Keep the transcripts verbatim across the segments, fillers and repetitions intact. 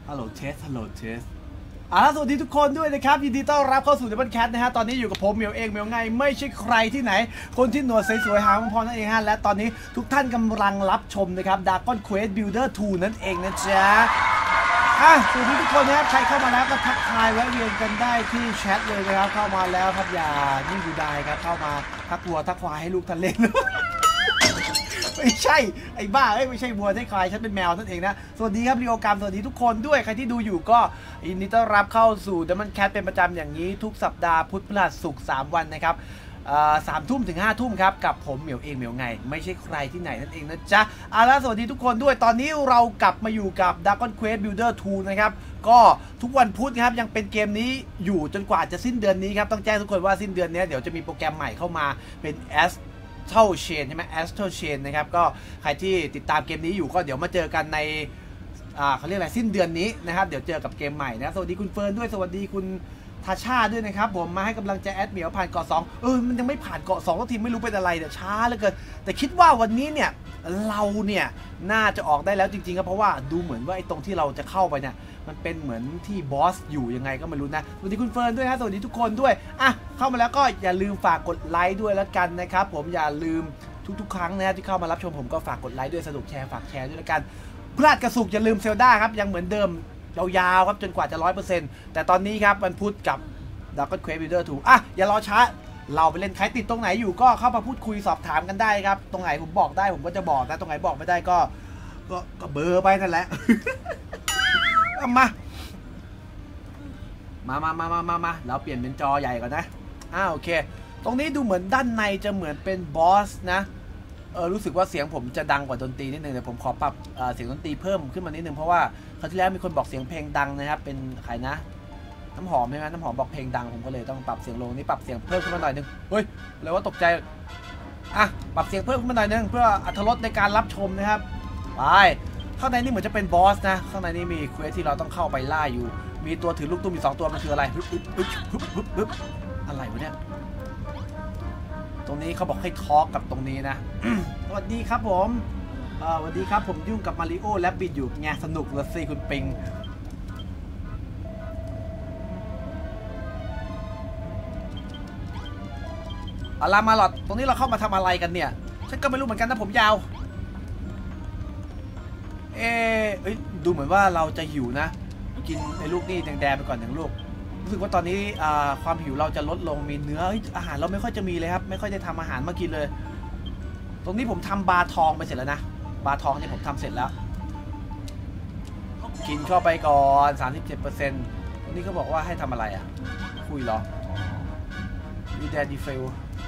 ฮัลโหลเทสฮัลโหลเทสอ่าสวัสดีทุกคนด้วยนะครับยินดีต้อนรับเข้าสู่ Double Cat นะฮะตอนนี้อยู่กับผมเหมียวเองเหมียวไงไม่ใช่ใครที่ไหนคนที่หนวดสวยๆหางพอนั่นเองฮะและตอนนี้ทุกท่านกำลังรับชมนะครับ Dragon Quest Builder ทูนั่นเองนะจ๊ะอ่ะสวัสดีทุกคนนะครับใครเข้ามาแล้วก็ทักทายแวะเวียนกันได้ที่แชทเลยนะครับเข้ามาแล้วครับอย่านิ่งดูได้ครับเข้ามาทักวัวทักควายให้ลูกท่านเล่นไม่ใช่ไอ้บ้าเอ้ยไม่ใช่วัวใช่ควายฉันเป็นแมวนั่นเองนะสวัสดีครับลีโอกรรมสวัสดีทุกคนด้วยใครที่ดูอยู่ก็ยินดีต้อนรับเข้าสู่ Double Cat เป็นประจำอย่างนี้ทุกสัปดาห์พุธพฤหัสศุกร์สามวันนะครับสามทุ่มถึงห้าทุ่มครับกับผมเหมียวเองเหมียวไงไม่ใช่ใครที่ไหนนั่นเองนะจ๊ะเอาล่ะสวัสดีทุกคนด้วยตอนนี้เรากลับมาอยู่กับ Dragon Quest Builder ทูนะครับก็ทุกวันพุธครับยังเป็นเกมนี้อยู่จนกว่าจะสิ้นเดือนนี้ครับต้องแจ้งทุกคนว่าสิ้นเดือนนี้เดี๋ยวจะมีโปรแกรมใหม่เข้ามาเป็น S Astral Chain ใช่ไหม Astral Chain นะครับก็ใครที่ติดตามเกมนี้อยู่ก็เดี๋ยวมาเจอกันในอ่าเขาเรียกอะไรสิ้นเดือนนี้นะครับเดี๋ยวเจอกับเกมใหม่นะสวัสดีคุณเฟิร์นด้วยสวัสดีคุณทาชาด้วยนะครับผมมาให้กำลังใจแอดเหมียวผ่านเกาะสองเออมันยังไม่ผ่านเกาะสองก็ทีไม่รู้เป็นอะไรเดี๋ยวช้าเหลือเกินแต่คิดว่าวันนี้เนี่ยเราเนี่ยน่าจะออกได้แล้วจริงๆครับเพราะว่าดูเหมือนว่าไอ้ตรงที่เราจะเข้าไปเนี่ยมันเป็นเหมือนที่บอสอยู่ยังไงก็ไม่รู้นะสวัสดีคุณเฟิร์นด้วยฮะสวัสดีทุกคนด้วยอ่ะเข้ามาแล้วก็อย่าลืมฝากกดไลค์ด้วยแล้วกันนะครับผมอย่าลืมทุกๆครั้งนะครับที่เข้ามารับชมผมก็ฝากกดไลค์ด้วยสนุกแชร์ฝากแชร์ด้วยแล้วกันพลาดกระสุกอย่าลืมเซลดาครับยังเหมือนเดิมยาวๆครับจนกว่าจะ ร้อยเปอร์เซ็นต์ แต่ตอนนี้ครับวันพุธกับ Dragon Quest Builder ทูอ่ะอย่ารอช้าเราไปเล่นใครติดตรงไหนอยู่ก็เข้ามาพูดคุยสอบถามกันได้ครับตรงไหนผมบอกได้ผมก็จะบอกนะตรงไหนบอกไม่ได้ก็ก็ก็เบอร์ไปนั่นแหละ มามามามามามามาเราเปลี่ยนเป็นจอใหญ่ก่อนนะอ่าโอเคตรงนี้ดูเหมือนด้านในจะเหมือนเป็นบอสนะเออรู้สึกว่าเสียงผมจะดังกว่าดนตรีนิดนึงเดี๋ยวผมขอปรับเสียงดนตรีเพิ่มขึ้นมานิดนึงเพราะว่าคราวที่แล้วมีคนบอกเสียงเพลงดังนะครับเป็นใครนะน้ำหอมใช่ไหมน้ำหอมบอกเพลงดังผมก็เลยต้องปรับเสียงลงนี่ปรับเสียงเพิ่มขึ้นมาหน่อยนึงเฮ้ยเลยว่าตกใจอ่ะปรับเสียงเพิ่มขึ้นมาหน่อยนึงเพื่ออรรถรสในการรับชมนะครับไปข้างในนี่เหมือนจะเป็นบอสนะข้างในนี่มีเควสที่เราต้องเข้าไปล่าอยู่มีตัวถือลูกตุ้มมีสองตัวมันคืออะไรฮึบฮึบฮึบฮึบฮึบฮึบอะไรวะเนี่ยตรงนี้เขาบอกให้ทอล์กกับตรงนี้นะ สวัสดีครับผมเอ่อสวัสดีครับผมยุ่งกับมาริโอและบิดอยู่ไงสนุกเลยสิคุณปิงอารามาหลอดตรงนี้เราเข้ามาทำอะไรกันเนี่ยฉันก็ไม่รู้เหมือนกันนะผมยาวเอ๊ะดูเหมือนว่าเราจะหิวนะกินไอ้ลูกนี่แดงๆไปก่อนหนึ่งลูกรู้สึกว่าตอนนี้ความหิวเราจะลดลงมีเนื้ออาหารเราไม่ค่อยจะมีเลยครับไม่ค่อยได้ทำอาหารมากินเลยตรงนี้ผมทำบาทองไปเสร็จแล้วนะบาทองเนี่ยผมทำเสร็จแล้วกินเข้าไปก่อน สามสิบเจ็ดเปอร์เซ็นต์ ตรงนี้เขาบอกว่าให้ทำอะไรอ่ะคุยเหรอมีแดนดีเฟล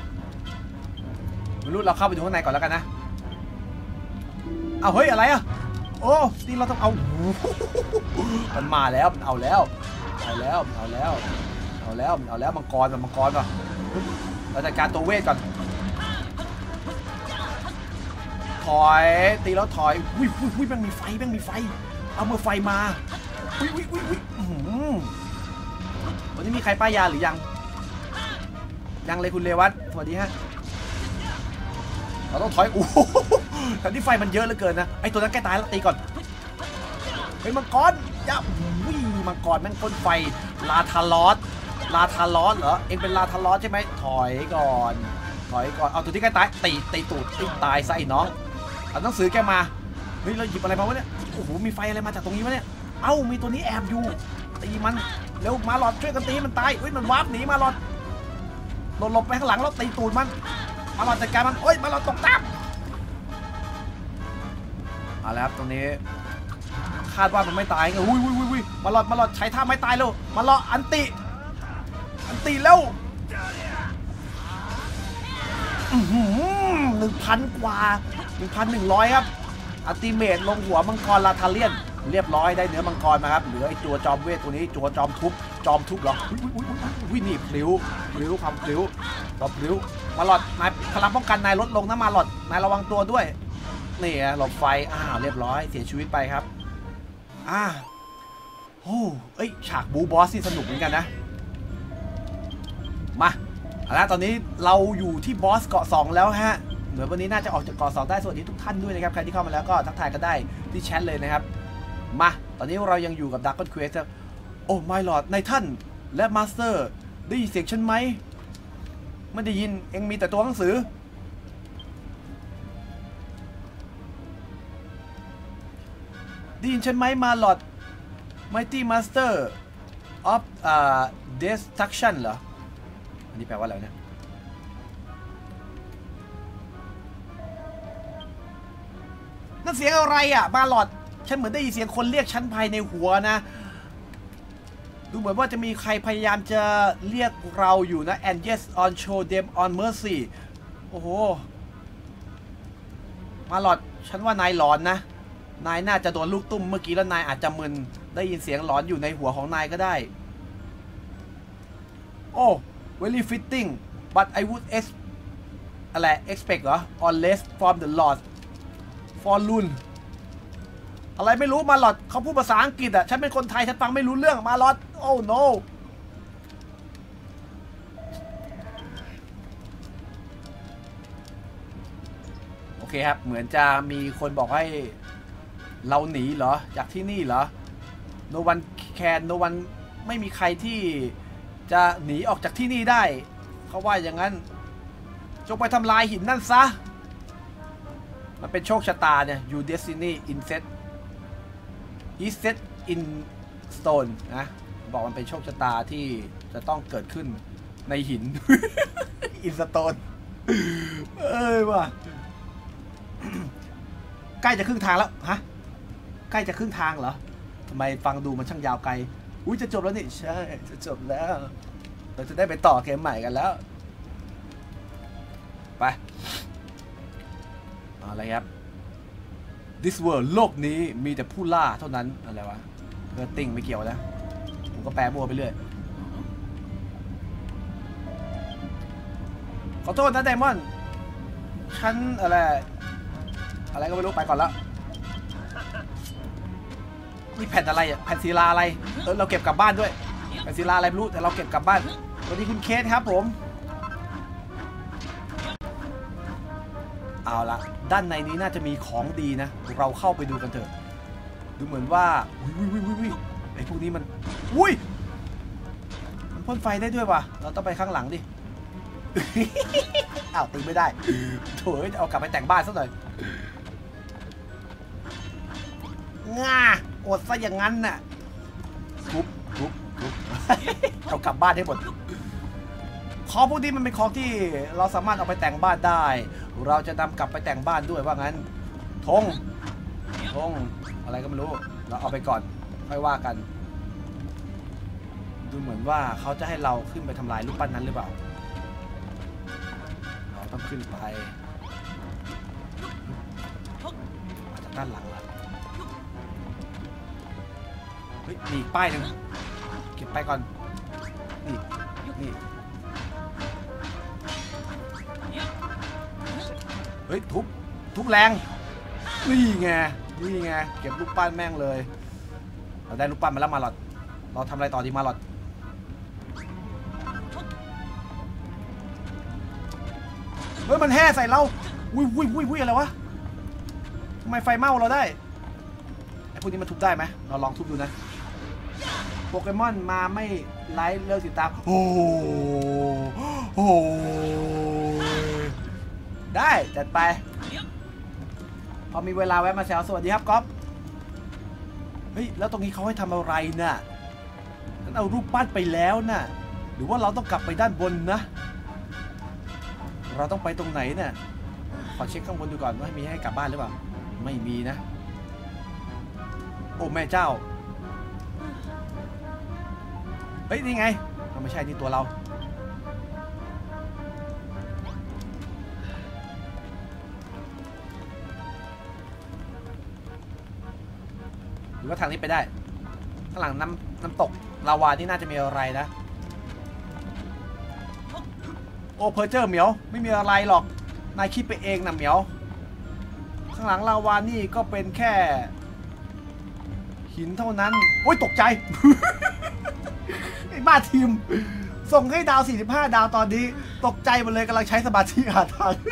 ไม่รู้เราเข้าไปดูข้างในก่อนแล้วกันนะเอาเฮ้ยอะไรอ่ะโอ้นี่เราต้องเอามันมาแล้วมันเอาแล้วเอาแล้วเอาแล้วเอาแล้วเอาแล้วมังกรมังกรป่ะเราจัดการตัวเวทก่อนถอยตีแล้วถอยอุ้ยอุ้ยอุ้ยมันมีไฟมันมีไฟเอามือไฟมาอุ้ยอุ้ยอุ้ยอุ้ยวันนี้มีใครป้ายยาหรือยังยังเลยคุณเรวัตสวัสดีฮะเราต้องถอยโอ้โหแต่ที่ไฟมันเยอะเหลือเกินนะไอตัวนั้นใกล้ตายแล้วตีก่อนเป็นมังกรยับวิ่งมังกรแม่งพ่นไฟลาทาลอสลาทาลอสเหรอเองเป็นลาทาลอสใช่ไหมถอยก่อนถอยก่อนเอาตัวที่ใกล้ตายตีตีตูดตีตายซะไอ้น้องเอาหนังสือแกมาเฮ้ยเราหยิบอะไรมาวะเนี่ยโอ้โหมีไฟอะไรมาจากตรงนี้วะเนี่ยเอ้ามีตัวนี้แอบอยู่ตีมันเร็วมาหลอดช่วยกันตีมันตายเฮ้ยมันวาร์ปหนีมาหลอดหลบหลบไปข้างหลังแล้วตีตูดมันมาหลอดจัดการมันโอ้ยมาหลอดตกน้ำเอาละครับตรงนี้คาดว่ามันไม่ตายไงอุ้ยอุ้ยอุ้ยมาหลอดมาหลอดใช้ท่าไม่ตายแล้วมาหลอดอันติอันติแล้วหนึ่งพันกว่าหนึ่งพันหนึ่งร้อยครับอัลติเมทลงหัวมังกรลาทาเลียนเรียบร้อยได้เนื้อมังกรมาครับเหลือไอ้ตัวจอมเวทตัวนี้ตัวจอมทุบจอมทุบเหรออุ้ยอุ้ยอุ้ยอุ้ยนี่พลิ้วพลิ้วความพลิ้วต่อพลิ้วมาหลอดนายพลังป้องกันนายลดลงนะมาหลอดนายระวังตัวด้วยนี่หลบไฟอ้าวเรียบร้อยเสียชีวิตไปครับอ่าโอ้เอ้ยฉากบูบอสที่สนุกเหมือนกันนะมาเอาละตอนนี้เราอยู่ที่บอสเกาะสองแล้วฮะเหมือนวันนี้น่าจะออกจากเกาะสองได้สวัสดีทุกท่านด้วยนะครับใครที่เข้ามาแล้วก็ทักทายกันได้ที่แชทเลยนะครับมาตอนนี้เรายังอยู่กับดักก้อนเควสครับโอ้ไม่หลอดในท่านและมาสเตอร์ได้ยินเสียงฉันไหมไม่ได้ยินเองมีแต่ตัวหนังสือได้ยินฉันไหมมาหลอด Mighty Master of uh, Destruction เหรออันนี้แปลว่าอะไรเนี่ยนั่นเสียงอะไรอ่ะมาหลอดฉันเหมือนได้ยินเสียงคนเรียกฉันภายในหัวนะดูเหมือนว่าจะมีใครพยายามจะเรียกเราอยู่นะ and yes on show them on mercy โอ้โหมาหลอดฉันว่านายหลอนนะนายน่าจะโดนลูกตุ้มเมื่อกี้แล้วนายอาจจะมึนได้ยินเสียงหลอนอยู่ในหัวของนายก็ได้โอ้ very fitting but I would ex อะไร expect เหรอ on less from the Lord for Lun อะไรไม่รู้มาหลอดเขาพูดภาษาอังกฤษอ่ะฉันเป็นคนไทยฉันฟังไม่รู้เรื่องมาหลอดโอ้ no โอเคครับเหมือนจะมีคนบอกให้เราหนีเหรอจากที่นี่เหรอ no one can no one ไม่มีใครที่จะหนีออกจากที่นี่ได้เขาว่าอย่างนั้นจงไปทำลายหินนั่นซะมันเป็นโชคชะตาเนี่ย you destiny in set is set in stone นะบอกมันเป็นโชคชะตาที่จะต้องเกิดขึ้นในหิน in stone เอ้ยว่ะ ใกล้จะครึ่งทางแล้วฮะใกล้จะครึ่งทางเหรอทำไมฟังดูมันช่างยาวไกลอุ้ยจะจบแล้วนี่ใช่จะจบแล้วเราจะได้ไปต่อเกมใหม่กันแล้วไปอะไรครับ This world โลกนี้มีแต่ผู้ล่าเท่านั้นอะไรวะเกิดติ่งไม่เกี่ยวนะผมก็แปลบัวไปเรื่อยขอโทษนะไดมอนด์ฉันอะไรอะไรก็ไม่รู้ไปก่อนแล้วนี่แผ่นอะไรอ่ะแผ่นศิลาอะไรเออเราเก็บกลับบ้านด้วยแผ่นศิลาอะไรไม่รู้แต่เราเก็บกลับบ้านสวัสดีคุณเคสครับผมเอาละด้านในนี้น่าจะมีของดีนะเราเข้าไปดูกันเถอะดูเหมือนว่าอุ้ยอุ้ยอุ้ยอุ้ยไอ้พวกนี้มันอุ้ยมันพ่นไฟได้ด้วยว่ะเราต้องไปข้างหลังดิ อ้าวตีไม่ได้โถ่เอากลับไปแต่งบ้านซะหน่อยง่าอดซะอย่างนั้นน่ะทุบทุบทุบเอากลับบ้านให้หมดของพวกนี้มันเป็นของที่เราสามารถเอาไปแต่งบ้านได้เราจะนำกลับไปแต่งบ้านด้วยว่างั้นธงธงอะไรก็ไม่รู้เราเอาไปก่อนค่อยว่ากันดูเหมือนว่าเขาจะให้เราขึ้นไปทำลายรูปปั้นนั้นหรือเปล่าเราต้องขึ้นไปมาจากด้านหลังละเฮ้ยมีป้ายหนึ่งเก็บไปก่อนนี่นี่เฮ้ยทุบทุบแรงนี่ไงนี่ไงเก็บลูกปั้นแม่งเลยเราได้ลูกปั้นมาแล้วมาหลอดเราทำอะไรต่อดีมาหลอดเฮ้ยมันแห่ใส่เราวุ้ยวุ้ยวุ้ยวุ้ยอะไรวะทำไมไฟไหม้เราได้ไอ้พวกนี้มันทุบได้ไหมเราลองทุบดูนะโปเกมอนมาไม่ไลฟ์เลิกติดตามโอ้โหได้จัดไปพอมีเวลาแวะมาแซวสวัสดีครับก๊อฟเฮ้ยแล้วตรงนี้เขาให้ทำอะไรน่ะนั่นเอารูปปั้นไปแล้วน่ะหรือว่าเราต้องกลับไปด้านบนนะเราต้องไปตรงไหนเนี่ยขอเช็คข้างบนดูก่อนว่ามีให้กลับบ้านหรือเปล่าไม่มีนะโอ้แม่เจ้าเฮ้ยนี่ไงไม่ใช่นี่ตัวเราหรือว่าทางนี้ไปได้ข้างหลังน้ำน้ำตกลาวาที่น่าจะมีอะไรนะโอ้เพอร์เจอร์เหมียวไม่มีอะไรหรอกนายคิดไปเองนะเหมียวข้างหลังลาวานี่ก็เป็นแค่หินเท่านั้นโอ้ยตกใจ ไอ้บ้าทีมส่งให้ดาวสี่สิบห้าดาวตอนนี้ตกใจหมดเลยกำลังใช้สมาธิหาทาง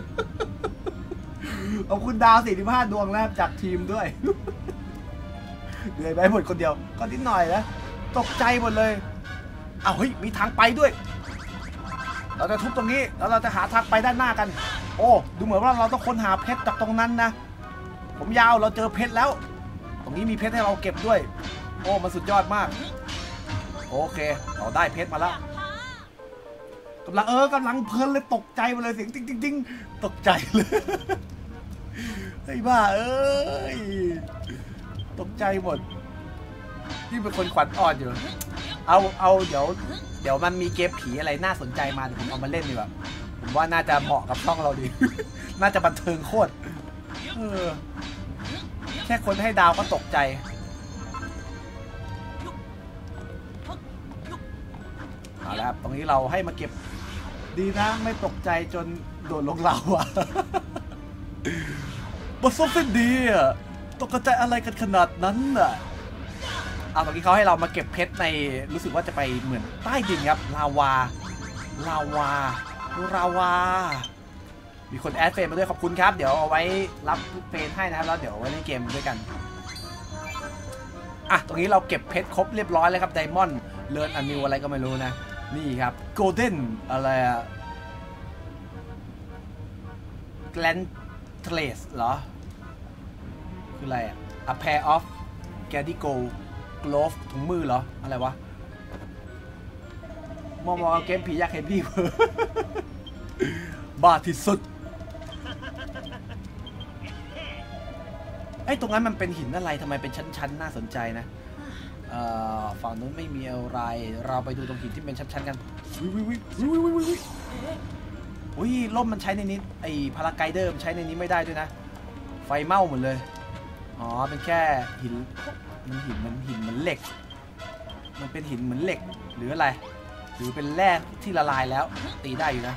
ขอบคุณดาวสี่สิบห้าดวงแล้วจากทีมด้วยเหนื่อยไปหมดคนเดียวก็นิดหน่อยนะตกใจหมดเลยเอาเฮ้ยมีทางไปด้วยเราจะทุบตรงนี้แล้วเราจะหาทางไปด้านหน้ากันโอ้ดูเหมือนว่าเราต้องค้นหาเพชรจากตรงนั้นนะผมยาวเราเจอเพชรแล้วตรงนี้มีเพชรให้เราเก็บด้วยโอ้มันสุดยอดมากโอเคเราได้เพชรมาแล้วกำลังเออกำลังเพลินเลยตกใจมาเลยเสียงติ๊งติ๊งติ๊งตกใจเลยไอ้บ้าเอ้ยตกใจหมดที่เป็นคนขวัญอ่อนอยู่เอาเอาเดี๋ยวเดี๋ยวมันมีเกมผีอะไรน่าสนใจมาเดี๋ยวผมเอามาเล่นดีกว่าผมว่าน่าจะเหมาะกับช่องเราดี น่าจะบันเทิงโคตรเออแค่คนให้ดาวก็ตกใจเอาละครับตรงนี้เราให้มาเก็บดีนะไม่ตกใจจนโดดลงเราอะบทสมเป็นดีอะตกใจอะไรกันขนาดนั้นอะเอาตรงนี้เขาให้เรามาเก็บเพชรในรู้สึกว่าจะไปเหมือนใต้ดินครับลาวาลาวาลาวามีคนแอดเฟรนมาด้วยขอบคุณครับเดี๋ยวเอาไว้รับเฟรนให้นะครับแล้วเดี๋ยวไว้เล่นเกมด้วยกันอ่ะตรงนี้เราเก็บเพชรครบเรียบร้อยแล้วครับไดมอนด์เลิร์นอันนิวอะไรก็ไม่รู้นะนี่ครับโกลเด้นอะไรอะแกลนเทรสเหรอคืออะไรอะ a pair of g a d i g o glove ถุงมือเหรออะไรวะมองมองเกมผีอยากเห็นพี่ บ้าที่สุดไอ้ตรงนั้นมันเป็นหินอะไรทำไมเป็นชั้นๆน่าสนใจนะฝั่งนู้นไม่มีอะไรเราไปดูตรงหินที่เป็นชั้นๆกันวิววิววิววิววิววิวอุ้ยล่มมันใช้ในนี้ไอ้พาราไกเดอร์มันใช้ในนี้ไม่ได้ด้วยนะไฟไหม้หมดเลยอ๋อเป็นแค่หินมันหินมันหินเหมือนเหล็กมันเป็นหินเหมือนเหล็กหรืออะไรหรือเป็นแร่ที่ละลายแล้วตีได้อยู่นะ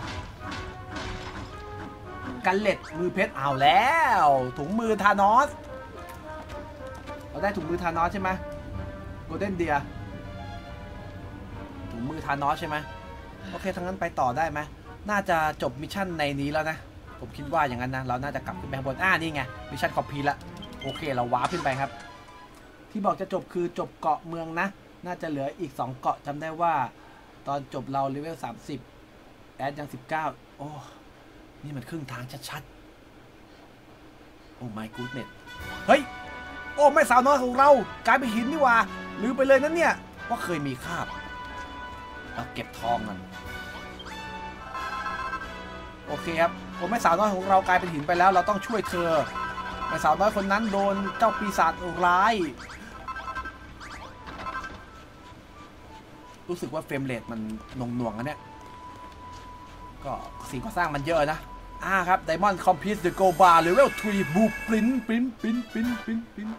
กันเล็ดมือเพชรเอาแล้วถุงมือธานอสเราได้ถุงมือธานอสใช่ไหมโกลเด้นเดียถุงมือธานอสใช่ไหมโอเคทั้งนั้นไปต่อได้ไหมน่าจะจบมิชชั่นในนี้แล้วนะผมคิดว่าอย่างนั้นนะเราน่าจะกลับขึ้นไปข้างบนอ่านี่ไงมิชชั่นคอมพลีทละโอเคเราว้าขึ้นไปครับที่บอกจะจบคือจบเกาะเมืองนะน่าจะเหลืออีกสองเกาะจำได้ว่าตอนจบเราเลเวลสามสิบแอดยังสิบเก้าโอ้นี่มันครึ่งทางชัดๆโอ้ my goodness เฮ้ยโอ้แม่สาวน้อยของเรากลายเป็นหินนี่ว่าลืมไปเลยนั่นเนี่ยว่าเคยมีคาบเราเก็บทองกันโอเคครับโอ้แม่สาวน้อยของเรากลายเป็นหินไปแล้วเราต้องช่วยเธอแม่สาวน้อยคนนั้นโดนเจ้าปีศาจร้ายรู้สึกว่าเฟรมเรทมันหน่วงๆนะเนี่ยก็สิ่งก่อสร้างมันเยอะนะอ่าครับ Diamond Complete the Gold Bar Level สาม Blueprint ปริ้นปริ้นปริ้นปริ้นปริ้น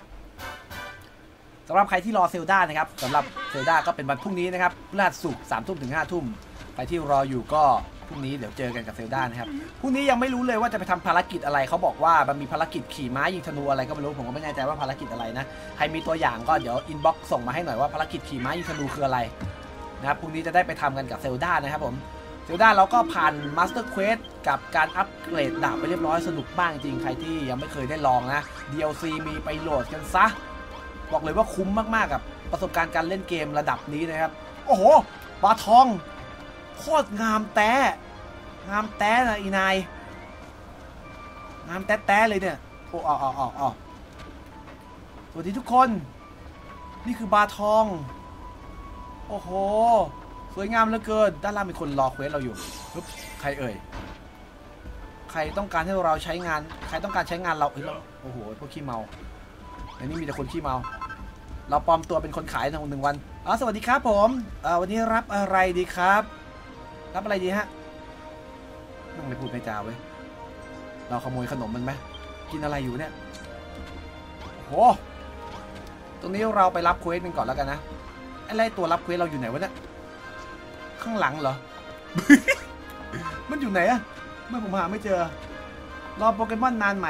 สำหรับใครที่รอเซลดานะครับสำหรับเซลดาก็เป็นวันพรุ่งนี้นะครับพฤหัสศุกร์สามทุ่มถึงห้าทุ่มใครที่รออยู่ก็พรุ่งนี้เดี๋ยวเจอกันกับเซลดานะครับพรุ่งนี้ยังไม่รู้เลยว่าจะไปทำภารกิจอะไรเขาบอกว่ามันมีภารกิจขี่ม้ายิงธนูอะไรก็ไม่รู้ผมก็ไม่แน่ใจว่าภารกิจอะไรนะใครมีตัวอย่างก็เดี๋ยวอินบ็อกซ์ส่งมาให้หน่อยว่าภารกิจขี่ม้ายิงธนูคืออะไรนะครับพรุ่งนี้จะได้ไปทำกันกับเซลดานะครับผมเซลดาเราก็ผ่านมาสเตอร์เควสกับการอัปเกรดดาบไปเรียบร้อยสนุกมากจริงใครที่ยังไม่เคยได้ลองนะ ดี แอล ซี มีไปโหลดกันซะบอกเลยว่าคุ้มมากๆกับประสบการณ์การเล่นเกมระดับนี้นะครับโอ้โหปลาทองโคตรงามแต้งามแต้นะอีนายงามแต้แต้เลยเนี่ยโอ้อ๋ออ๋ออ๋อสวัสดีทุกคนนี่คือบาทองโอ้โหสวยงามเหลือเกินด้านล่างมีคนรอเควสเราอยู่ปึ๊บใครเอ่ยใครต้องการให้เราใช้งานใครต้องการใช้งานเราเอ้ยเราโอ้โหพวกขี้เมาในนี้มีแต่คนขี้เมาเราปลอมตัวเป็นคนขายในหนึ่งวันอ๋อสวัสดีครับผมเอ่อวันนี้รับอะไรดีครับรับอะไรดีฮะต้องไม่พูดไม่จาเว้ยเราขโมยขนมมันไหมกินอะไรอยู่เนี่ยโอ้โหตรงนี้เราไปรับเควสกันก่อนแล้วกันนะอะไรตัวรับเควสเราอยู่ไหนวะเนี่ยข้างหลังเหรอ มันอยู่ไหนอะเมื่อผมหาไม่เจอรอโปเกมอนนานไหม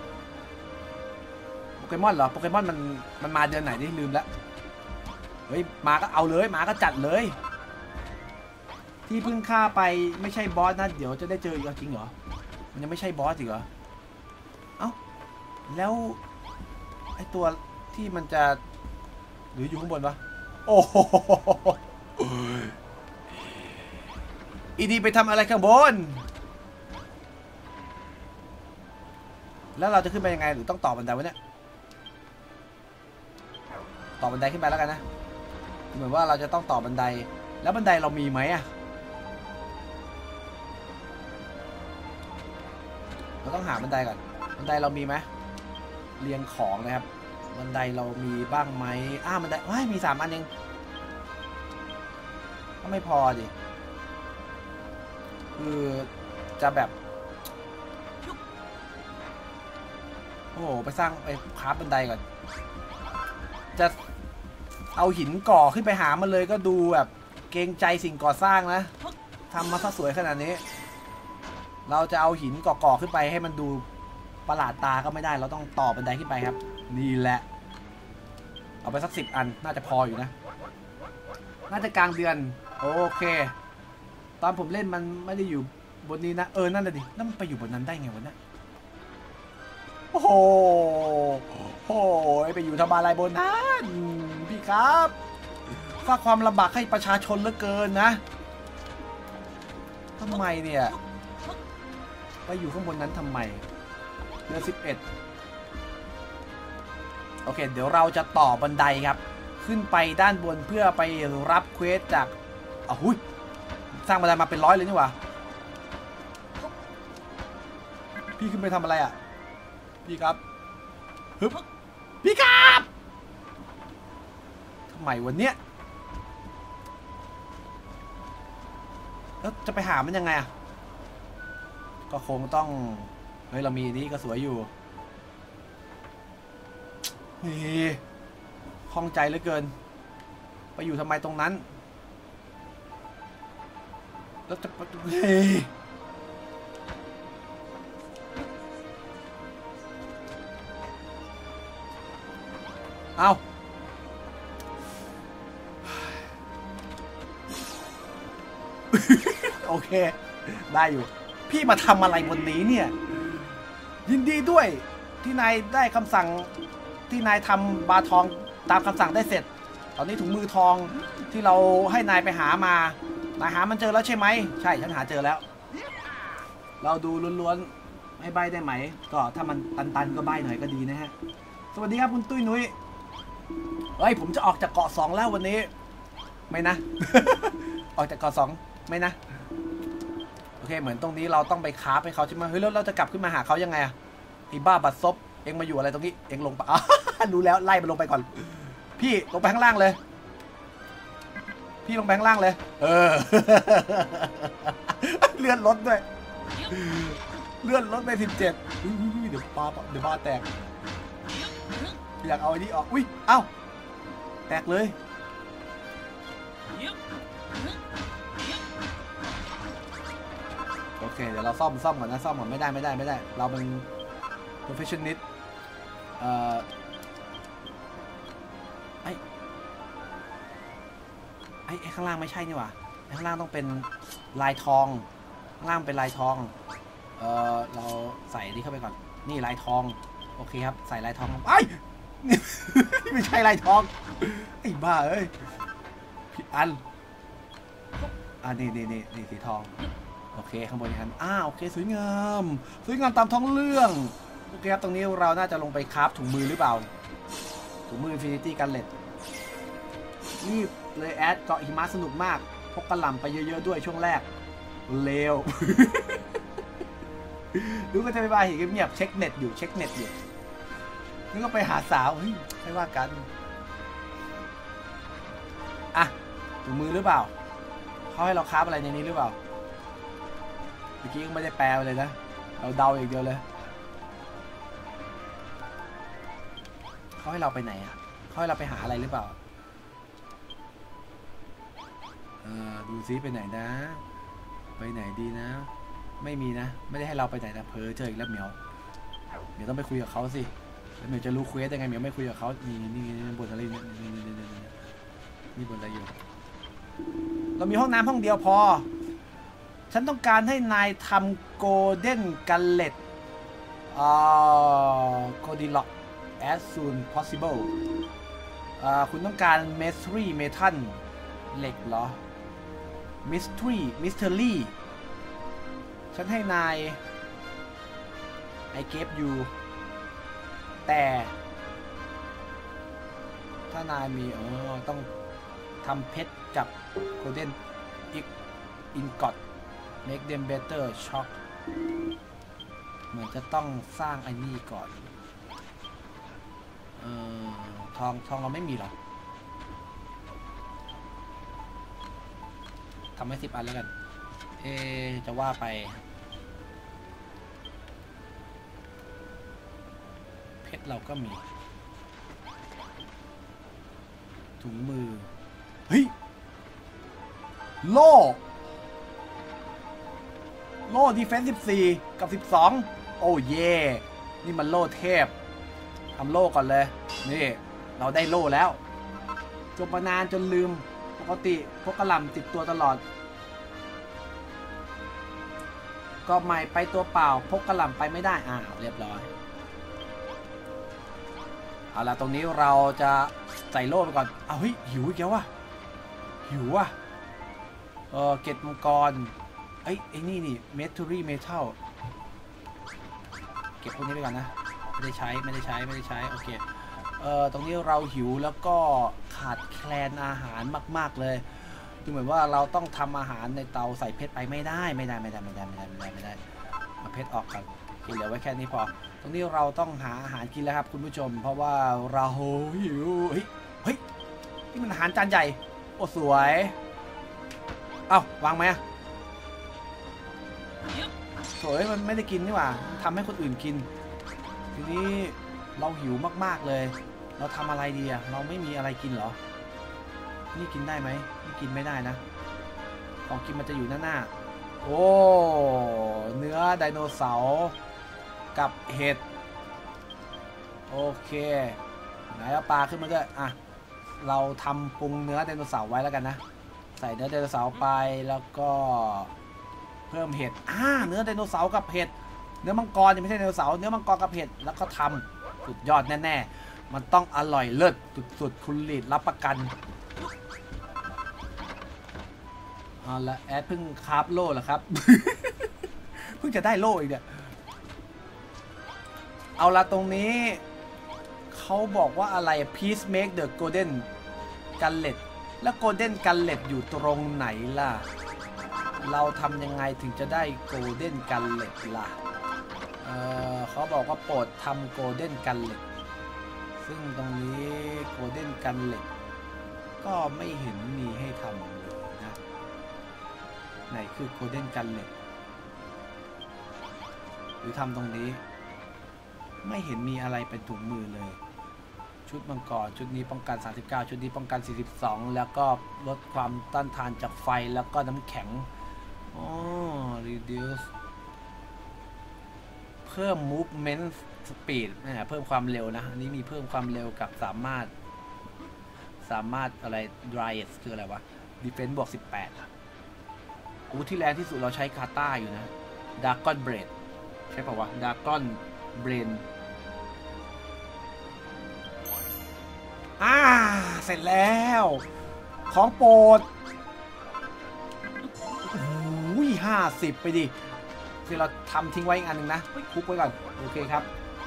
โปเกมอนเหรอโปเกมอนมันมันมาเดือนไหนนี่ลืมแล้วเฮ้ยมาก็เอาเลยมาก็จัดเลยที่เพิ่งฆ่าไปไม่ใช่บอสนะเดี๋ยวจะได้เจออีกจริงเหรอมันยังไม่ใช่บอสอีกเหรอเอ้าแล้วไอตัวทที่มันจะหรืออยู่ข้างบนปะโอ้โหอีดีไปทำอะไรข้างบนแล้วเราจะขึ้นไปยังไงหรือต้องต่อบันไดวะเนี่ยต่อบันไดขึ้นไปแล้วกันนะเหมือนว่าเราจะต้องต่อบันไดแล้วบันไดเรามีไหมอะเราต้องหาบันไดก่อนบันไดเรามีไหมเรียงของนะครับบันไดเรามีบ้างไหมอ้าบันไดว้ายมีสามอันเองก็ไม่พอดิคือจะแบบโอ้โหไปสร้างไปคราฟบันไดก่อนจะเอาหินก่อขึ้นไปหามันเลยก็ดูแบบเกรงใจสิ่งก่อสร้างนะทำมาซะสวยขนาดนี้เราจะเอาหินก่อๆขึ้นไปให้มันดูประหลาดตาก็ไม่ได้เราต้องต่อบันไดขึ้นไปครับนี่แหละเอาไปสักสิบอันน่าจะพออยู่นะน่าจะกลางเดือนโอเคตอนผมเล่นมันไม่ได้อยู่บนนี้นะเออนั่นแหละดินั่นมันไปอยู่บนนั้นได้ไงวะเนี่ยโอ้โหโอ้ยไปอยู่ทำอะไรบนนั้นพี่ครับสร้างความลำบากให้ประชาชนเหลือเกินนะทำไมเนี่ยไปอยู่ข้างบนนั้นทำไมเดือนสิบเอ็ดโอเคเดี๋ยวเราจะต่อบันไดครับขึ้นไปด้านบนเพื่อไปรับเควสจากอ้าวหุ้ยสร้างบันไดมาเป็นร้อยเลยนี่หว่าพี่ขึ้นไปทำอะไรอ่ะพี่ครับฮึบพี่ครับทำไมวันเนี้ยแล้วจะไปหามันยังไงอ่ะก็คงต้องเฮ้ยเรามีนี้ก็สวยอยู่เฮ้ยคล่องใจเหลือเกินไปอยู่ทำไมตรงนั้นแล้วจะเฮ้ยเอาโอเคได้อยู่พี่มาทำอะไรบนนี้เนี่ยยินดีด้วยที่นายได้คำสั่งที่นายทำบาทองตามคำสั่งได้เสร็จตอนนี้ถุงมือทองที่เราให้นายไปหามานายหามันเจอแล้วใช่ไหมใช่ฉันหาเจอแล้วเราดูล้วนๆให้ใบได้ไหมก็ถ้ามันตันๆก็ใบหน่อยก็ดีนะฮะสวัสดีครับคุณตุ้ยนุ้ยเฮ้ยผมจะออกจากเกาะสองแล้ววันนี้ไม่นะ ออกจากเกาะสองไม่นะโอเคเหมือนตรงนี้เราต้องไปคาร์ฟให้เขาใช่ไหมเฮ้ยแล้วเราจะกลับขึ้นมาหาเขายังไงอะไอ้บ้าบัดซบเอ็งมาอยู่อะไรตรงนี้เอ็งลงไปอ๋อรู้แล้วไล่มันลงไปก่อนพี่ลงไปข้างล่างเลยพี่ลงไปข้างล่างเลยเออ เลื่อนรถด้วยเลื่อนรถไปสิบเจ็ดเดี๋ยวปลาเดี๋ยวบ้าแตกอยากเอาไอ้นี่ออกอุ้ยเอ้าแตกเลยโอเคเดี๋ยวเราซ่อมซ่อมก่อนนะซ่อมก่อนไม่ได้ไม่ได้ไม่ได้เราเป็น professional เอ่อไอ้ไอ้ไอ้ข้างล่างไม่ใช่นี่หว่าไอ้ข้างล่างต้องเป็นลายทองข้างล่างเป็นลายทองเอ่อเราใส่นี่เข้าไปก่อนนี่ลายทองโอเคครับใส่ลายทองไอ้ไม่ใช่ลายทองไอ้บ้าเอ้ยผิดอันอ่านี่นี่นี่นี่สีทองโอเคข้างบนกันอ้าโอเคสวยงามสวยงามตามท้องเรื่องโอเคครับตรงนี้เราน่าจะลงไปคราฟถุงมือหรือเปล่าถุงมือ Infinity Gauntlet นี่เลยแอดเกาะหิมะสนุกมากพกกระหล่ำไปเยอะๆด้วยช่วงแรกเลวดูก็จะไปบ้าเห็นเงียบๆเช็คเน็ตอยู่เช็คเน็ตอยู่นี่ก็ไปหาสาวเฮ้ยไม่ว่ากันอ่ะถุงมือหรือเปล่าเขาให้เราคราฟอะไรในนี้หรือเปล่าเมื่อกี้ก็ไม่ได้แปลเลยนะเราเดาอย่างเดียวเลยเขาให้เราไปไหนอ่ะเขาให้เราไปหาอะไรหรือเปล่าเออดูซิไปไหนนะไปไหนดีนะไม่มีนะไม่ได้ให้เราไปไหนนะเพอเจออีกแล้วเหมียวเดี๋ยวต้องไปคุยกับเขาสิแล้วเหมียวจะรู้เควสยังไงเหมียวไม่คุยกับเขานี่นี่นี่บนอะไรนี่นี่นี่นี่นี่บนอะไรอยู่เรามีห้องน้ำห้องเดียวพอฉันต้องการให้นายทำโกลเด้นกันเล็ตอ่าโกดิล็อก as soon possible อ่าคุณต้องการ mystery metal เหล็กเหรอ mystery mystery ฉันให้นาย I gave you แต่ถ้านายมีเออต้องทำเพชรกับ golden ingot make them better shock เหมือนจะต้องสร้างไอ้นี่ก่อนเออทองทองเราไม่มีหรอทำให้สิบอันแล้วกันเอจะว่าไปเพชรเราก็มีถุงมือเฮ้ยโล่โล่ดีเฟนส์สิบสี่กับสิบสองโอ้เย่นี่มันโล่เทพทำโล่ก่อนเลยนี่เราได้โล่แล้วจบมานานจนลืมปกติพกกระหล่ำติดตัวตลอดก็ใหม่ไปตัวเปล่าพกกระหล่ำไปไม่ได้อ่าเรียบร้อยเอาละตรงนี้เราจะใส่โล่ไปก่อนเอาเฮ้ยหิวอีกแล้ววะหิววะเออเกล็ดมังกรไอ้ไอ้นี่นี่เมทัลรี่เมทัลเก็บพวกนี้ไปก่อนนะไม่ได้ใช้ไม่ได้ใช้ไม่ได้ใช้โอเคเอ่อตรงนี้เราหิวแล้วก็ขาดแคลนอาหารมากๆเลยดูเหมือนว่าเราต้องทำอาหารในเตาใส่เพชรไปไม่ได้ไม่ได้ไม่ได้ไม่ได้ไม่ได้ไม่ได้ไม่ได้เอาเพชรออกกันกินเหลือไว้แค่นี้พอตรงนี้เราต้องหาอาหารกินแล้วครับคุณผู้ชมเพราะว่าเราหิวเฮ้ยเฮ้ยนี่มันอาหารจานใหญ่โอ้สวยเอ้าวางไหมอะสวยมันไม่ได้กินนี่หว่าทำให้คนอื่นกินทีนี้เราหิวมากๆเลยเราทำอะไรดีอะเราไม่มีอะไรกินเหรอนี่กินได้ไหมนี่กินไม่ได้นะของกินมันจะอยู่หน้าหน้าโอ้เนื้อไดโนเสาร์กับเห็ดโอเคไหนเอาปลาขึ้นมาด้วยอ่ะเราทำปรุงเนื้อไดโนเสาร์ไว้แล้วกันนะใส่เนื้อไดโนเสาร์ไปแล้วก็เพิ่มเห็ดอ่าเนื้อไดโนเสาร์กับเห็ดเนื้อมังกรยังไม่ใช่ไดโนเสาร์เนื้อมังกรกับเห็ดแล้วก็ทำสุดยอดแน่ๆมันต้องอร่อยเลิศสุดๆคุณลีดรับประกันเอาละแอดเพิ่งคราฟโล่เหรอครับ เพิ่งจะได้โล่อีกเนี่ยเอาละตรงนี้เขาบอกว่าอะไร please make the golden gullet แล้ว golden gullet อยู่ตรงไหนล่ะเราทำยังไงถึงจะได้ golden gullet ล่ะเออเขาบอกว่าโปรดทำ golden gullet ซึ่งตรงนี้ golden gullet ก็ไม่เห็นมีให้ทำเลยนะไหนคือ golden gullet หรือทำตรงนี้ไม่เห็นมีอะไรเป็นถุงมือเลยชุดมังกรชุดนี้ป้องกันสามสิบเก้าชุดนี้ป้องกันสี่สิบสองแล้วก็ลดความต้านทานจากไฟแล้วก็น้ำแข็งอ๋อ reduce เพิ่ม movement speed นะเพิ่มความเร็วนะอันนี้มีเพิ่มความเร็วกับสามารถสามารถอะไร dryet คืออะไรวะ defense บวกสิบแปดอาวุธที่แรงที่สุดเราใช้คาต้าอยู่นะ Dragon Blade ใช่ป่าวะ Dragon Blade อ่าเสร็จแล้วของโปรดโอ้ยห้าสิบไปดิคือเราทำทิ้งไว้อีกอันหนึ่งนะคุกไว้ก่อนโอเคครับ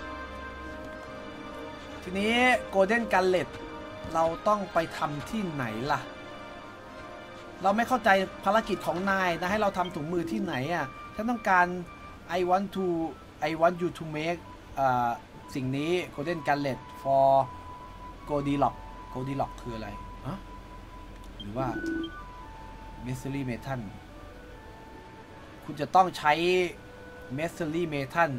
ทีนี้ Golden Gullet เราต้องไปทำที่ไหนล่ะเราไม่เข้าใจภารกิจของนายนะให้เราทำถุงมือที่ไหนอ่ะฉันต้องการ I want to I want you to make สิ่งนี้ Golden Gullet for Goldilocks Goldilocks คืออะไรอะหรือว่า Mystery Metal คุณจะต้องใช้ Mystery Metal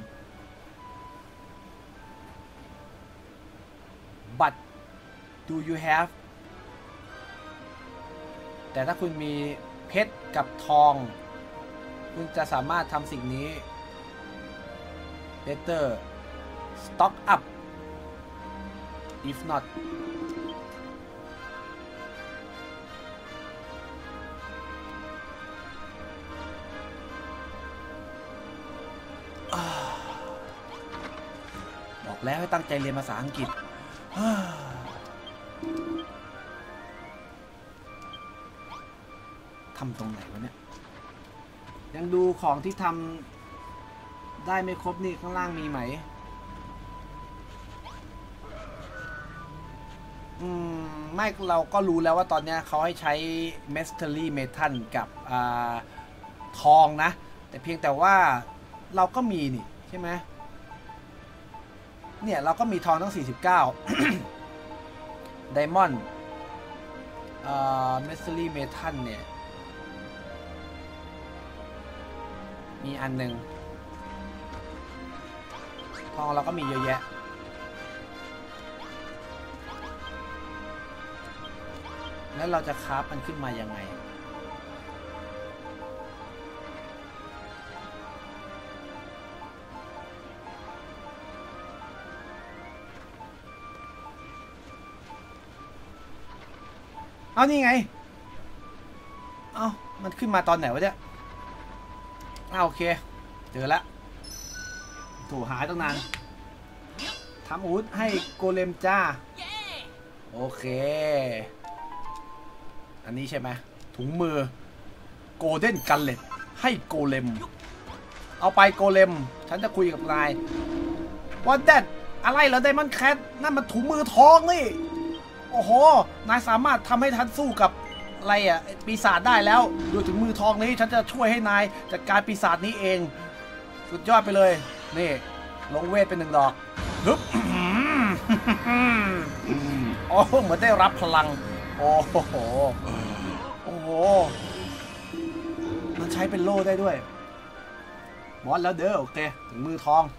but do you have แต่ถ้าคุณมีเพชรกับทองคุณจะสามารถทำสิ่งนี้ better stock up if not บอกแล้วให้ตั้งใจเรียนภาษาอังกฤษทำตรงไหนวะเนี่ยยังดูของที่ทำได้ไม่ครบนี่ข้างล่างมีไหมอืมไม่เราก็รู้แล้วว่าตอนนี้เขาให้ใช้เมสเทอรี่เมทัลกับอ่าทองนะแต่เพียงแต่ว่าเราก็มีนี่ใช่ไหมเนี่ยเราก็มีทองทั้งสี่สิบเก้า ไดมอนด์อ่าเมสเทอรี่เมทัลเนี่ยมีอันหนึ่งทองเราก็มีเยอะแยะแล้วเราจะคราฟมันขึ้นมายังไงเอานี่ไงเอามันขึ้นมาตอนไหนวะเนี่ยเอาโอเคเจอแล้วถูหายตั้งนานทำอาวุธให้โกเลมจ้าโอเคอันนี้ใช่ไหมถุงมือโกลเด้นกันเล็ตให้โกเลมเอาไปโกเลมฉันจะคุยกับนายว่าแดดอะไรเหรอไดมอนด์แคทนั่นมันถุงมือทองนี่โอ้โหนายสามารถทำให้ท่านสู้กับอะไรอ่ะปีศาจได้แล้วดูถึงมือทองนี้ฉันจะช่วยให้นายจัดการปีศาจนี้เองสุดยอดไปเลยนี่ลงเวทเป็นหนึ่งดอกฮึบโอ้เหมือนได้รับพลังโอ้โหโอ้โหมันใช้เป็นโล่ได้ด้วยบอสแล้วเด้อโอเคถึงมือทอง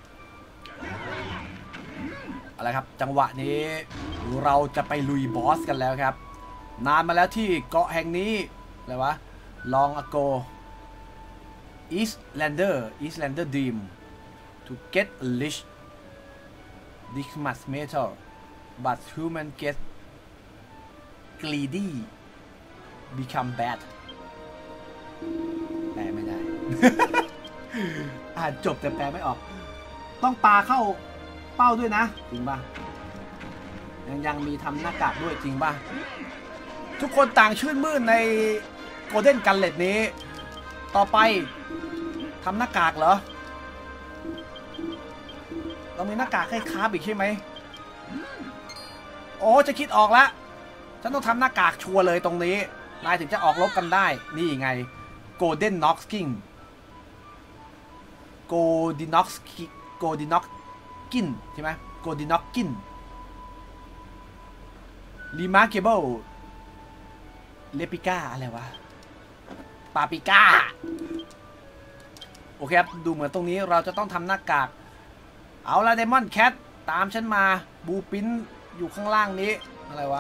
อะไรครับจังหวะนี้เราจะไปลุยบอสกันแล้วครับนานมาแล้วที่เกาะแห่งนี้อะไรวะ Long ago Eastlander Eastlander dream to get a rich Dichmas metal but human get greedy become bad แปลไม่ได้ อ่านจบแต่แปลไม่ออกต้องปาเข้าเป้าด้วยนะจริงป่ะยังยังมีทำหน้ากากด้วยจริงป่ะทุกคนต่างชื่นมื่นในโกลเด้นกันเล็ตนี้ต่อไปทำหน้ากากเหรอเรามีหน้ากากให้คราฟอีกใช่ไหมโอ้จะคิดออกละฉันต้องทำหน้ากากชัวร์เลยตรงนี้นายถึงจะออกรบกันได้นี่ไงโกลเด้นน็อกกิ้งโกดิน็อกโกดิน็อกกินใช่ไหมโกดิน็อกกินรีมาร์เกเบิลเลปิก้าอะไรวะปาปิก้าโอเคครับดูเหมือนตรงนี้เราจะต้องทำหน้ากากเอาละไดมอนด์แคทตามฉันมาบูปิ้นอยู่ข้างล่างนี้อะไรวะ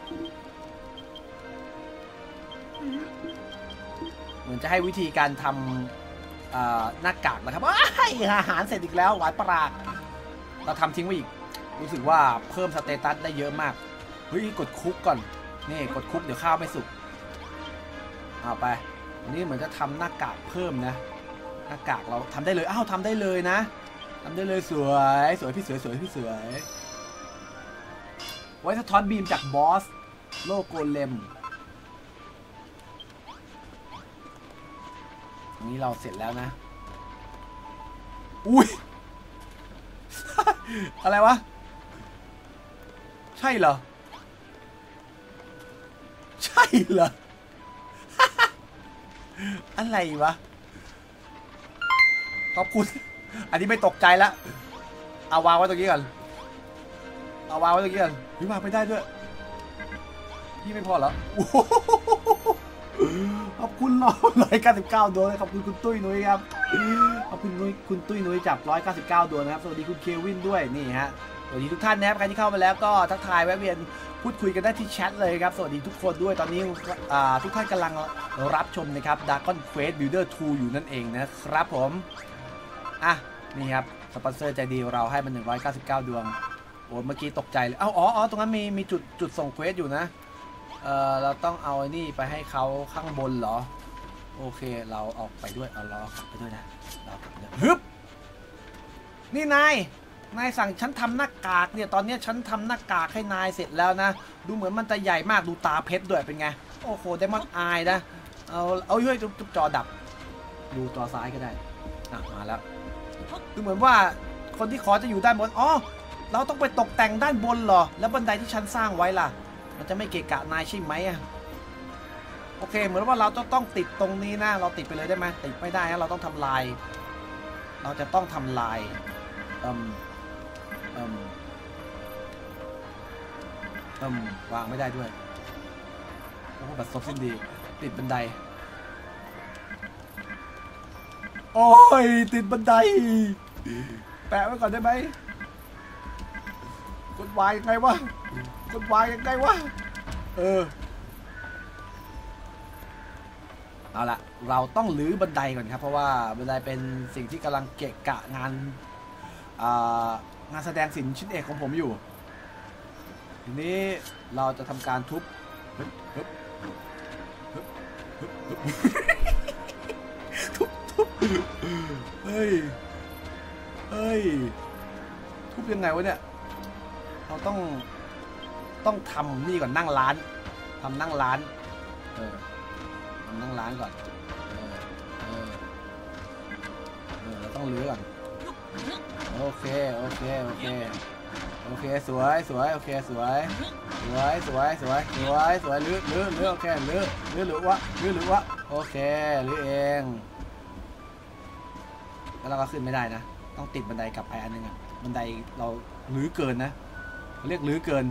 เหมือนจะให้วิธีการทำหน้ากากนะครับอาหารเสร็จอีกแล้วหวานปลาเราทำทิ้งไว้อีกรู้สึกว่าเพิ่มสเตตัสได้เยอะมากเฮ้ยกดคุกก่อนนี่กดคุกเดี๋ยวข้าวไม่สุกเอาไปอันนี้เหมือนจะทำหน้ากากเพิ่มนะหน้ากากเราทำได้เลยอ้าวทำได้เลยนะทำได้เลยสวยสวยพี่สวยสวยพี่สวยไว้สะท้อนบีมจากบอสโลโกเลมอันนี้เราเสร็จแล้วนะอุ้ย อะไรวะใช่เหรอใช่เหรอ อะไรวะขอบคุณอันนี้ไม่ตกใจแล้วเอาวางไว้ตรงนี้ก่อนเอาวางไว้ตรงนี้ก่อนพี่วางไม่ได้ด้วยพี่ไม่พอเหรอขอบคุณร้อยเก้าสิบเก้าดวงขอบคุณคุณตุ้ยนุ้ยครับขอบคุณนุ้ยคุณตุ้ยนุ้ยจับร้อยเก้าสิบเก้าดวงนะครับสวัสดีคุณเควินด้วยนี่ฮะสวัสดีทุกท่านนะครับใครที่เข้ามาแล้วก็ทักทายแวะเวียนพูดคุยกันได้ที่แชทเลยครับสวัสดีทุกคนด้วยตอนนี้ทุกท่านกำลังรับชมนะครับ Dragon Quest Builder ทู อยู่นั่นเองนะครับผมอ่ะนี่ครับสปอนเซอร์ใจดีเราให้มันหนึ่งร้อยเก้าสิบเก้าดวงโอ้เมื่อกี้ตกใจเลยเอ้าอ๋ออ๋อตรงนั้นมีมีจุดจุดส่งเควสอยู่นะเออเราต้องเอาไอ้นี่ไปให้เขาข้างบนเหรอโอเคเราออกไปด้วยเอาเรากลับไปด้วยนะเรากลับไปด้วยฮึบนี่นายนายสั่งฉันทำหน้ากากเนี่ยตอนนี้ฉันทำหน้ากากให้นายเสร็จแล้วนะดูเหมือนมันจะใหญ่มากดูตาเพชรด้วยเป็นไงโอ้โหไดมอนด์อายนะเอาเอาเฮ้ยจุ๊บจอดับดูจอซ้ายก็ได้อ่ะมาแล้วดูเหมือนว่าคนที่ขอจะอยู่ด้านบนอ๋อเราต้องไปตกแต่งด้านบนเหรอแล้วบันไดที่ฉันสร้างไว้ล่ะมันจะไม่เกะกะนายใช่ไหมอ่ะโอเคเหมือนว่าเราต้องต้องติดตรงนี้นะเราติดไปเลยได้ไหมติดไม่ได้นะเราต้องทำลายเราจะต้องทำลายเอ่มเอ่มเอ่มวางไม่ได้ด้วยโอ้บัดซบสิ้นดีติดบันไดโอ้ยติดบันไดแปะไว้ก่อนได้ไหมกดวายยังไงวะกดวายยังไงวะเออเอาละเราต้องลื้อบันไดก่อนครับเพราะว่าบันไดเป็นสิ่งที่กำลังเกะกะงานงานแสดงศิลป์ชิ้นเอกของผมอยู่ทีนี้เราจะทำการทุบทุบทุบเฮ้ยเฮ้ยทุบยังไงวะเนี่ยเราต้องต้องทำนี่ก่อนนั่งร้านทำนั่งร้านเออทำนั่งร้านก่อนเออเออเออเราต้องลื้อก่อนโอเคโอเคโอเคโอเคสวยสวยโอเคสวยสวยสวยสวยสวยสวยลื้อลื้อลื้อโอเคลื้อลื้อหรือวะลื้อหรือวะโอเคลื้อเองแล้วเราก็ขึ้นไม่ได้นะต้องติดบันไดกลับไปอันนึงอ่ะบันไดเราลื้อเกินนะเรียกลื้อเกิน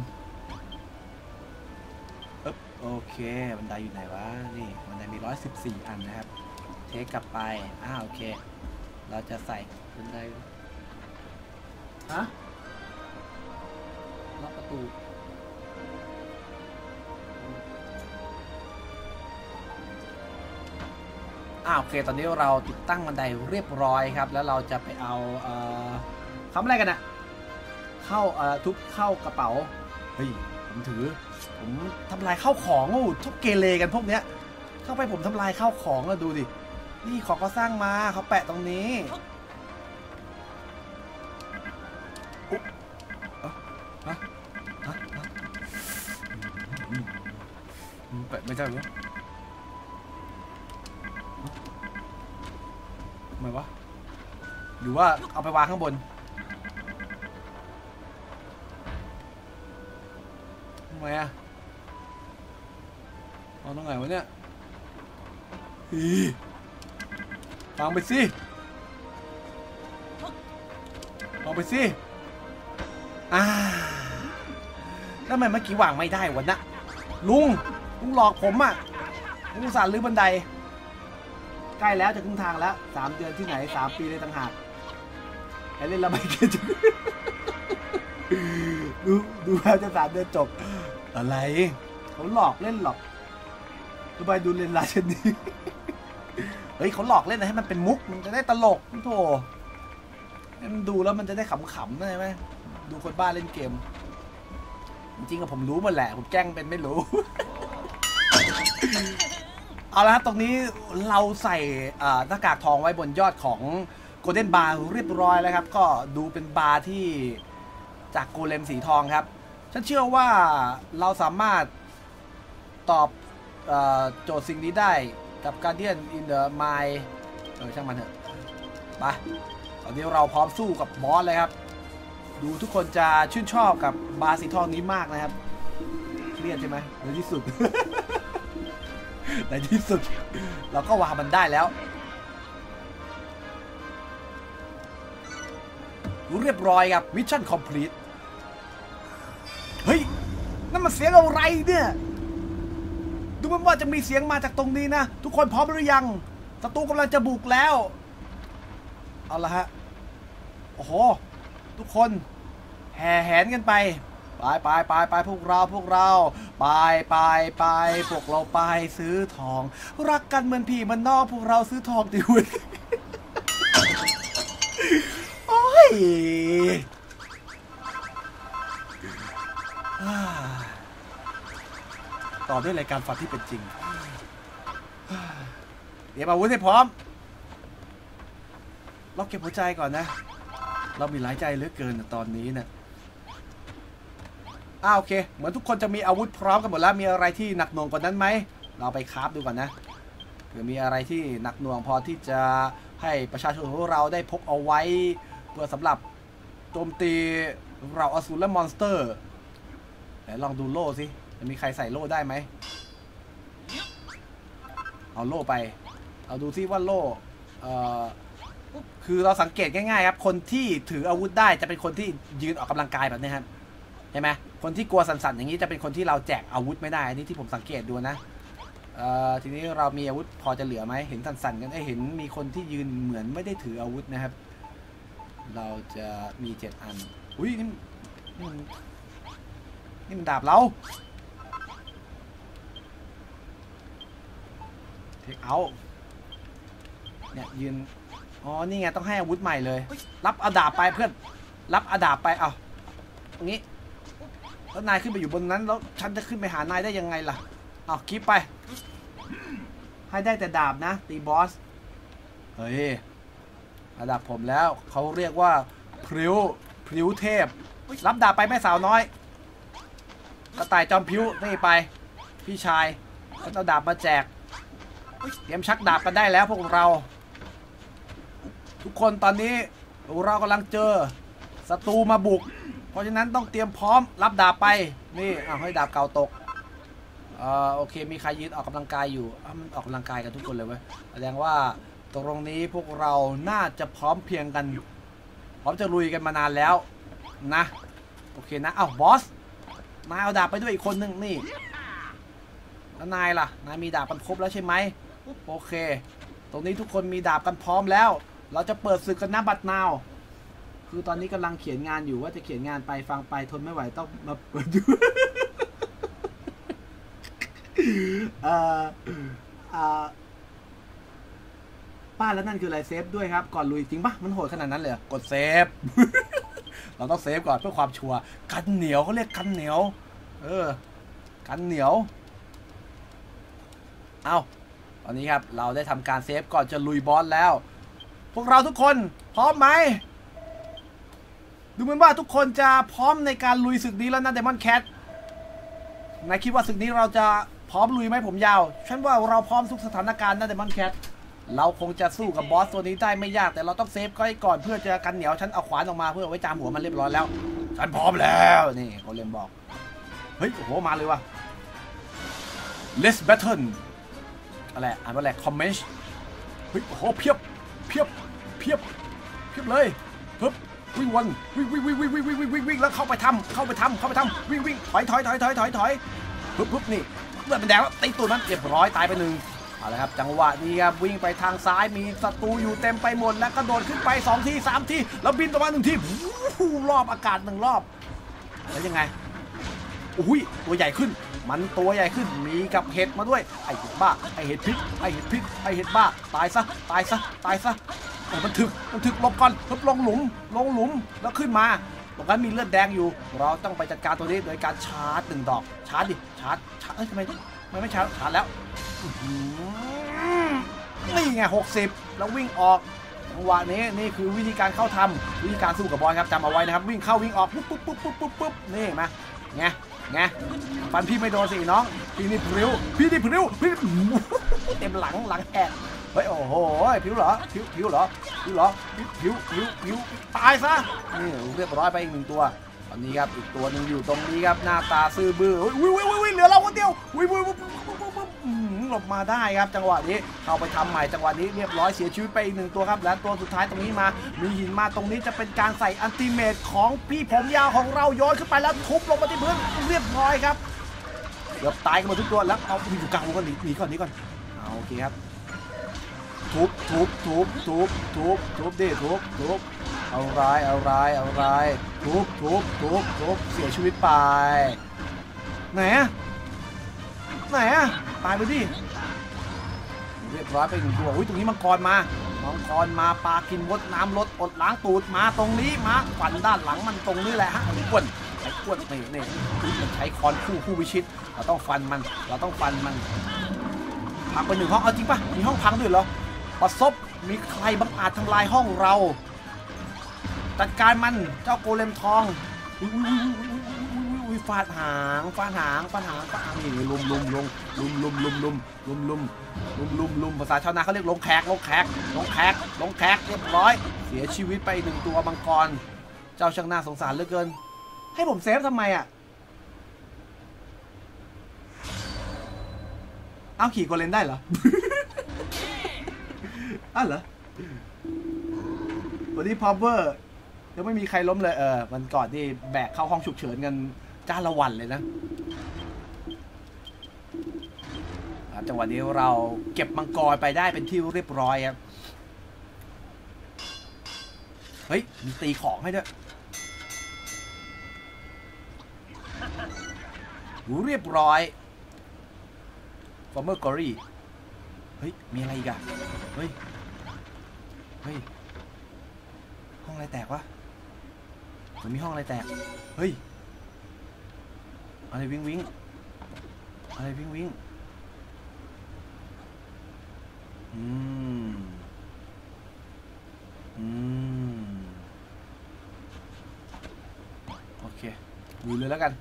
อ๊บโอเคบันไดอยู่ไหนวะนี่บันไดมีร้อยสิบสี่อันนะครับเทคกลับไปอ้าโอเคเราจะใส่บันไดฮะล็อกประตูอ้าโอเคตอนนี้เราติดตั้งบันไดเรียบร้อยครับแล้วเราจะไปเอาเอ่อทำอะไรกันนะเข้าเอ่อทุบเข้ากระเป๋าเฮ้ยผมถือผมทำลายข้าวของโอ้ทุบเกเรกันพวกเนี้ยเข้าไปผมทำลายข้าวของแล้วดูดินี่ของก็สร้างมาเขาแปะตรงนี้อุ๊บฮะฮะฮะแปะไม่ใช่เหรอทำไมวะหรือว่าเอาไปวางข้างบนทำไมอะเอาตรงไหนวะเนี่ยอีวางไปสิวางไปสิอ่าแล้วทำไมเมื่อกี้วางไม่ได้วะนะลุงลุงหลอกผมอะลุงสารลื้อบันไดใกล้แล้วจะครึ่งทางแล้วสามเดือนที่ไหนสามปีเลยต่างหากไอ้เล่นระบายเกมดูดูแล้วจะสามเดือนจบอะไรเขาหลอกเล่นหรอกดูไปดูเล่นราชนีเฮ้ยเขาหลอกเล่นนะให้มันเป็นมุกมันจะได้ตลกโธ่มันดูแล้วมันจะได้ขำๆใช่ไหมดูคนบ้าเล่นเกมจริงๆกับผมรู้หมดแหละผมแกล้งเป็นไม่รู้เอาละตรงนี้เราใส่หน้ากากทองไว้บนยอดของโกลเด้นบาร์เรียบร้อยแล้วครับก็ดูเป็นบาร์ที่จากโกเลมสีทองครับฉันเชื่อว่าเราสามารถตอบโจทย์สิ่งนี้ได้กับ Guardian in the Mind เออช่างมันเถอะไปตอนนี้เราพร้อมสู้กับบอสเลยครับดูทุกคนจะชื่นชอบกับบาร์สีทองนี้มากนะครับเครียดใช่ไหมในที่สุด ในที่สุดเราก็วางมันได้แล้วเรียบร้อยครับมิชชั่นคอมพลีทเฮ้ยนั่นมันเสียงอะไรเนี่ยดูเหมือนว่าจะมีเสียงมาจากตรงนี้นะทุกคนพร้อมหรือยังศัตรูกำลังจะบุกแล้วเอาละฮะโอ้โหทุกคนแห่แหนกันไปไปไปไปไปพวกเราพวกเราไปไปไปพวกเราไปซื้อทองรักกันเหมือนพี่มันนอกพวกเราซื้อทองดิวโอ้ยต่อด้วยรายการฟันที่เป็นจริงเดี๋ยวอาวุธให้พร้อมเราเก็บหัวใจก่อนนะเรามีหลายใจเหลือเกินตอนนี้นะอ้าวโอเคเหมือนทุกคนจะมีอาวุธพร้อมกันหมดแล้วมีอะไรที่หนักหน่วงกว่านั้นไหมเราไปคราฟดูก่อนนะเผื่อมีอะไรที่หนักหน่วงพอที่จะให้ประชาชนของเราได้พกเอาไว้เพื่อสำหรับโจมตีเราอสูรและมอนสเตอร์แต่ลองดูโล่สิจะมีใครใส่โล่ได้ไหมเอาโล่ไปเอาดูซิว่าโล่เอ่อคือเราสังเกตง่ายๆครับคนที่ถืออาวุธได้จะเป็นคนที่ยืนออกกำลังกายแบบนี้ครับใช่ไหมคนที่กลัวสั่นๆอย่างนี้จะเป็นคนที่เราแจกอาวุธไม่ได้อันนี้ที่ผมสังเกตดูนะเอ่อทีนี้เรามีอาวุธพอจะเหลือไหมเห็นสั่นๆกันเห็นมีคนที่ยืนเหมือนไม่ได้ถืออาวุธนะครับเราจะมีเจ็ดอันอุ้ยนี่นี่มันนี่มันดาบเราเทคเอาเนี่ยยืนอ๋อนี่ไงต้องให้อาวุธใหม่เลยรับอาดาบไปเพื่อนรับอาดาบไปเอาตรงนี้แล้วนายขึ้นไปอยู่บนนั้นแล้วฉันจะขึ้นไปหานายได้ยังไงล่ะเอาคลิปไปให้ได้แต่ดาบนะตีบอสเฮ้ยระดับผมแล้วเขาเรียกว่าพริ้วพริ้วเทพรับดาบไปแม่สาวน้อยกระต่ายจอมพิ้วนี่ไปพี่ชายฉันเอาดาบมาแจกเตรียมชักดาบกันได้แล้วพวกเราทุกคนตอนนี้เรากำลังเจอศัตรูมาบุกเพราะฉะนั้นต้องเตรียมพร้อมรับดาบไปนี่เอาให้ดาบเก่าตกเอ่อโอเคมีใครยืนออกกำลังกายอยู่มันออกกำลังกายกันทุกคนเลยเว้ยแสดงว่าตรงนี้พวกเราน่าจะพร้อมเพียงกันพร้อมจะลุยกันมานานแล้วนะโอเคนะเอ้าบอสนายเอาดาบไปด้วยอีกคนนึงนี่แล้วนายล่ะนายมีดาบกันครบแล้วใช่ไหมโอเคตรงนี้ทุกคนมีดาบกันพร้อมแล้วเราจะเปิดศึกกันนะบัดนาวคือตอนนี้กำลังเขียนงานอยู่ว่าจะเขียนงานไปฟังไปทนไม่ไหวต้องมาเปิดดูเอ่อเอ่อป้าแล้วนั่นคืออะไรเซฟด้วยครับก่อนลุยจริงปะมันโหดขนาดนั้นเลยกดเซฟ เราต้องเซฟก่อนเพื่อความชัวร์กันเหนียวเขาเรียกกันเหนียวเออกันเหนียวเอาตอนนี้ครับเราได้ทำการเซฟก่อนจะลุยบอสแล้วพวกเราทุกคนพร้อมไหมดูเหมือนว่าทุกคนจะพร้อมในการลุยศึกนี้แล้วนะเดมอนแคทนายคิดว่าศึกนี้เราจะพร้อมลุยไหมผมยาวฉันว่าเราพร้อมทุกสถานการณ์นะเดมอนแคทเราคงจะสู้กับบอสตัวนี้ได้ไม่ยากแต่เราต้องเซฟก็ให้ก่อนเพื่อจะกันเหนียวฉันเอาขวานออกมาเพื่อไว้จามหัวมันเรียบร้อยแล้วฉันพร้อมแล้วนี่เขาเรียนบอกเฮ้ยโอ้โหมาเลยว่ะ Let's battle อะไรอ่านว่าอะไรคอมเมนต์เฮ้ยโอ้โหเพียบเพียบเพียบเพียบเลยปึ๊บวิ่งวนวิ่งวิ่งวิ่งวิ่งวิ่งวิ่งวิ่งวิ่งวิ่งแล้วเข้าไปทำเข้าไปทำเข้าไปทำวิ่งวิ่งถอยถอยถอยถอยถอยถอยปึ๊บปึ๊บนี่เลือดเป็นแดงแล้วตีตัวนั้นเรียบร้อยตายไปหนึ่งเอาละครับจังหวะนี้ครับวิ่งไปทางซ้ายมีศัตรูอยู่เต็มไปหมดแล้วกระโดดขึ้นไปสองทีสามทีแล้วบินประมาณหนึ่งทีรอบอากาศหนึ่งรอบแล้วยังไงอุ้ยตัวใหญ่ขึ้นมันตัวใหญ่ขึ้นมีกับเห็ดมาด้วยไอเห็ดบ้าไอเห็ดพิษไอเห็ดพิษไอเห็ดบ้าตายซะตายซะตายซะมันถึกมันถึกลบก่อนลบลงหลุมลงหลุมแล้วขึ้นมาตรงนั้นมีเลือดแดงอยู่เราต้องไปจัดการตัวนี้โดยการชาร์จหนึ่งดอกชาร์จดิชาร์จชาร์จเอ้ยทำไมไม่ไม่ชาร์จชาร์จแล้วนี่ไงหกสิบแล้ววิ่งออกจังหวะนี้นี่คือวิธีการเข้าทำวิธีการสู้กับบอสครับจำเอาไว้นะครับวิ่งเข้าวิ่งออกปุ๊บปุ๊บปุ๊บปุ๊บปุ๊บปุ๊บนี่มาไงไงฟันพี่ไม่โดนสิน้องพี่นี่พริ้วพี่นี่พริ้วพี่เต็มหลังหลังแหกเฮ้ยโอ้โหผิวเหรอผิวผิวเหรอผิวเหรอผิวผิวผิวตายซะนี่เรียบร้อยไปอีกหนึ่งตัวตอนนี้ครับอีกตัวหนึ่งอยู่ตรงนี้ครับหน้าตาซื่อบื้อวิ่งวิ่งวิ่งเหลือเราคนเดียววิ่งวิ่งหลบมาได้ครับจังหวะนี้เข้าไปทำใหม่จังหวะนี้เรียบร้อยเสียชีวิตไปอีกหนึ่งตัวครับและตัวสุดท้ายตรงนี้มามีหินมาตรงนี้จะเป็นการใส่อัลติเมทของพี่ผมยาวของเราโยนขึ้นไปแล้วทุบลงมาที่พื้นเรียบร้อยครับเกือบตายกันหมดทุกตัวแล้วเอาอยู่กลางวงกันหนีหนีก่อนหนีก่อนเอาโอเคครับทุบทุบทุบทุบทุบทุบดิทุบทุบเอาร้ายเอาร้ายเอาร้ายทุบทุบทุบทุบเสียชีวิตไปไหนอะไหนอะตายไปดิเรียบร้อยไปหนึ่งตัวอุ้ยตรงนี้มังกรมามังกรมาปลากินวดน้ำลดอดล้างตูดมาตรงนี้มาฟันด้านหลังมันตรงนี้แหละฮะไอ้ก้วนไอ้ก้วนนี่นี่มันใช้คอนคู่ผู้วิชิตเราต้องฟันมันเราต้องฟันมันพังไปหนึ่งห้องเอาจริงปะมีห้องพังด้วยเหรอประสบมีใครบังอาจทำลายห้องเราจัดการมันเจ้าโกเลมทองอุ้ยฟาดหางฟาดหางฟาดหางฟาดหางนี่ลุมลุมลุมลุมลุมลุมลุมลุมลุมลุมลุมลุมภาษาชาวนาเขาเรียกลงแขกลงแขกลงแขกลงแขกเรียบร้อยเสียชีวิตไปหนึ่งตัวมังกรเจ้าช่างน่าสงสารเหลือเกินให้ผมเซฟทำไมอ่ะเอาขี่โกเลนได้เหรอ อ้าวเหรอวันนี้พาวเวอร์ยังไม่มีใครล้มเลยเออมันก่อนที่แบกเข้าห้องฉุกเฉินกันจ้าละวันเลยนะจังหวะนี้เราเก็บมังกรไปได้เป็นที่เรียบร้อยครับเฮ้ยมีตีของให้ด้วยเรียบร้อยฟอร์เมอร์กอรี่เฮ้ยมีอะไรอีกอะเฮ้ยเฮ้ยห้องอะไรแตกวะมันมีห้องอะไรแตกเฮ้ยอะไรวิ่งวิ่งอะไรวิ่งวิ่งอืมอืมโอเคดูเลยแล้วกัน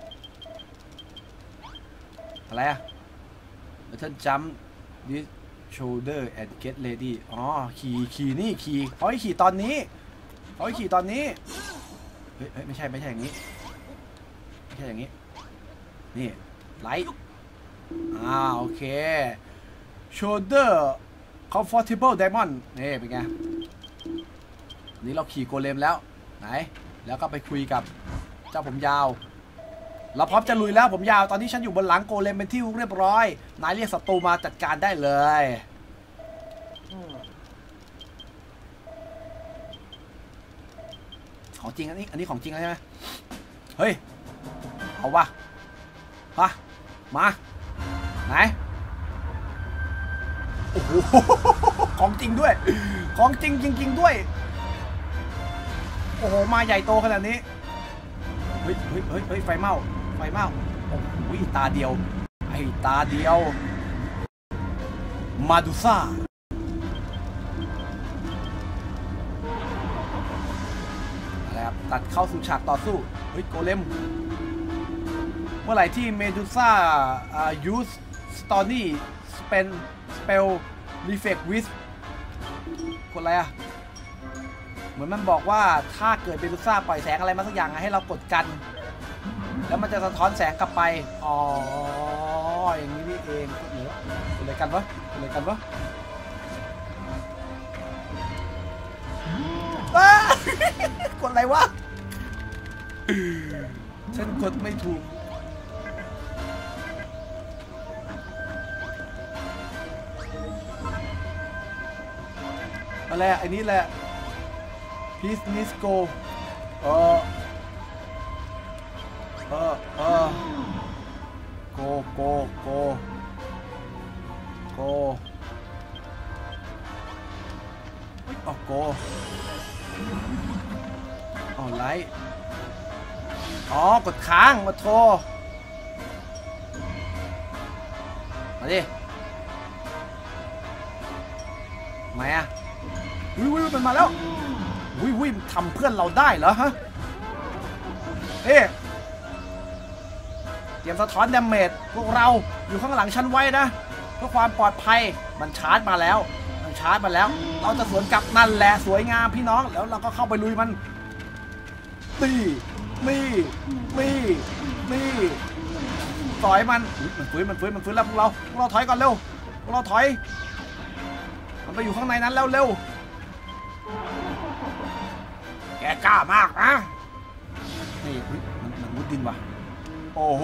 อะไรอะButton jump this shoulder and get ready อ๋อขี่ขี่นี่ขี่เขาให้ขี่ตอนนี้เขาให้ขี่ตอนนี้เฮ้ยไม่ใช่ไม่ใช่อย่างนี้ไม่ใช่อย่างนี้นี่ไลท์อ่าโอเค shoulder comfortable diamond นี่เป็นไงนี่เราขี่โกเลมแล้วไหนแล้วก็ไปคุยกับเจ้าผมยาวเราพร้อมจะลุยแล้วผมยาวตอนนี้ฉันอยู่บนหลังโกเลมเป็นที่เรียบร้อยนายเรียกศัตรูมาจัดการได้เลยของจริงอันนี้อันนี้ของจริงใช่ไหมเฮ้ยเอาวะฮะมาไหนโอ้โหของจริงด้วยของจริงจริงๆด้วยโอ้โหมาใหญ่โตขนาดนี้เฮ้ยเฮ้ยเฮ้ยเฮ้ยไฟเมาไฟเมาโอ้โหตาเดียวไอ้ตาเดียวมาดูซ่าอะไรครับตัดเข้าสู่ฉากต่อสู้เฮ้ยโกเลมเมื่อไหร่ที่เมดูซ่าอ่ายูสสตอนี่สเปนสเปลรีเฟกวิสคนอะไรอะเหมือนมันบอกว่าถ้าเกิดเมดูซ่าปล่อยแสงอะไรมาสักอย่างให้เรากดกันแล้วมันจะสะท้อนแสงกลับไปอ๋ออย่างนี้นี่เองเหนือเป็นอะไรกันวะเป็นอะไรกันวะกดอะไรวะฉันกดไม่ถูกอะไรไอ้นี่แหละพีซนิสโกเออเออเออโกโกโกโกอ๋อโกอ๋อไลท์อ๋อกดค้างมาโทรมาดิมาอ่ะวิววิวมันมาแล้ววิววิวทำเพื่อนเราได้เหรอฮะเอ๊ะเตรียมสะท้อนดาเมจพวกเราอยู่ข้างหลังฉันไว้นะเพื่อความปลอดภัยมันชาร์จมาแล้วมันชาร์จมาแล้วเราจะสวนกลับนั่นแหละสวยงามพี่น้องแล้วเราก็เข้าไปลุยมันตีมีมีมีต่อยมันมันฟื้นมันฟื้นมันฟื้นแล้วพวกเราพวกเราถอยก่อนเร็วพวกเราถอยมันไปอยู่ข้างในนั้นแล้วเร็วแกกล้ามากนะนี่มันมันมุดดินว่ะโอ้โห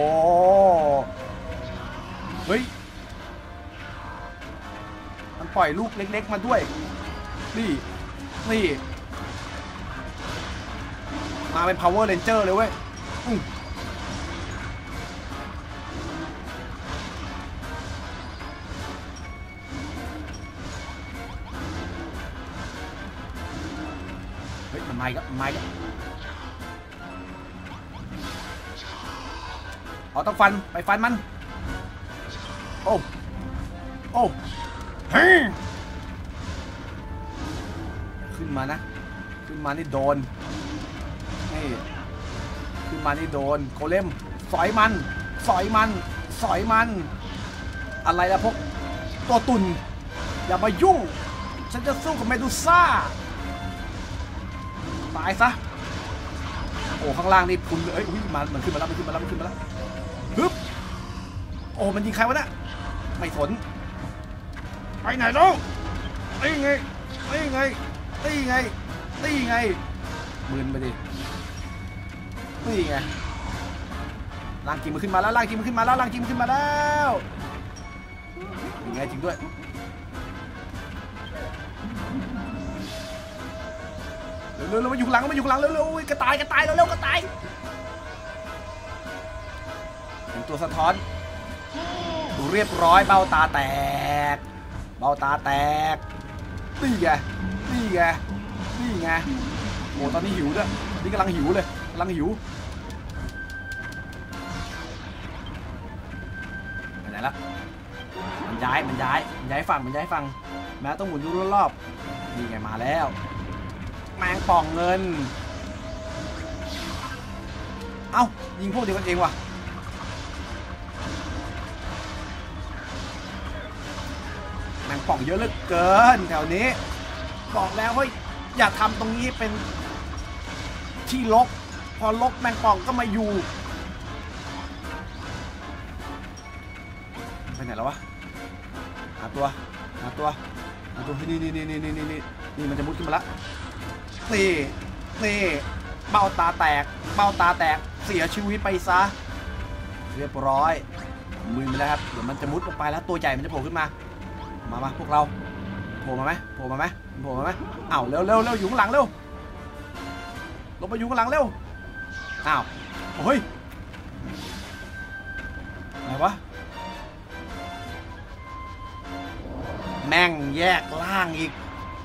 เฮ้ยมันปล่อยลูกเล็กๆมาด้วยนี่นี่มาเป็น Power Ranger เลยเว้ยเฮ้ยมันมาอีกแล้วมันมาอีกแล้วอ๋อต้องฟันไปฟันมันโอ้โอ้เฮ้ยขึ้นมานะขึ้นมานี่โดนนี่ขึ้นมานี่โดนโกเลมสอยมันสอยมันสอยมันอะไรล่ะพวกตัวตุ่นอย่ามายุ่งฉันจะสู้กับเมดูซ่าตายซะโอ้ข้างล่างนี่พุนเลยเอ้ยมามันขึ้นมาแล้วมันขึ้นมาแล้วมันขึ้นมาแล้วฮึบโอ้มันยิงใครวะเนี่ยไม่สนไปไหนลูกตีไงตีไงตีไงตีไงมืนไปดิตีไงล่างกิมมันขึ้นมาแล้วล่างกิมมันขึ้นมาแล้วล่างกิมมันขึ้นมาแล้วยังไงจริงด้วยเร็วๆมาอยู่หลังมาอยู่หลังเร็วๆกระต่ายกระต่ายเร็วๆกระต่ายเป็นตัวสะท้อนดูเรียบร้อยเบ้าตาแตกเบ้าตาแตกนี่ไงนี่ไงนี่ไงโอ้ตอนนี้หิวด้วยนี่กำลังหิวเลยกำลังหิวไปไหนละมันย้ายมันย้ายมันย้ายฝั่งมันย้ายฝั่งแม้ต้องหมุนดูรอบๆนี่ไงมาแล้วแมงป่องเงินเอ้ายิงพวกเดียวกันเองว่ะแมงป่องเยอะเหลือเกินแถวนี้บอกแล้วว่าอย่าทำตรงนี้เป็นที่รกพอรกแมงป่องก็มาอยู่ไปไหนแล้ววะหาตัวหาตัวหาตัวนี่นี่นี่นี่นี่นี่นี่มันจะมุดขึ้นมาละนี่นี่เบ้าตาแตกเบ้าตาแตกเสียชีวิตไปซะเรียบร้อยมือไปแล้วครับเดี๋ยวมันจะมุดลงไปแล้วตัวใหญ่มันจะโผล่ขึ้นมามามาพวกเราโผล่มาไหมโผล่มาไหมโผล่มาไหมอ้าวเร็วเร็วเร็วอยู่ข้างหลังเร็วลงไปอยู่ข้างหลังเร็วอ้าวโอ้ยอะไรวะแม่งแยกล่างอีก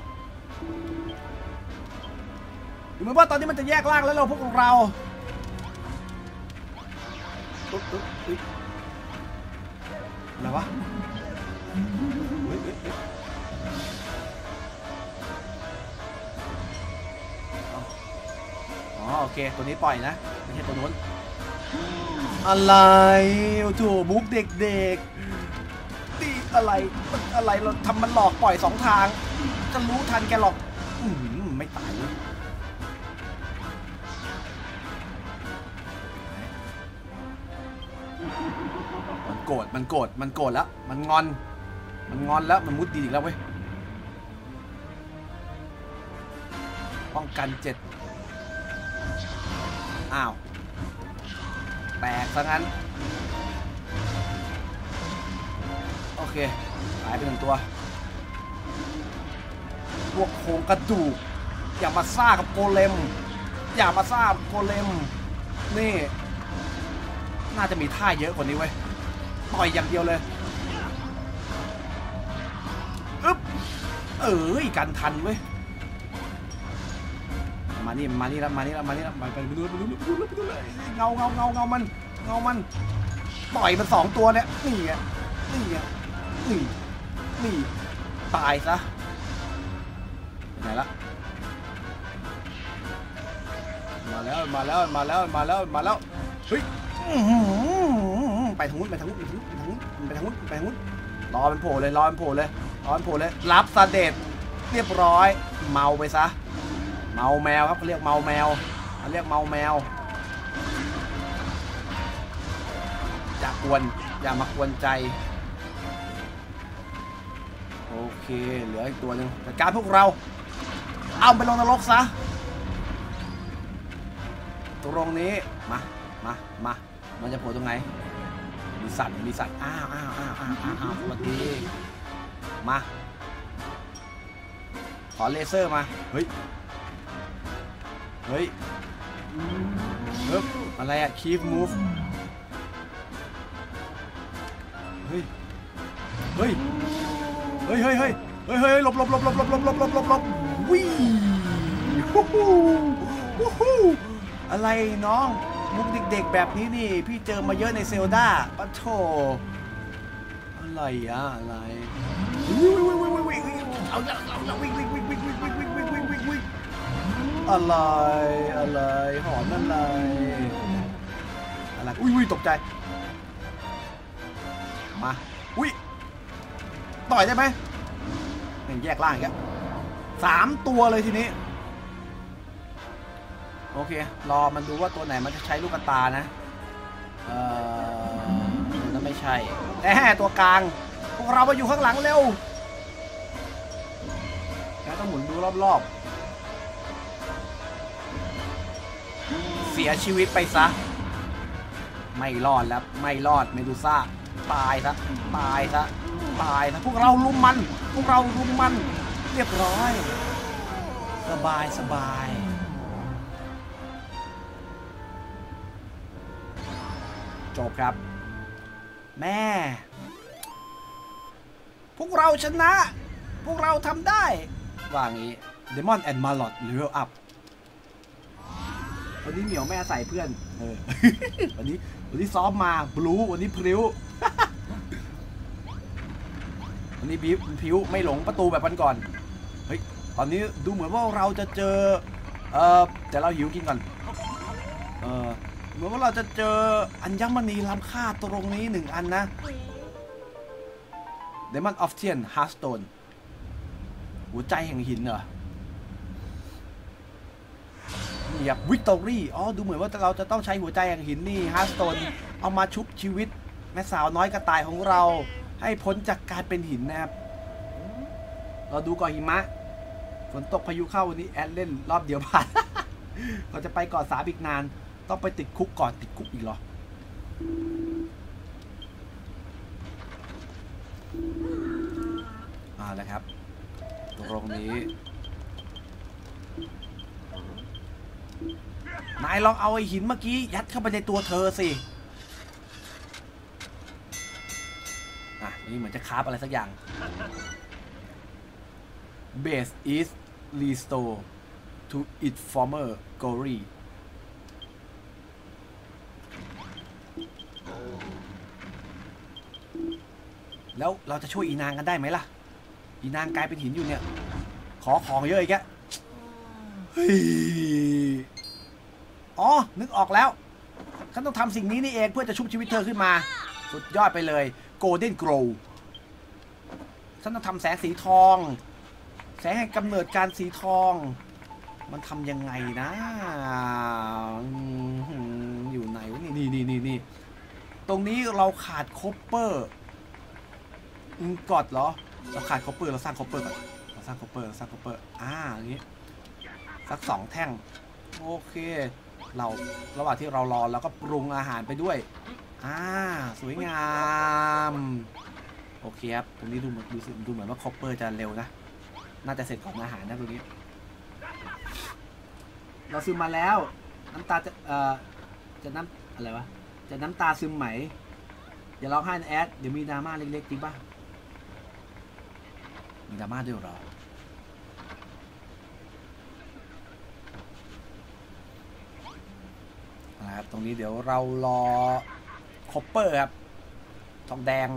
ดูเหมือนว่าตอนนี้มันจะแยกล่างแล้วเราพวกเราตุ๊บตุ๊บตุ๊บอะไรวะอ๋อโอเคตัวนี้ปล่อยนะไม่ใช่ตัวนู้นอะไรโอ้โหมุกเด็กๆตีอะไรมันอะไรเราทำมันหลอกปล่อยสองทางจะรู้ทันแกหรอกอืมไม่ตายเลยมันโกรธมันโกรธมันโกรธแล้วมันงอนมันงอนแล้วมันมุดดีอีกแล้วเว้ยป้องกันเจ็ดอ้าวแตกซะงั้นโอเคหายไปหนึ่งตัวพวกโครงกระดูกอย่ามาซ่ากับโกเลมอย่ามาซ่ากับโกเลมนี่น่าจะมีท่าเยอะกว่านี้เว้ยต่อยอย่างเดียวเลยอึ๊บเอ้ยกันทันเว้ยมานี่มานี่แล้วมานี่แล้วมานี่แล้วไปไปดูดูดูดูดูเลยเงาเงาเงาเงามันเงามันต่อยมันสองตัวเนี่ยนี่ไงนี่ไงนี่นี่ตายซะไหนละมาแล้วมาแล้วมาแล้วมาแล้วมาแล้วเฮ้ยไปทางนู้นไปทางนู้นไปทางนู้นไปทางนู้นไปทางนู้นรอมันโผล่เลยรอมันโผล่เลยรอมันโผล่เลยรับเสด็จเรียบร้อยเมาไปซะเมาแมวครับเขาเรียกเมาแมวเขาเรียกเมาแมวอย่ากวนอย่ามากวนใจโอเคเหลืออีกตัวหนึ่งจัดการพวกเราเอาไปลงนรกซะตรงนี้มามามามันจะโผล่ตรงไหนมีสัตว์มีสัตว์อ้าวอ้าวอ้าวอ้าวอ้าวสวัสดีมาขอเลเซอร์มาเฮ้ยเฮ้ยเฮ้ยอะไรอะ keep move เฮ้ยเฮ้ยเฮ้ยเฮ้ยเฮ้ยเฮ้ยเฮ้ยหลบหลบหลบหลบหลบหลบหลบหลบหลบหลบวิ่งฮู้ฮู้ฮู้ฮู้อะไรน้องมุกเด็กๆแบบนี้นี่พี่เจอมาเยอะในเซลดาปะโถอะไรอะอะไรวิ่งวิ่งวิ่งวิ่งวิ่งเอาเอาเอาวิ่งวิ่งวิ่งวิ่งวิ่งวิ่งวิ่งวิ่งวิ่งวิ่งอะไรอะไรหอมนั่นอะไรอะไรอุ้ยอุ้ยตกใจมาอุ้ยต่อยได้ไหมแยกล่างอีกแล้วสามตัวเลยทีนี้โอเครอมันดูว่าตัวไหนมันจะใช้ลูกตานะเออนั่นไม่ใช่แน่ตัวกลางพวกเรามาอยู่ข้างหลังเร็วแกต้องหมุนดูรอบๆเสียชีวิตไปซะไม่รอดแล้วไม่รอดเมดูซ่าตายซะตายซะตายซะพวกเราลุมมันพวกเราลุมมันเรียบร้อยสบายสบายจบครับแม่พวกเราชนะพวกเราทำได้ว่างี้ Demon and Malot Level Up วันนี้เหมียวไม่อาศัยเพื่อนเออ วันนี้วันนี้ซ้อมมาบลูวันนี้พริ้ว วันนี้บิวพิ้วไม่หลงประตูแบบวันก่อนเฮ้ยตอนนี้ดูเหมือนว่าเราจะเจอเออแต่เราหิวกินก่อนเออเหมือนว่าเราจะเจออัญมณีล้ำค่าตรงนี้หนึ่งอันนะ Demon of Tian Hearthstone หัวใจแห่งหินเหรอนี่ครับ Victory อ๋อดูเหมือนว่าเราจะต้องใช้หัวใจแห่งหินนี่ Hearthstone เอามาชุบชีวิตแม่สาวน้อยกระต่ายของเราให้พ้นจากการเป็นหินนะครับเราดูก่อนหิมะฝนตกพายุเข้าวันนี้แอดเล่นรอบเดียวผ่าน ก็จะไปเกาะสามอีกนานต้องไปติดคุกก่อนติดคุกอีกเหรออ่าแล้วครับตรงนี้นายลองเอาไอ้หินเมื่อกี้ยัดเข้าไปในตัวเธอสิอ่ะนี่เหมือนจะคราฟอะไรสักอย่าง Base is restore to its former gloryแล้วเราจะช่วยอีนางกันได้ไหมล่ะอีนางกลายเป็นหินอยู่เนี่ยขอของเยอะอีกแกเฮ้ยอ๋อนึกออกแล้วฉันต้องทำสิ่งนี้นี่เองเพื่อจะชุบชีวิตเธอขึ้นมาสุดยอดไปเลย Golden Glow ฉันต้องทำแสงสีทองแสงแห่งกำเนิดการสีทองมันทำยังไงนะอยู่ไหนวะนี่นี่นี่นี่ตรงนี้เราขาดคอปเปอร์อิงกอดเหรอเราขาดคอปเปอร์เราสร้างคอปเปอร์ก่อนเราสร้างคอปเปอร์เราสร้างคอปเปอร์อ่าอย่างนี้สักสองแท่งโอเคเราระหว่างที่เรารอเราก็ปรุงอาหารไปด้วยอ่าสวยงามโอเคครับตรงนี้ดูเหมือนดูดูเหมือนว่าคอปเปอร์จะเร็วนะน่าจะเสร็จก่อนอาหารนะตรงนี้เราซึมมาแล้วน้ำตาจะเอ่อจะน้ำอะไรวะจะน้ำตาซึมไหมอย่าร้องไห้นะแอดเดี๋ยวมีดราม่าเล็กๆจริงป่ะมีดราม่าด้วยหรอนะครับตรงนี้เดี๋ยวเรารอคอปเปอร์ครับทองแดง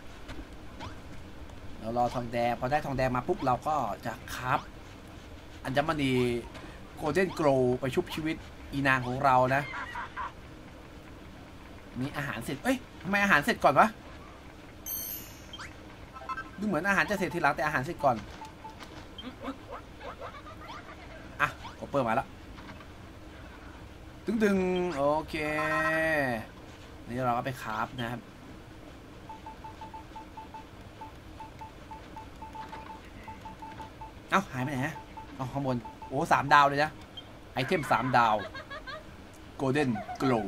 เรารอทองแดงพอได้ทองแดงมาปุ๊บเราก็จะคับอัญมณีโกลเด้นโกลไปชุบชีวิตอีนางของเรานะมีอาหารเสร็จเอ้ยทำไมอาหารเสร็จก่อนวะดูเหมือนอาหารจะเสร็จทีหลังแต่อาหารเสร็จก่อนอ่ะคอปเปอร์มาแล้วดึงดึงโอเคนี่เราก็ไปคราฟนะครับเอ้าหายไปไหนฮะเอาข้างบนโอ้สามดาวเลยนะไอเทมสามดาว Golden Glow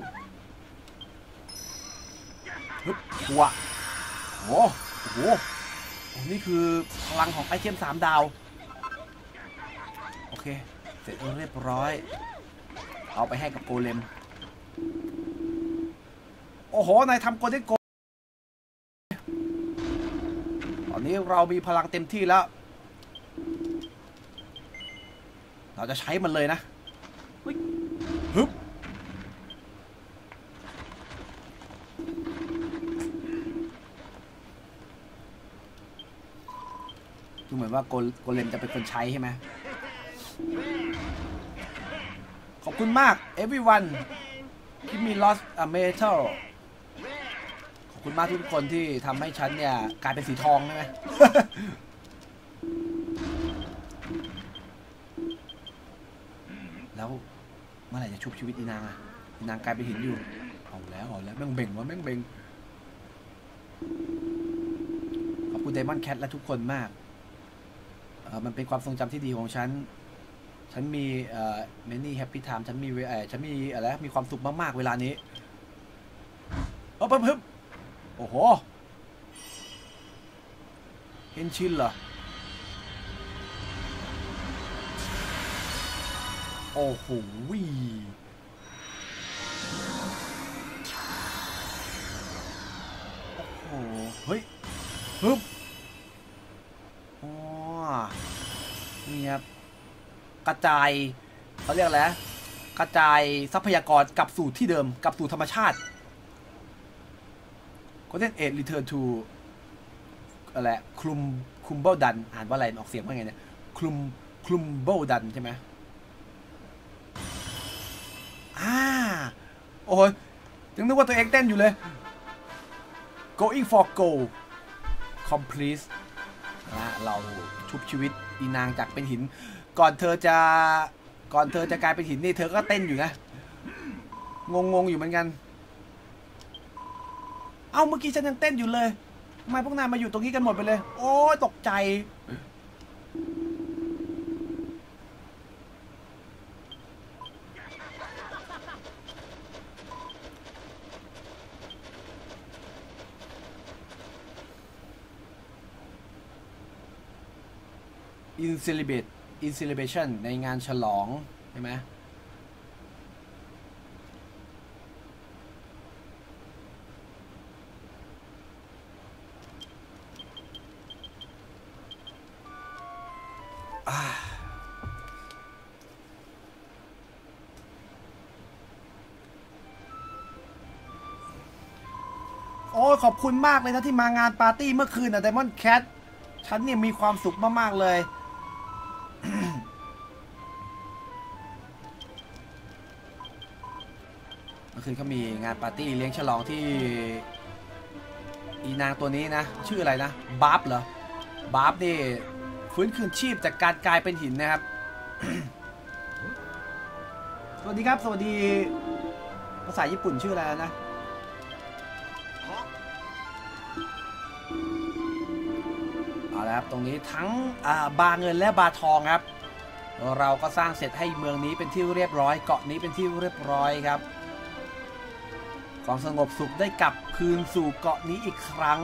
ฮึบหัวโอ้โหนี่คือพลังของไอเทมสามดาวโอเคเสร็จเรียบร้อยเอาไปให้กับโกเลมโอ้โหนายทำโกลเด้นโกตอนนี้เรามีพลังเต็มที่แล้วเราจะใช้มันเลยนะฮึบดูเหมือนว่าโกเลมจะเป็นคนใช้ใช่ไหมขอบคุณมาก everyone ที่มี lost a metal ขอบคุณมากทุกคนที่ทำให้ฉันเนี่ยกลายเป็นสีทองใช่ไหม แล้วเมื่อไหร่จะชุบชีวิตอีนางอ่ะอีนางกลายเป็นหินอยู่เอาแล้วเอาแล้วแม่งเบ่งวะแม่งเบ่งขอบคุณไดมอนด์แคทและทุกคนมากเออมันเป็นความทรงจำที่ดีของฉันฉันมีเอ่อ many happy time ฉันมีเอ่อฉันมีอะไรมีความสุขมากๆเวลานี้เออปึ๊บปึ๊บโอ้โหเห็นชินเหรอโอ้โหโอ้โหเฮ้ยฮึบอ๋อนี่ครับกระจายเขาเรียกอะไรกระจายทรัพยากรกลับสู่ที่เดิมกลับสู่ธรรมชาติ Golden Age Return to อะไรคลุมคลุมเบิลดันอ่านว่าอะไรออกเสียงว่าไงเนี่ยคลุมคลุมเบิลดันใช่ไหมอ่าโอ้ยยังนึกว่าตัวเองเต้นอยู่เลย going for gold complete นะเราชุบชีวิตอีนางจากเป็นหินก่อนเธอจะก่อนเธอจะกลายเป็นหินนี่เธอก็เต้นอยู่นะงงงอยู่เหมือนกันเอ้าเมื่อกี้ฉันยังเต้นอยู่เลยทำไมพวกนายมาอยู่ตรงนี้กันหมดไปเลยโอ้ยตกใจ in celebrate in celebration ในงานฉลองใช่ไหมโอ้ขอบคุณมากเลยนะที่มางานปาร์ตี้เมื่อคืนนะไดมอนด์แคทฉันเนี่ยมีความสุขมากๆเลยเมื่อคืนเขามีงานปาร์ตี้เลี้ยงฉลองที่อีนางตัวนี้นะชื่ออะไรนะบาร์บเหรอบาร์บนี่ฟื้นคืนชีพจากการกลายเป็นหินนะครับ สวัสดีครับสวัสดีภาษาญี่ปุ่นชื่ออะไรนะเอาละครับตรงนี้ทั้งบาเงินและบาทองครับเราก็สร้างเสร็จให้เมืองนี้เป็นที่เรียบร้อยเกาะนี้เป็นที่เรียบร้อยครับความสงบสุขได้กลับคืนสู่เกาะนี้อีกครั้ง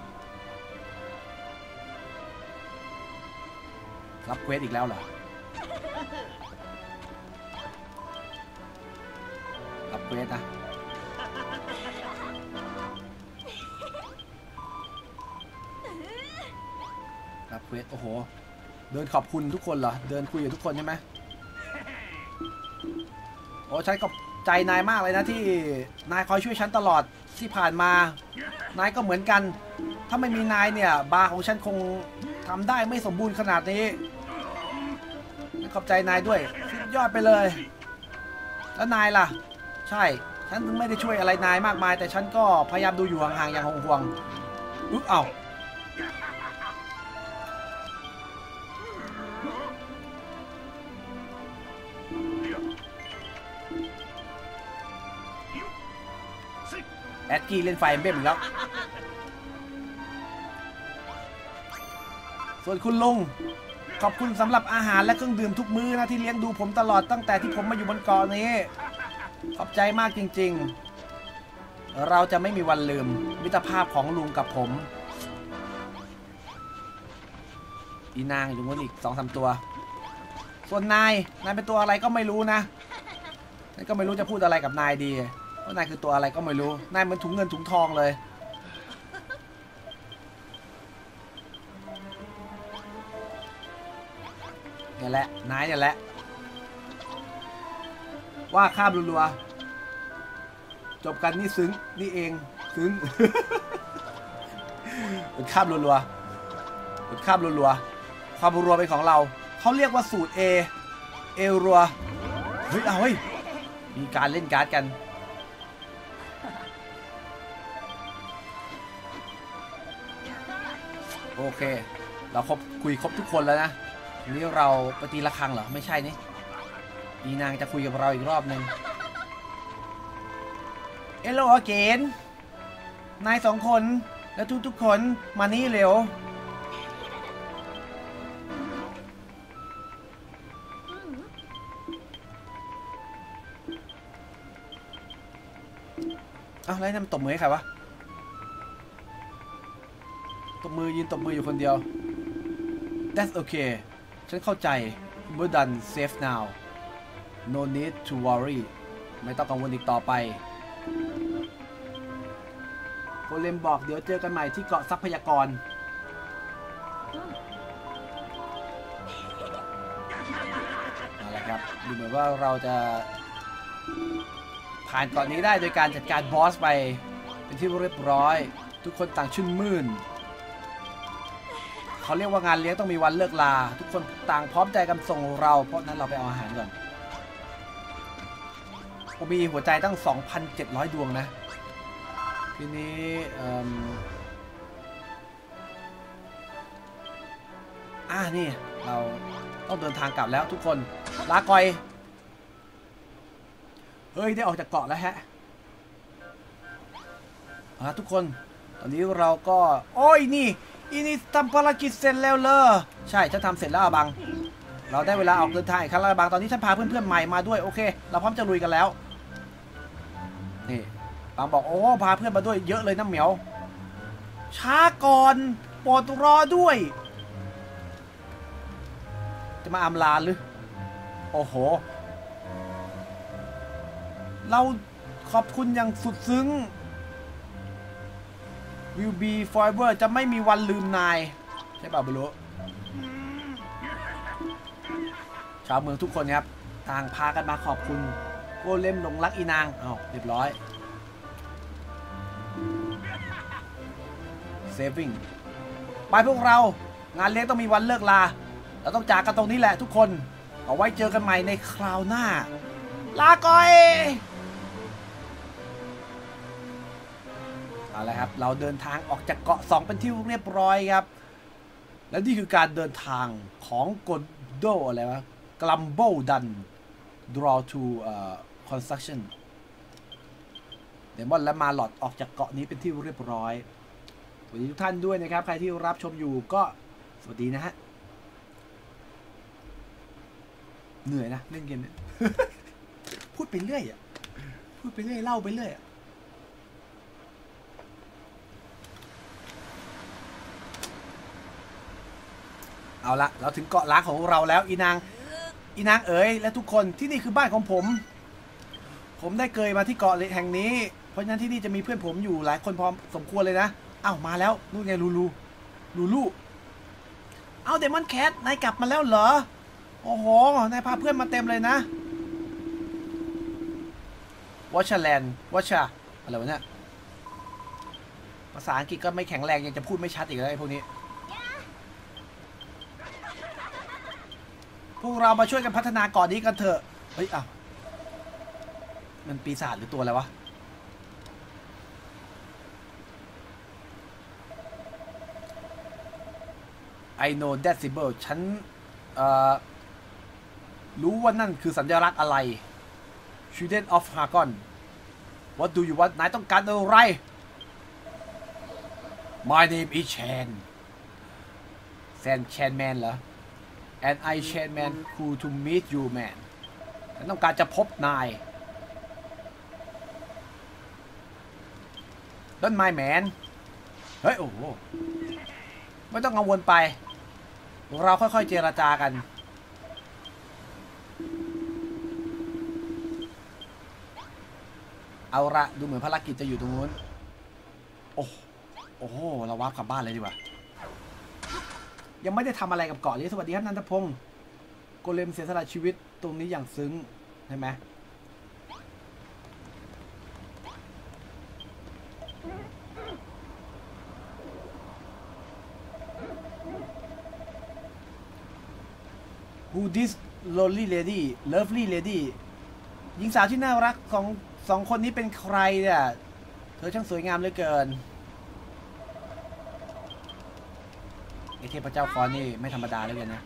รับเควสอีกแล้วเหรอรับเควสนะรับเควสโอ้โหเดินขอบคุณทุกคนเหรอเดินคุยกับทุกคนใช่ไหมโอ้ใช้กับใจนายมากเลยนะที่นายคอยช่วยฉันตลอดที่ผ่านมานายก็เหมือนกันถ้าไม่มีนายเนี่ยบาร์ของฉันคงทำได้ไม่สมบูรณ์ขนาดนี้ขอบใจนายด้วยสุดยอดไปเลยแล้วนายล่ะใช่ฉันไม่ได้ช่วยอะไรนายมากมายแต่ฉันก็พยายามดูอยู่ห่างๆอย่างห่วงๆอุ๊ยเอ้าแอดกี้เล่นไฟเบ้มอีกแล้วส่วนคุณลุงขอบคุณสำหรับอาหารและเครื่องดื่มทุกมื้อนะที่เลี้ยงดูผมตลอดตั้งแต่ที่ผมมาอยู่บนเกาะนี้ขอบใจมากจริงๆเราจะไม่มีวันลืมมิตรภาพของลุงกับผมอีนางอยู่บนอีกสองสามตัวส่วนนายนายเป็นตัวอะไรก็ไม่รู้นะนายก็ไม่รู้จะพูดอะไรกับนายดีว่านายคือตัวอะไรก็ไม่รู้นายมันถุงเงินถุงทองเลยนี่แหละนายนี่แหละว่าข้ามรัวๆจบกันนี่ซึ้งนี่เองซึ้งเป็นข้ามรัวๆเป็นข้ามรัวๆความรัวเป็นของเราเขาเรียกว่าสูตร A เอรัวเฮ้ยเอาเฮ้ยมีการเล่นการ์ดกันโอเคเราครบคุยครบทุกคนแล้วนะทีนี้เราไปตีระฆังเหรอไม่ใช่นี่อีนางจะคุยกับเราอีกรอบหนึ่งเอลโลเกนนายสองคนและทุกๆคนมานี่เร็วอ้าวแล้วนั่นตบมือให้ใครวะตบมือยืนตบมืออยู่คนเดียว That's okay ฉันเข้าใจ We're done safe now no need to worry ไม่ต้องกังวลอีกต่อไปโกเลมบอกเดี๋ยวเจอกันใหม่ที่เกาะทรัพยากรเอาละครับดูเหมือนว่าเราจะผ่านเกาะนี้ได้โดยการจัดการบอสไปเป็นที่เรียบร้อยทุกคนต่างชื่นมื่นเขาเรียกว่างานเลี้ยงต้องมีวันเลิกลาทุกคนต่างพร้อมใจกันส่งเราเพราะนั้นเราไปเอาอาหารก่อนผมมีหัวใจตั้ง สองพันเจ็ดร้อย ดวงนะทีนี้อ่านี่เราต้องเดินทางกลับแล้วทุกคนลาก่อยเฮ้ยได้ออกจากเกาะแล้วฮะเอาละทุกคนตอนนี้เราก็โอ้ยนี่อีนี่ทำภารกิจเสร็จแล้วเลยใช่ฉันทำเสร็จแล้วบังเราได้เวลาออกเดินทางอีกครั้งแล้วบังตอนนี้ฉันพาเพื่อนๆใหม่มาด้วยโอเคเราพร้อมจะลุยกันแล้วนี่บางบอกโอ้พาเพื่อนมาด้วยเยอะเลยน้ำเหมียวช้าก่อนโปรดรอด้วยจะมาอำลาหรือโอ้โหเราขอบคุณอย่างสุดซึ้ง Will be forever จะไม่มีวันลืมนายใช่ป่ะบุรุษชาวเมืองทุกคนครับต่างพากันมาขอบคุณโกเลมหลงรักอีนางอ้าวเรียบร้อยSaving ไปพวกเรางานเลี้ยงต้องมีวันเลิกลาเราต้องจากกันตรงนี้แหละทุกคนเอาไว้เจอกันใหม่ในคราวหน้าลาก่อยเอาละครับเราเดินทางออกจากเกาะสองเป็นที่เรียบร้อยครับและนี่คือการเดินทางของกดโดอะไรวะกลัมโบดัน draw to uh, construction เดมอนและมาลอดออกจากเกาะนี้เป็นที่เรียบร้อยสวัสดีทุกท่านด้วยนะครับใครที่รับชมอยู่ก็สวัสดีนะฮะเหนื่อยนะเล่นเกมเนี่ย พูดไปเรื่อยอ่ะพูดไปเรื่อยเล่าไปเรื่อยอ่ะเอาละเราถึงเกาะล้างของเราแล้วอีนางอีนางเอ๋ยและทุกคนที่นี่คือบ้านของผมผมได้เคยมาที่เกาะแห่งนี้เพราะฉะนั้นที่นี่จะมีเพื่อนผมอยู่หลายคนพอสมควรเลยนะอ้าวมาแล้วนู่นไงลูลูลูลูเอาเดมอนแคทนายกลับมาแล้วเหรอโอ้โหนายพาเพื่อนมาเต็มเลยนะวอชแลนด์วอชอะไรวะเนี่ยภาษาอังกฤษก็ไม่แข็งแรงยังจะพูดไม่ชัดอีกแล้วไอ้พวกนี้พวกเรามาช่วยกันพัฒนาเกาะนี้กันเถอะเฮ้ยอ้าวมันปีศาจหรือตัวอะไรวะI know that symbol ฉันรู้ว่านั่นคือสัญลักษณ์อะไร Children of Hargon What do you want นายต้องการอะไร My name is Chan San Chan Man เหรอ And I Chan Man who to meet you man ฉันต้องการจะพบนายต้นไม้แมนเฮ้ยโอ้โหไม่ต้องกังวลไปเราค่อยๆเจรจากันเอาละดูเหมือนภารกิจจะอยู่ตรงนู้นโอ้โอ้เราวาร์ปกลับบ้านเลยดีกว่ายังไม่ได้ทำอะไรกับเกาะนี้สวัสดีครับนันทพงศ์โกเลมเสียสละชีวิตตรงนี้อย่างซึ้งใช่ไหมWho this lonely lady lovely lady หญิงสาวที่น่ารักของสองคนนี้เป็นใครเนี่ยเธอช่างสวยงามเหลือเกินไอเทพเจ้าคอนนี่ไม่ธรรมดาเลยนะ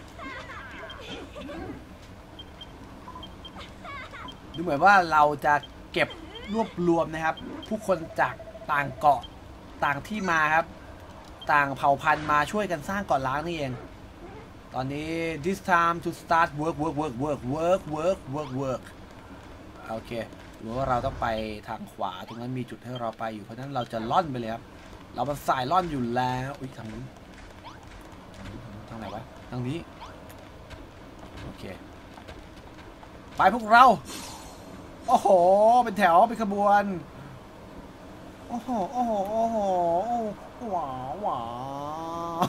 ดูเหมือนว่าเราจะเก็บรวบรวมนะครับผู้คนจากต่างเกาะต่างที่มาครับต่างเผ่าพันธุ์มาช่วยกันสร้างเกาะล้างนี่เองตอนนี้ this time to start work work work work work work work work โอเคหรือว่าเราต้องไปทางขวาตรงนั้นมีจุดให้เราไปอยู่เพราะนั้นเราจะล่อนไปเลยครับเราเป็นสายล่อนอยู่แล้วอุ้ยทางนู้นทางไหนวะทางนี้โอเคไปพวกเราโอ้โหเป็นแถวเป็นขบวนโอ้โหโอ้โหโอ้โหว้าวว้าว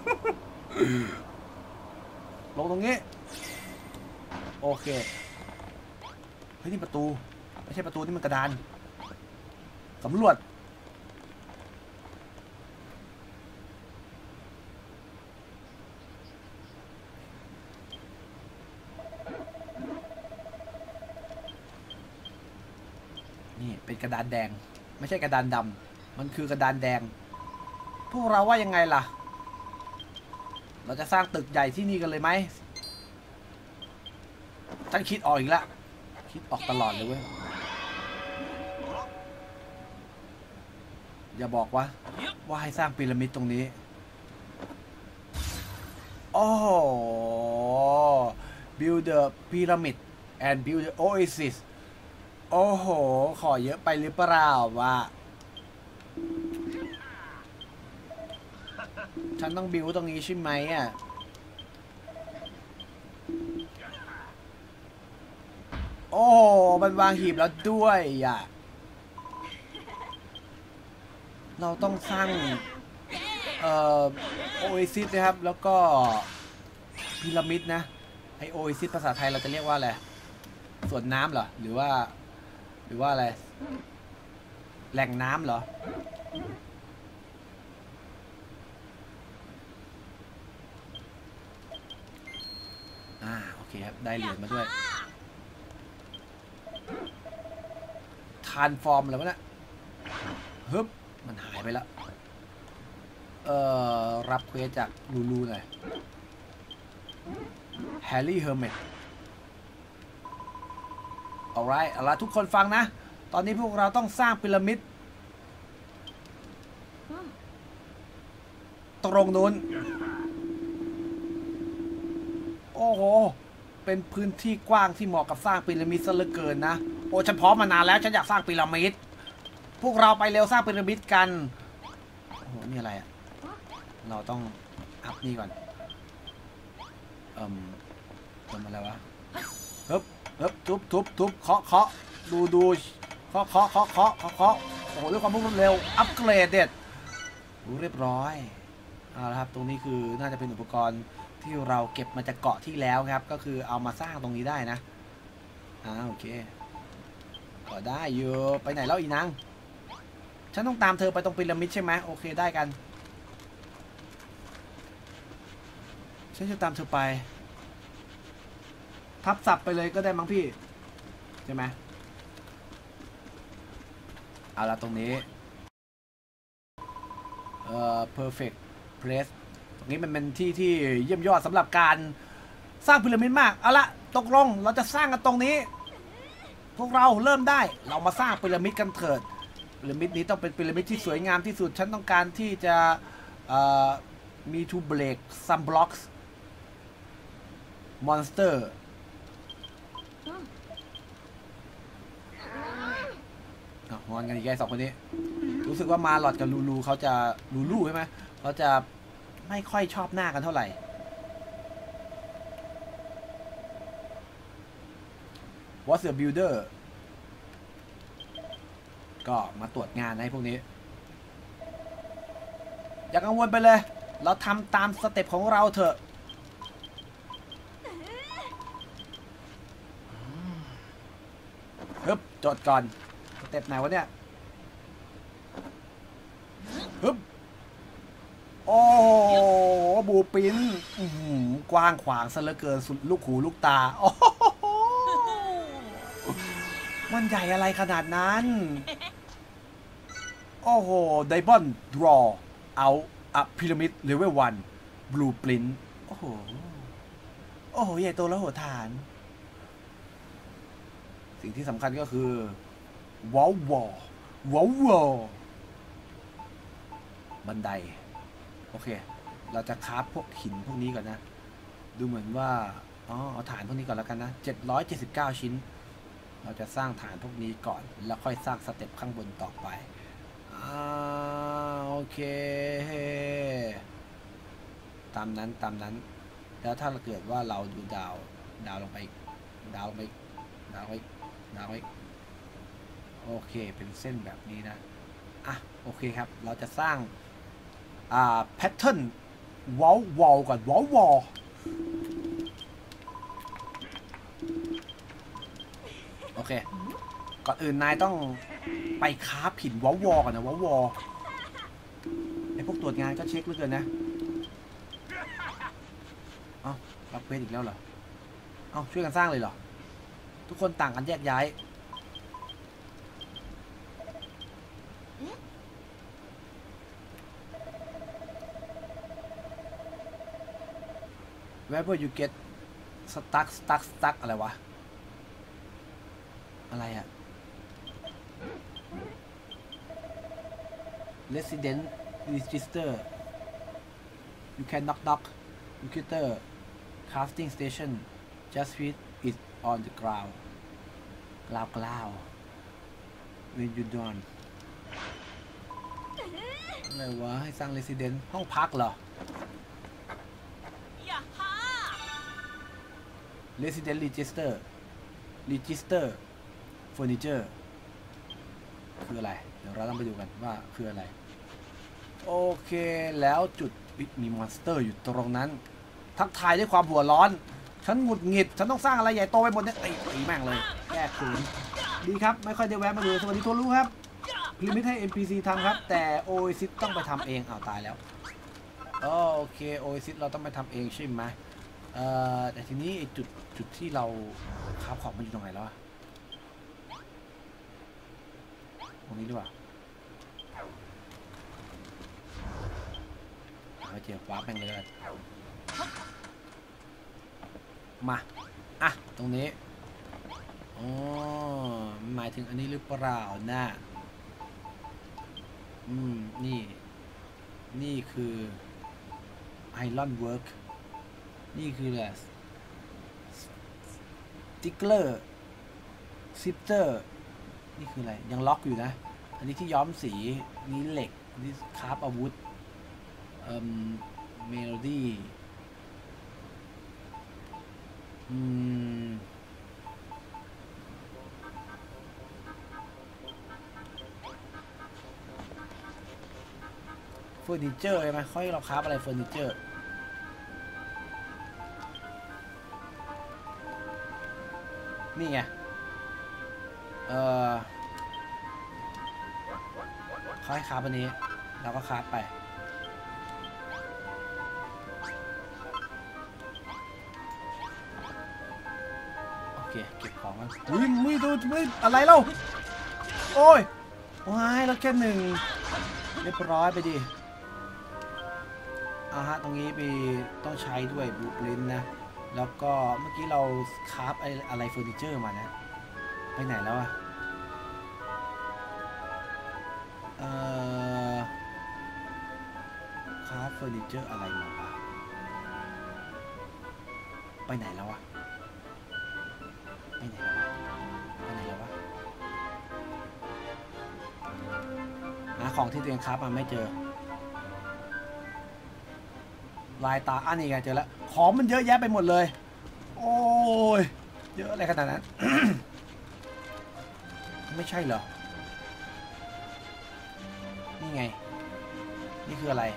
ลงตรงนี้โอเคเฮ้ยนี่ประตูไม่ใช่ประตูนี่มันกระดานสำรวจนี่เป็นกระดานแดงไม่ใช่กระดานดำมันคือกระดานแดงพวกเราว่ายังไงล่ะเราจะสร้างตึกใหญ่ที่นี่กันเลยไหมท่านคิดออกอีกแล้วคิดออกตลอดเลยเว้ยอย่าบอกว่าว่าให้สร้างพีระมิดตรงนี้โอ้โห build the pyramid and build the oasis โอ้โหขอเยอะไปหรือเปล่าวะฉันต้องบิวตรงนี้ใช่ไหมอ่ะโอ้มันวางหีบแล้วด้วยอ่ะเราต้องสร้างเอ่อโอเอซิสนะครับแล้วก็พีระมิดนะไอโอเอซิสภาษาไทยเราจะเรียกว่าอะไรสวนน้ำเหรอหรือว่าหรือว่าอะไรแหล่งน้ำเหรออ่าโอเคครับได้เหรียญมาด้วยทรานส์ฟอร์มแล้วนะฮึบมันหายไปแล้วเอ่อรับเควสจากลูลูหน่อยแฮร์รี่เฮอร์เมตเอาไรเอาละทุกคนฟังนะตอนนี้พวกเราต้องสร้างพีระมิดตรงนู้นโอ้โหเป็นพื้นที่กว้างที่เหมาะกับสร้างพีระมิดซะเหลือเกินนะโอ้ฉันพร้อมมานานแล้วฉันอยากสร้างพีระมิดพวกเราไปเร็วสร้างพีระมิดกันโอ้โหนี่อะไรอ่ะเราต้องอัพนี่ก่อนเอ่มทำอะไรวะฮึบฮึบทุบทุบทุบเคาะเคาะดูดูเคาะเคาะเคาะเคาะเคาะโอ้โหด้วยความรวดเร็วอัปเกรดเด็ดรู้เรียบร้อยเอาละครับตรงนี้คือน่าจะเป็นอุปกรณ์ที่เราเก็บมาจากเกาะที่แล้วครับก็คือเอามาสร้างตรงนี้ได้นะอ่าโอเคก็ได้อยู่ไปไหนแล้วอีนางฉันต้องตามเธอไปตรงพีระมิดใช่ไหมโอเคได้กันฉันจะตามเธอไปทับศัพท์ไปเลยก็ได้มั้งพี่ใช่ไหมเอาละตรงนี้เอ่อ perfect place ตรงนี้มันเป็นที่ที่เยี่ยมยอดสำหรับการสร้างพีระมิดมากเอาละตกลงเราจะสร้างกันตรงนี้พวกเราเริ่มได้เรามาสร้างพีระมิดกันเถิดพีระมิดนี้ต้องเป็นพีระมิดที่สวยงามที่สุดฉันต้องการที่จะมี to break some blocks monsterงอนกันอีกแค่สองคนนี้รู้สึกว่ามาหลอดกับลูลูเขาจะลูลูใช่ไหมเขาจะไม่ค่อยชอบหน้ากันเท่าไหร่ What's the builder ก็มาตรวจงานให้พวกนี้อย่ากังวลไปเลยเราทำตามสเต็ปของเราเถอะฮึบจดก่อนสเต็ปไหนวะเนี่ยฮึบโอ้บูปิ้นกว้างขวางซะเหลือเกินสุดลูกหูลูกตาโอ้มันใหญ่อะไรขนาดนั้นโอ้โหไดบอนดรอเอาอะพีระมิดเลเวลวันบลูปรินท์โอ้โหโอ้โหใหญ่โตแล้วโหฐานสิ่งที่สำคัญก็คือว้าววอว้าววอบันไดโอเคเราจะคราฟพวกหินพวกนี้ก่อนนะดูเหมือนว่าอ๋อเอาฐานพวกนี้ก่อนแล้วกันนะเจ็ดร้อยเจ็ดสิบเก้าชิ้นเราจะสร้างฐานพวกนี้ก่อนแล้วค่อยสร้างสเต็ปข้างบนต่อไปอ่าโอเคตามนั้นตามนั้นแล้วถ้าเกิดว่าเราดูดาวดาวลงไปดาวลงไปดาวลงไปดาวลงไปโอเคเป็นเส้นแบบนี้นะอ่ะโอเคครับเราจะสร้างอ่าแพทเทิร์นวอลวอลก่อนวอลวอลโอเคก่อนอื่นนายต้องไปคราฟหินวอลวอลก่อนนะวอลวอลไอพวกตรวจงานก็เช็คเหลือเกินนะเอ้ารับเควสอีกแล้วเหรอเอ้าช่วยกันสร้างเลยเหรอทุกคนต่างกันแยกย้ายWherever you get stuck stuck stuck อะไรวะอะไรอะ Resident Register You can knock knock Computer Crafting Station Just fit it on the ground กล่าวกล่าว When you done อะไรวะให้สร้าง Resident ห้องพักเหรอResident Register Register Furniture คืออะไรเดี๋ยวเราต้องไปดูกันว่าคืออะไรโอเคแล้วจุดมีมอนสเตอร์อยู่ตรงนั้นทักทายด้วยความหัวร้อนฉันหงุดหงิดฉันต้องสร้างอะไรใหญ่โตไปหมดเนี่ยตีตีแม่งเลยแก้คืนดีครับไม่ค่อยได้แวะมาดูสวัสดีทัวรู้ครับพิมพ์ให้ เอ็น พี ซี ทำครับแต่ Oasis ต้องไปทำเองอ้าวตายแล้วโอเค Oasis เราต้องไปทำเองใช่ไหมเอ่อแต่ทีนี้จุดจุดที่เราคราฟของมันอยู่ตรงไหนแล้วอะตรงนี้ดีกว่าไปเจอวาร์ปแม่งเลยกันมาอ่ะตรงนี้อ๋อหมายถึงอันนี้หรือเปล่านะอืมนี่นี่คือ Iron Workนี่คือแหละสติ๊กเกอร์ซิปเตอร์นี่คืออะไรยังล็อกอยู่นะอันนี้ที่ย้อมสีนี่เหล็กนี่คราฟอาวุธเอ่อเมโลดี้อืมเฟอร์นิเจอร์ใช่ไหมค่อยเราคราฟอะไรเฟอร์นิเจอร์นี่ไงเออเขาให้คราฟอันนี้เราก็คราฟไปโอเคเก็บของกันอุ้ยไม่ดูไม่อะไรเล่าโอ้ยว้ายแล้วแค่หนึ่งเรียบร้อยไปดิอ่าฮะตรงนี้ไปต้องใช้ด้วยบลูพรินท์นะแล้วก็เมื่อกี้เราคราฟอะไรเฟอร์นิเจอร์มานะไปไหนแล้วอะเอ่อคราฟเฟอร์นิเจอร์อะไรมาวะไปไหนแล้วอะไปไหนแล้ววะไปไหนแล้ววะหาของที่ตัวเองคราฟมาไม่เจอลายตาอันนี้ไงเจอแล้วของมันเยอะแยะไปหมดเลยโอ้ยเยอะอะไรขนาดนั้น ไม่ใช่เหรอนี่ไงนี่คืออะไร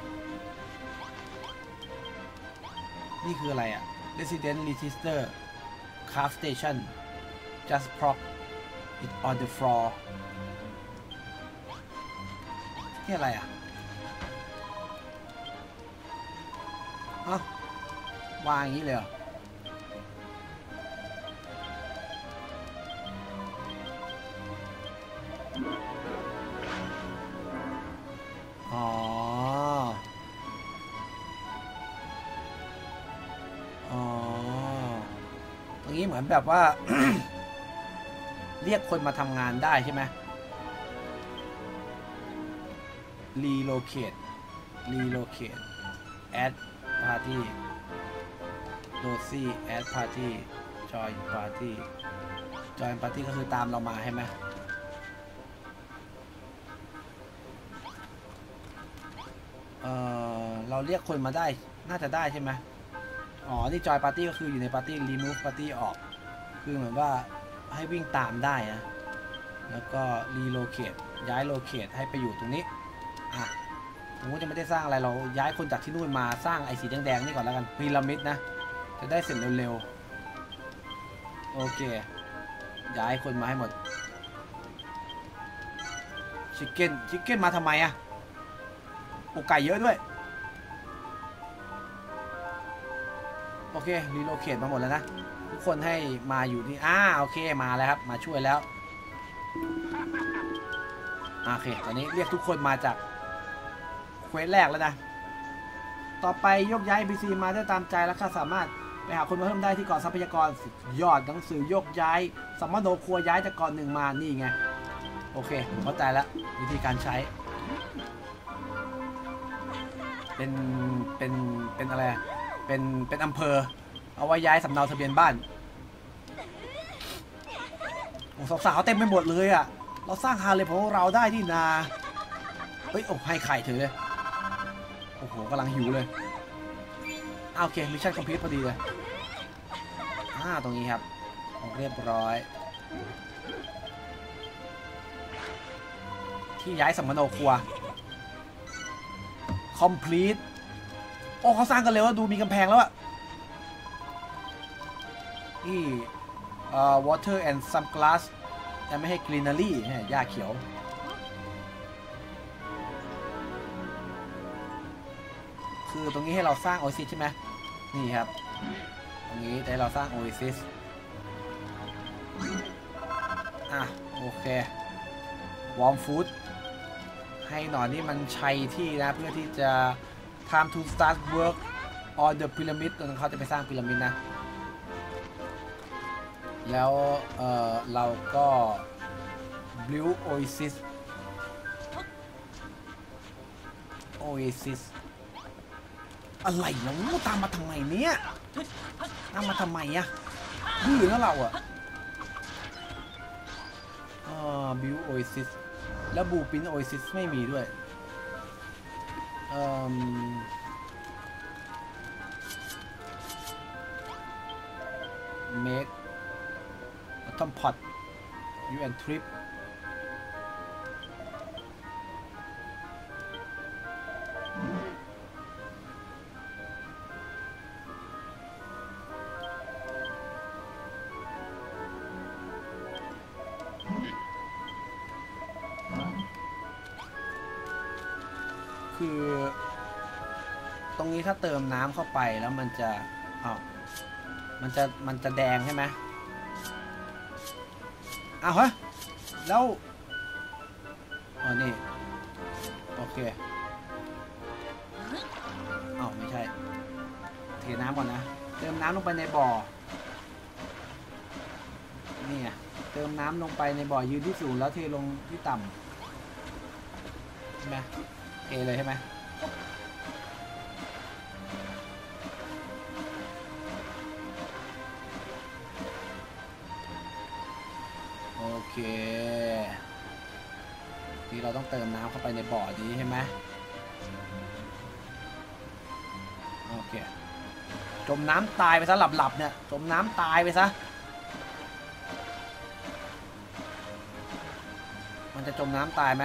นี่คืออะไรอะ Resident Register Craft Station Just prop it on the floor นี่อะไรอะอ้าววางอย่างนี้เลยเหรอตรงนี้เหมือนแบบว่า เรียกคนมาทำงานได้ใช่ไหม relocate relocate add party Rosie add party join party join party ก็คือตามเรามาใช่ไหมเออเราเรียกคนมาได้น่าจะได้ใช่ไหมอ๋อนี่ join party ก็คืออยู่ใน party remove party ออกคือเหมือนว่าให้วิ่งตามได้นะแล้วก็ relocate ย้าย locate ให้ไปอยู่ตรงนี้อ่ะผมก็จะไม่ได้สร้างอะไรเราย้ายคนจากที่นู่นมาสร้างไอ้สีแดงๆนี่ก่อนแล้วกันพีระมิดนะจะได้เสร็จเร็วๆโอเคย้ายคนมาให้หมดชิคเก้นชิคเก้นมาทำไมอะโอไก่เยอะด้วยโอเครีโลเคทมาหมดแล้วนะทุกคนให้มาอยู่ที่อ่าโอเคมาแล้วครับมาช่วยแล้วโอเคตอนนี้เรียกทุกคนมาจากเควสแรกแล้วนะต่อไปยกย้าย เอ็น พี ซี มาได้ตามใจแล้วค่ะสามารถไปหาคนมาเพิ่มได้ที่เกาะทรัพยากรยอดหนังสือยกย้ายสัมมโนครัวย้ายจากเกาะหนึ่งมานี่ไงโอเคผมเข้าใจแล้ววิธีการใช้เป็นเป็นเป็นอะไรเป็นเป็นอำเภอเอาไว้ย้ายสำเนาทะเบียนบ้านโอ้สาวๆเต็มไปหมดเลยอ่ะเราสร้างฮาเลมของเราได้ที่นาเฮ้ยโอ้ให้ไข่เถอะเลยโอ้โหกำลังหิวเลยโอเคมิชชั่นคอมพลีทพอดีเลยอ่าตรงนี้ครับเรียบร้อยที่ย้ายสัมมโนครัวคอมพลีทโอ้เขาสร้างกันเร็วแล้วดูมีกำแพงแล้วอะนี่เอ่อ water and some glass จะไม่ให้ greenery หญ้าเขียวคือตรงนี้ให้เราสร้างโอซิสใช่ไหมนี่ครับตรงนี้ให้เราสร้างโอซิสอ่ะโอเควอร์มฟู้ดให้หนอนนี่มันใช้ที่นะเพื่อที่จะ time to start work on the pyramid ตอนนั้นเขาจะไปสร้างพีระมิดนะแล้วเอ่อเราก็ build oasis oasis อะไรเนาะตามมาทำไมเนี่ยตามมาทำไมอะดื้อนะเราอะอ่า build oasis แล้วบูปิน oasis ไม่มีด้วยเอ่อ make bottom pot you and trip คือตรงนี้ถ้าเติมน้ำเข้าไปแล้วมันจะอ้าวมันจะมันจะแดงใช่ไหมอ้าวฮะแล้วอ๋อนี่โอเคอ้าวไม่ใช่เทน้ำก่อนนะเติมน้ำลงไปในบ่อนี่ไงเติมน้ำลงไปในบ่อยืนที่สูงแล้วเทลงที่ต่ำใช่ไหมเทเลยใช่ไหมโอเคที่เราต้องเติมน้ำเข้าไปในบ่อนี้ใช่ไหมโอเคจมน้ำตายไปซะหลับๆเนี่ยจมน้ำตายไปซะมันจะจมน้ำตายไหม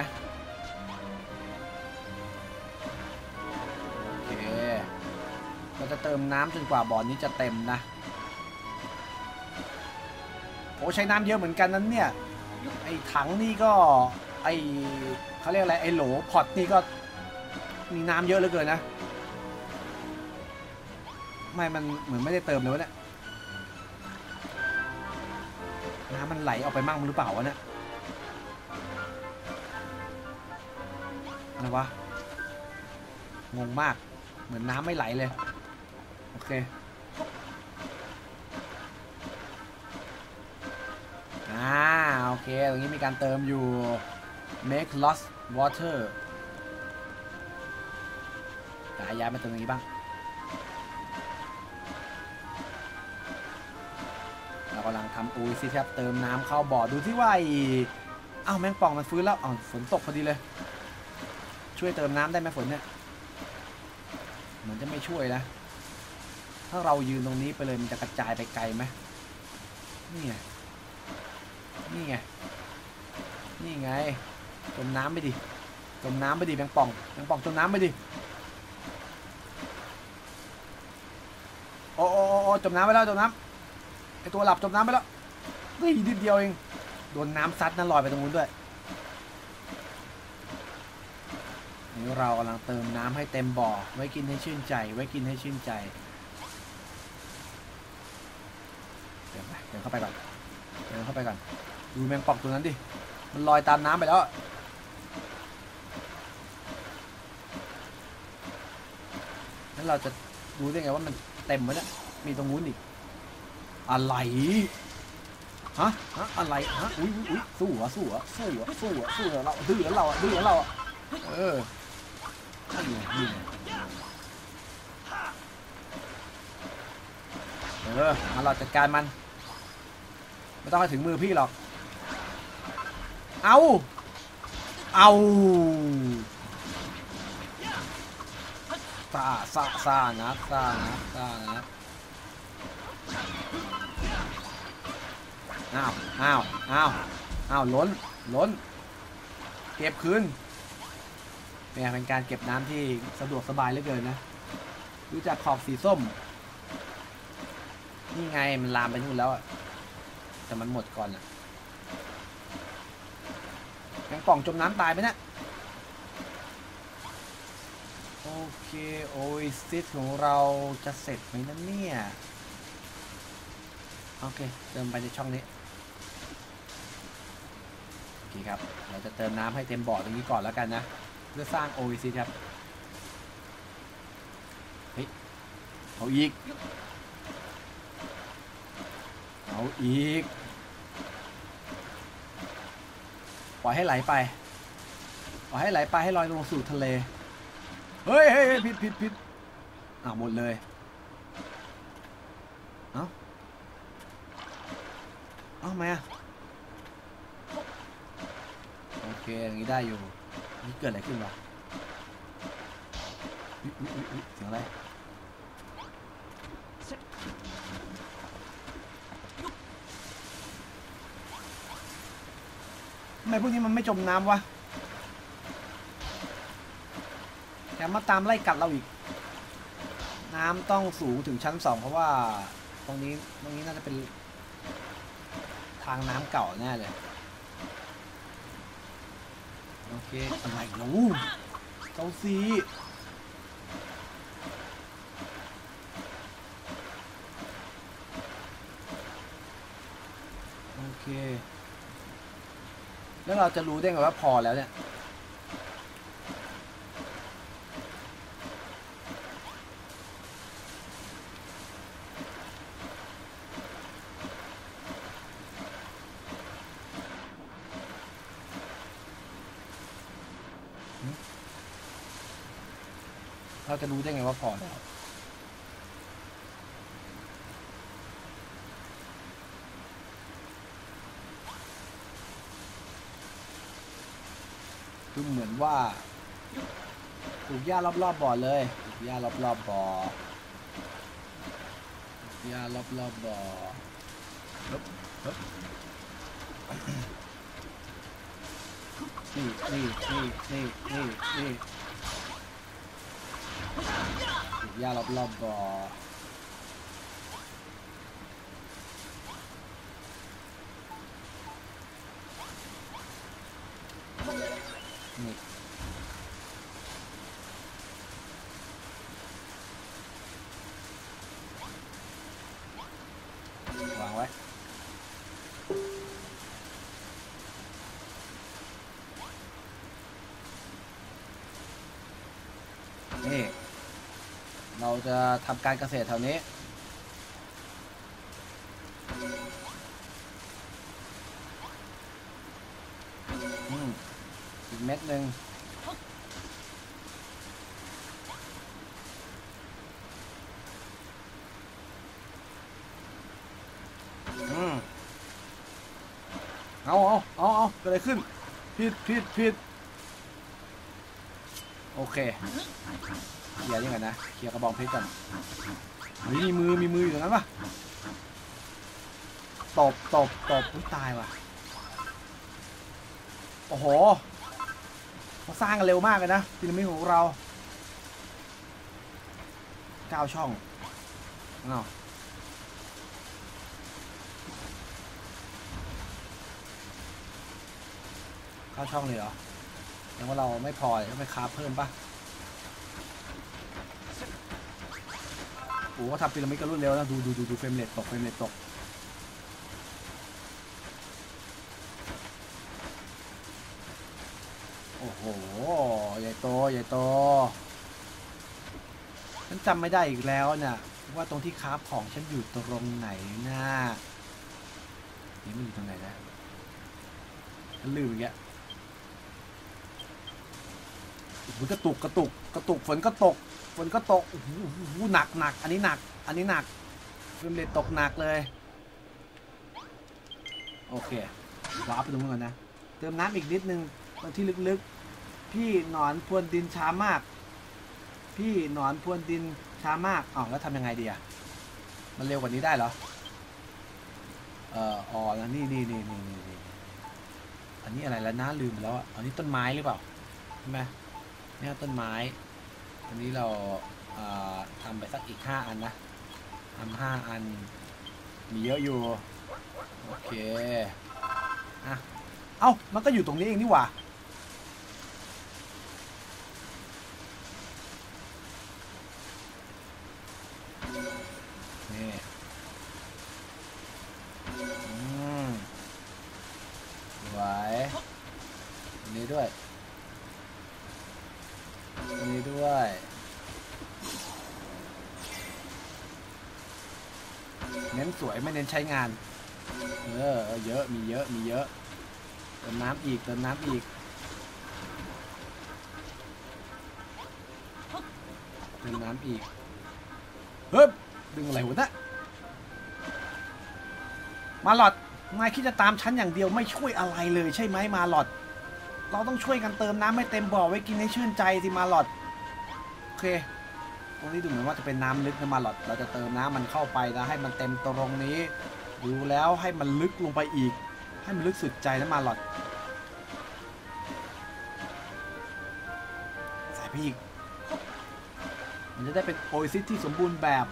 โอเคเราจะเติมน้ำจนกว่าบ่อนี้จะเต็มนะโอ้ใช้น้ำเยอะเหมือนกันนั้นเนี่ยไอ้ถังนี่ก็ไอ้เขาเรียกอะไรไอ้โหลพอตนี่ก็มีน้ำเยอะเหลือเกินนะไม่มันเหมือนไม่ได้เติมเลยวะเนี่ยน้ำมันไหลออกไปมั่งหรือเปล่าวะเนี่ยอะไรวะงงมากเหมือนน้ำไม่ไหลเลยโอเคตรงนี้มีการเติมอยู่ make lost water ย้ายย้ายมาเติมตรงนี้บ้างเรากำลังทำอุยซิครับเติมน้ำเข้าบ่อดูที่ว่าอ้าวแมงป่องมันฟื้นแล้วอ้าวฝนตกพอดีเลยช่วยเติมน้ำได้ไหมฝนเนี่ยเหมือนจะไม่ช่วยนะถ้าเรายืนตรงนี้ไปเลยมันจะกระจายไปไกลไหมนี่ไงนี่ไงนี่ไงจมน้ำไปดิจมน้ำไปดิแมงป่องแมงป่องจมน้ำไปดิโอ้โอ้โอ้จมน้ำไปแล้วจมน้ำไอตัวหลับจมน้ำไปแล้วนี่นิดเดียวเองโดนน้ำซัดนั่นลอยไปตรงนู้นด้วยนี่เรากำลังเติมน้ำให้เต็มบ่อไว้กินให้ชื่นใจไว้กินให้ชื่นใจเดินไปเดินเข้าไปก่อนเดินเข้าไปก่อนดูแมงป่องตัวนั้นดิมันลอยตามน้ำไปแล้วนั้นเราจะดูได้ไงว่ามันเต็มไหมเนี่ยมีตรงนู้นอีกอะไรฮะฮะอะไรฮะอุ้ยอุ้ยสู้อ่ะสู้อ่ะสู้อ่ะสู้อ่ะสู้เราดื้อเราอ่ะดื้อเราอ่ะเออนี่นี่เออมาเราจัดการมันไม่ต้องให้ถึงมือพี่หรอกเอาเอาซาซาซานะซานะซานะอ้าวอ้าวอ้าวอ้าวล้นล้นเก็บคืนเนี่ยเป็นการเก็บน้ำที่สะดวกสบายเหลือเกินนะดูจากขอบสีส้มนี่ไงมันลามไปนู่นแล้วอะแต่มันหมดก่อนอะแมงป่องจมน้ำตายไหมเนี่ยโอเคโอซิสของเราจะเสร็จไหมนั่นเนี่ยโอเคเติมไปในช่องนี้โอเคครับเราจะเติมน้ำให้เต็มบ่อตรงนี้ก่อนแล้วกันนะเพื่อสร้างโอซิสครับเฮ้ยเอาอีกเอาอีกปล่อยให้ไหลไปปล่อยให้ไหลไปให้ลอยลงสู่ทะเลเฮ้ยเฮ้ยผิดผิดผิดอ้าวหมดเลยเอ้าเอ้าทำไมอ่ะโอเคอย่างนี้ได้อยู่นี่เกิดอะไรขึ้นวะเสียงอะไรทำไมพวกนี้มันไม่จมน้ำวะแถมมาตามไล่กัดเราอีกน้ำต้องสูงถึงชั้นสองเพราะว่าตรงนี้ตรงนี้น่าจะเป็นทางน้ำเก่าแน่เลยโอเคอะไรนูเจ้าซีโอเคแล้วเราจะรู้ได้ไงว่าพอแล้วเนี่ยเราจะรู้ได้ไงว่าพอแล้วดูเหมือนว่าปลูกหญ้ารอบๆ บ่อเลยปลูกหญ้ารอบๆ บ่อปลูกหญ้ารอบๆ บ่อฮึบฮึบนี่นี่นี่นี่นี่นี่ปลูกหญ้ารอบๆ บ่อนี่วางไว้นี่เราจะทำการเกษตรแถวนี้เม็ดหนึ่งอืมเอาเอาเอาเอาเกิดอะไรขึ้นผิดผิดผิดโอเคเคลียร์ยังไงนะเคลียร์กระบองเพชรก่อนมีมือมีมืออยู่ตรงนั้นปะตบตบตบตายว่ะโอ้โหเขาสร้างกันเร็วมากเลยนะพีระมิดของเราเก้าช่องอ้าวเก้าช่องเลยเหรอยังว่าเราไม่พอต้องไปคราฟเพิ่มปะโอ้ทำพีระมิดกันรวดเร็วนะดูดูดูดูเฟรมเรทตกเฟรมเรทตกโอ้โหใหญ่โตใหญ่โตฉันจำไม่ได้อีกแล้วเนี่ยว่าตรงที่คราฟของฉันอยู่ตรงไหนนะนี่มันอยู่ตรงไหนนะฉันลืมอีกแล้วโอ้โหกระตุกกระตุกกระตุกฝนก็ตกฝนก็ตกโอ้โหหนักหนักอันนี้หนักอันนี้หนักเฟรมเรทตกหนักเลยโอเควาร์ปไปตรงนู้นก่อนนะเติมน้ำอีกนิดนึงตรงที่ลึกๆพี่หนอนพรวนดินช้ามากพี่หนอนพรวนดินช้ามากอ้าวแล้วทำยังไงดีอะมันเร็วกว่านี้ได้เหรอเอ่ออ๋อแล้วนี่นี่นี่นี่นี่อันนี้อะไรแล้วนะลืมแล้วอ่ะอันนี้ต้นไม้หรือเปล่าใช่ไหมเนี่ยต้นไม้อันนี้เราทำไปสักอีกห้าอันนะทำห้าอันมีเยอะอยู่โอเคอ่ะเอ้ามันก็อยู่ตรงนี้เองนี่หว่านี่อืมไหวอันนี้ด้วยอันนี้ด้วยเน้นสวยไม่เน้นใช้งานเออเยอะมีเยอะมีเยอะเติมน้ำอีกเติมน้ำอีกเติมน้ำอีกเฮ้ยดึงอะไรหัวนะมาหลอดนายคิดจะตามฉันอย่างเดียวไม่ช่วยอะไรเลยใช่ไหมมาหลอดเราต้องช่วยกันเติมน้ำให้เต็มบ่อไว้กินให้ชื่นใจสิมาหลอดโอเคตรงนี้ดูเหมือนว่าจะเป็นน้ำลึกนะมาหลอดเราจะเติมน้ำมันเข้าไปนะให้มันเต็มตรงนี้ดูแล้วให้มันลึกลงไปอีกให้มันลึกสุดใจนะมาหลอดใส่ไปอีกมันจะได้เป็นโอเอซิสที่สมบูรณ์แบบ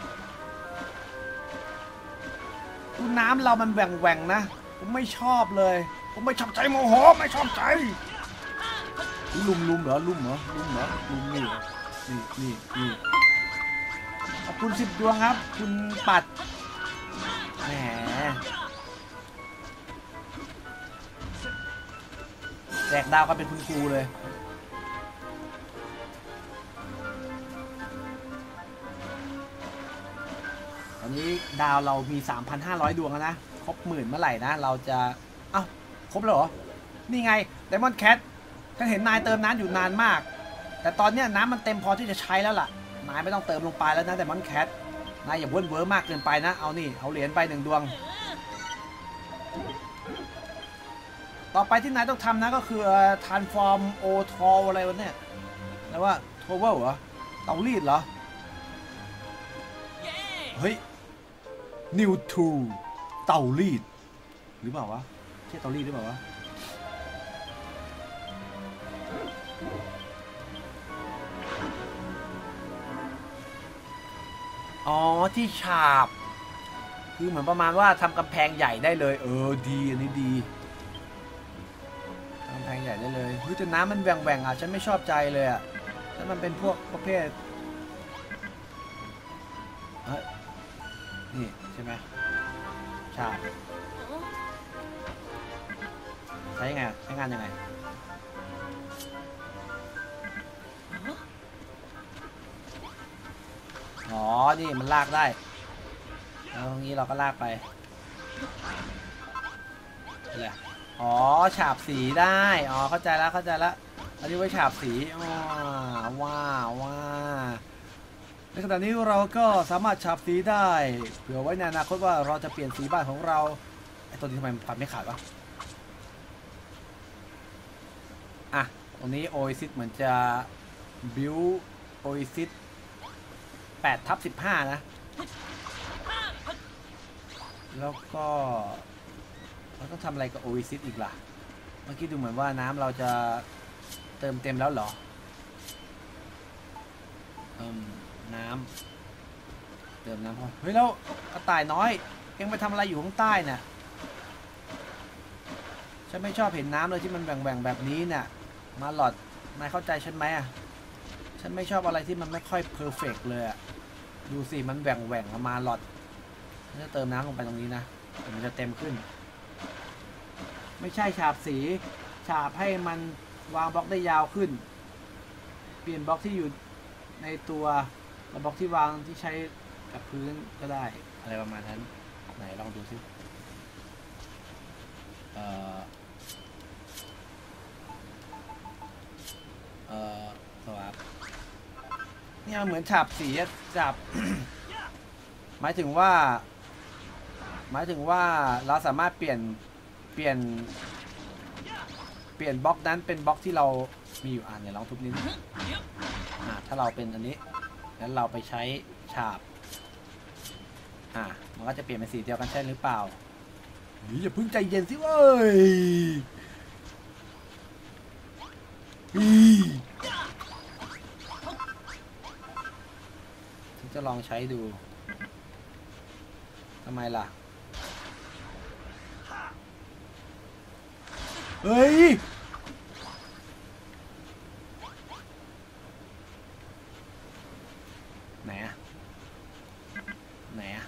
ดูน้ำเรามันแหว่งๆนะผมไม่ชอบเลยผมไม่ชอบใจโมโหไม่ชอบใจลุมลุมเหรอลุมเหรอลุมเหรอลุมนี่นี่นี่นี่ขอบคุณสิบดวงครับคุณปัดแหมแจกดาวกันเป็นคุณครูเลยตอนนี้ดาวเรามี สามพันห้าร้อย ดวงแล้วนะครบหมื่นเมื่อไหร่นะเราจะเอ้าครบแล้วเหรอนี่ไง Diamond Cat ฉันเห็นนายเติมน้ำอยู่นานมากแต่ตอนนี้น้ำมันเต็มพอที่จะใช้แล้วล่ะนายไม่ต้องเติมลงไปแล้วนะ Diamond Cat นายอย่าเวิร์นเวิร์มากเกินไปนะเอานี่เอาเหรียญไปหนึ่งดวงต่อไปที่นายต้องทำนะก็คือ Transform O ทอลอะไรวะเนี่ยแล้วว่า ทอเวล เหรอเตารีดเหรอเฮ้ย นิว ทู เตารีดหรือเปล่าวะใช่เตารีดหรือเปล่าวะอ๋อที่ฉาบคือเหมือนประมาณว่าทำกำแพงใหญ่ได้เลยเออดีอันนี้ดีทำกำแพงใหญ่ได้เลยเฮ้ยแต่น้ำมันแหว่งๆอ่ะฉันไม่ชอบใจเลยอ่ะถ้ามันเป็นพวกประเภทเฮ้ยนี่ใช่ไหมฉาบใช้ยังไงใช้งานยังไงอ๋อนี่มันลากได้แล้วตรงนี้เราก็ลากไปอะไรอ๋อฉาบสีได้อ๋อเข้าใจแล้วเข้าใจแล้วอันนี้ไว้ฉาบสีว้าว้าว้าในขณะนี้เราก็สามารถฉาบสีได้เผื่อไว้ในอนาคตว่าเราจะเปลี่ยนสีบ้านของเราไอ้ตัวนี้ทำไมมันปัดไม่ขาดวะอ่ะตรงนี้โอซิสเหมือนจะบิวโอซิสแปดทับสิบห้านะแล้วก็เราต้องทำอะไรกับโอซิสอีกล่ะเมื่อกี้ดูเหมือนว่าน้ำเราจะเติมเต็มแล้วเหรอเติมน้ำเติมน้ำพอเฮ้ยแล้วกระต่ายน้อยเอ็งไปทำอะไรอยู่ข้างใต้น่ะฉันไม่ชอบเห็นน้ำเลยที่มันแหว่งๆแบบนี้น่ะมาหลอดนายเข้าใจฉันไหมอ่ะฉันไม่ชอบอะไรที่มันไม่ค่อยเพอร์เฟกต์เลยอ่ะดูสิมันแหว่งๆมาหลอดฉันจะเติมน้ำลงไปตรงนี้นะมันจะเต็มขึ้นไม่ใช่ฉาบสีฉาบให้มันวางบล็อกได้ยาวขึ้นเปลี่ยนบล็อกที่อยู่ในตัวบล็อกที่วางที่ใช้กับพื้นก็ได้อะไรประมาณนั้นไหนลองดูสิเอ่อเอ่อสวัสดีนี่มันเหมือนฉาบสีฉาบ หมายถึงว่าหมายถึงว่าเราสามารถเปลี่ยนเปลี่ยนเปลี่ยนบล็อกนั้นเป็นบล็อกที่เรามีอยู่อ่านเนี่ยลองทุบนิ้วอ่าถ้าเราเป็นอันนี้แล้วเราไปใช้ฉาบอ่ามันก็จะเปลี่ยนเป็นสีเดียวกันใช่หรือเปล่าอย่าเพิ่งใจเย็นสิเว้ยฉันจะลองใช้ดูทำไมล่ะเฮ้ยไหนอะไหนอะ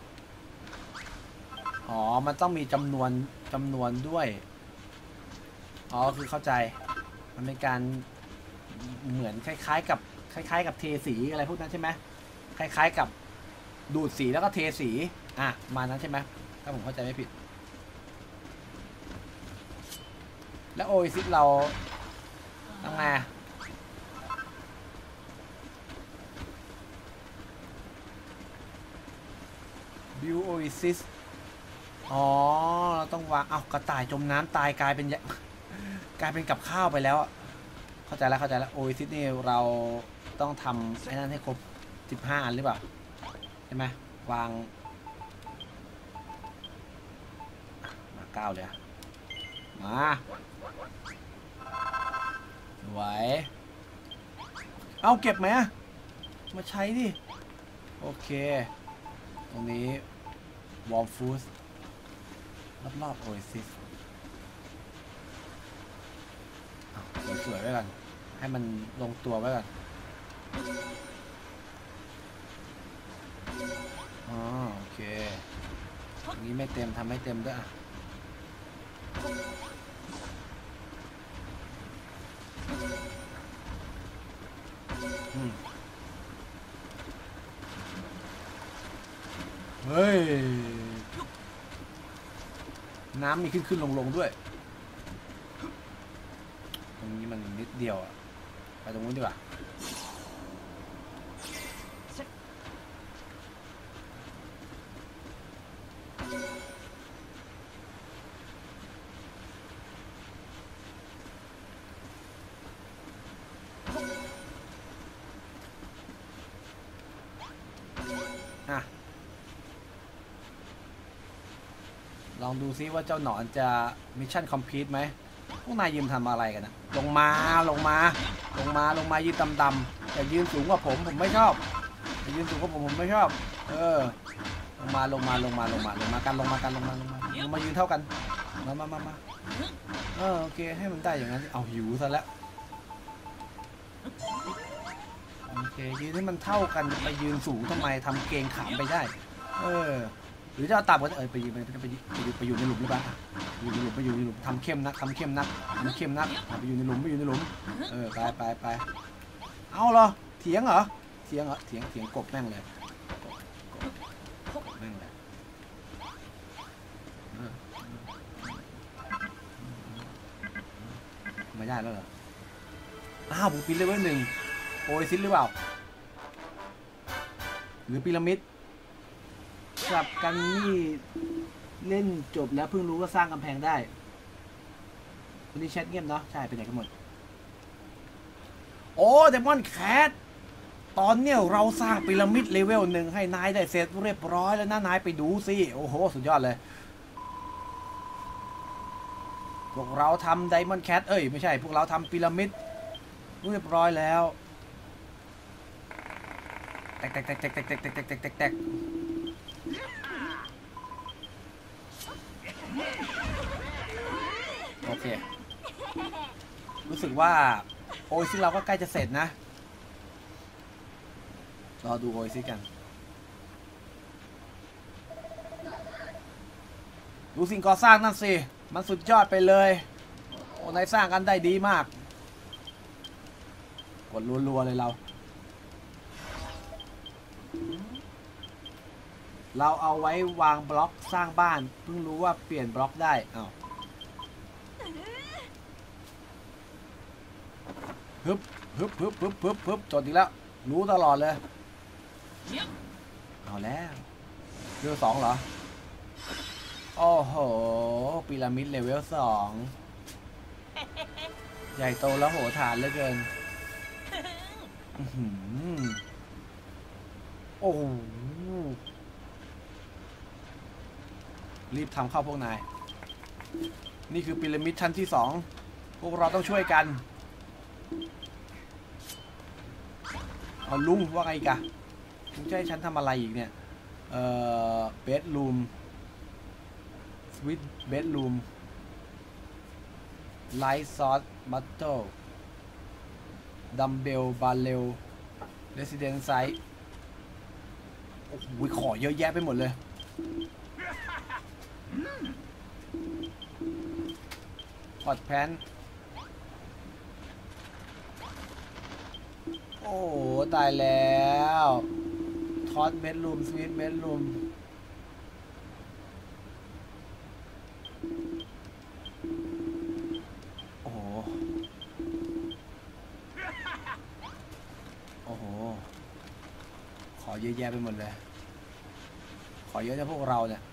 อ๋อมันต้องมีจำนวนจำนวนด้วยอ๋อคือเข้าใจมันเป็นการเหมือนคล้ายๆกับคล้ายๆกับเทสีอะไรพวกนั้นใช่ไหมคล้ายๆกับดูดสีแล้วก็เทสีอ่ะมานั้นใช่ไหมถ้าผมเข้าใจไม่ผิดแล้วโอซิสเราทำไงบิวโอซิสอ๋อเราต้องวางเอากระต่ายจมน้ำตายกลายเป็นกลายเป็นกับข้าวไปแล้วเข้าใจแล้วเข้าใจแล้วโอซิสนี่เราต้องทำไอ้นั่นให้ครบสิบห้าอันหรือเปล่าใช่ไหมวางมาเก้าเลยมาไหวเอาเก็บไหมมาใช้ดิโอเคตรงนี้วอร์มฟูสรอบๆโอเอซิสสวยๆไว้ก่อนให้มันลงตัวไว้ก่อนอ๋อโอเคตรงนี้ไม่เต็มทำให้เต็มด้วยอ่ะเฮ้ยน้ำมีขึ้นขึ้นลงลงด้วยตรงนี้มันนิดเดียวอ่ะไปตรงนู้นดีกว่าอ่ะลองดูซิว่าเจ้าหนอนจะมิชชั่นคอมพลีทไหมพวกนายยืนทำอะไรกันนะลงมาลงมาลงมาลงมายืนดำๆแต่ยืนสูงกว่าผมผมไม่ชอบแต่ยืนสูงกว่าผมผมไม่ชอบเออลงมาลงมาลงมาลงมาลงมากันลงมากันลงมาลงมาลงมายืนเท่ากันมามามามาเออโอเคให้มันได้อย่างนั้นเอาหิวซะแล้วโอเคยืนให้มันเท่ากันไปยืนสูงทำไมทำเกงขามไปได้เออหรือจะเอาต่ำก็เออไปยืนไปไปไปอยู่ในหลุมหรือเปล่าอยู่ในหลุมไปอยู่ในหลุมทำเข้มนักทำเข้มนักทำเข้มนักไปอยู่ในหลุมไปอยู่ในหลุมเออไปไปไปเอาเหรอเถียงเหรอเถียงเหรอเถียงเถียงกบแม่งเลยกบแม่งเลยไม่ได้แล้วเหรออ้าวบูปินเลเวลหนึ่งโอเอซิสหรือเปล่าหรือพีระมิดกลับกันนี่เล่นจบแล้วเพิ่งรู้ว่าสร้างกำแพงได้วันนี้แชทเงียบเนาะใช่ไปไหนกันหมดโอ้เดมอนแคทตอนเนี้ยเราสร้างพีระมิดเลเวลหนึ่งให้นายได้เสร็จเรียบร้อยแล้วนะนายไปดูสิโอ้โหสุดยอดเลยพวกเราทำไดมอนด์แคทเอ้ยไม่ใช่พวกเราทำพีระมิดเรียบร้อยแล้วแตกแตกแตกแตกแตกแตกแตกแตกแตกแตกแตกโอเครู้สึกว่าโอซิเราก็ใกล้จะเสร็จนะรอดูโอซิกันดูสิ่งก่อสร้างนั่นสิมันสุดยอดไปเลยโอ้นายสร้างกันได้ดีมากกดรัวๆเลยเราเราเอาไว้วางบล็อกสร้างบ้านเพิ่งรู้ว่าเปลี่ยนบล็อกได้อ้าวฮึบฮึบฮึบฮึบฮึบฮึบจดอีกแล้วรู้ตลอดเลยเอาแล้วเรื่องสองเหรอโอ้โหพีระมิดเลเวลสองใหญ่โตแล้วโหฐานเหลือเกินโอ้โหรีบทำเข้าพวกนายนี่คือพีระมิดชั้นที่สองพวกเราต้องช่วยกันเอาลุงว่าไงกะลุงจะให้ฉันทำอะไรอีกเนี่ยเอ่อเบดรูมสวิตเบดรูมไลท์ซอสบัตเตอร์ดัมเบลบาร์เรลเรสซิเดนซ์ไซต์โอ้โหขอเยอะแยะไปหมดเลยพอดแพนโอ้ตายแล้วทอดเบดรูมสวีทเบดรูมโอ้โหโอ้โหขอเยอะแยะไปหมดเลยขอเยอะนะพวกเราเนี่ย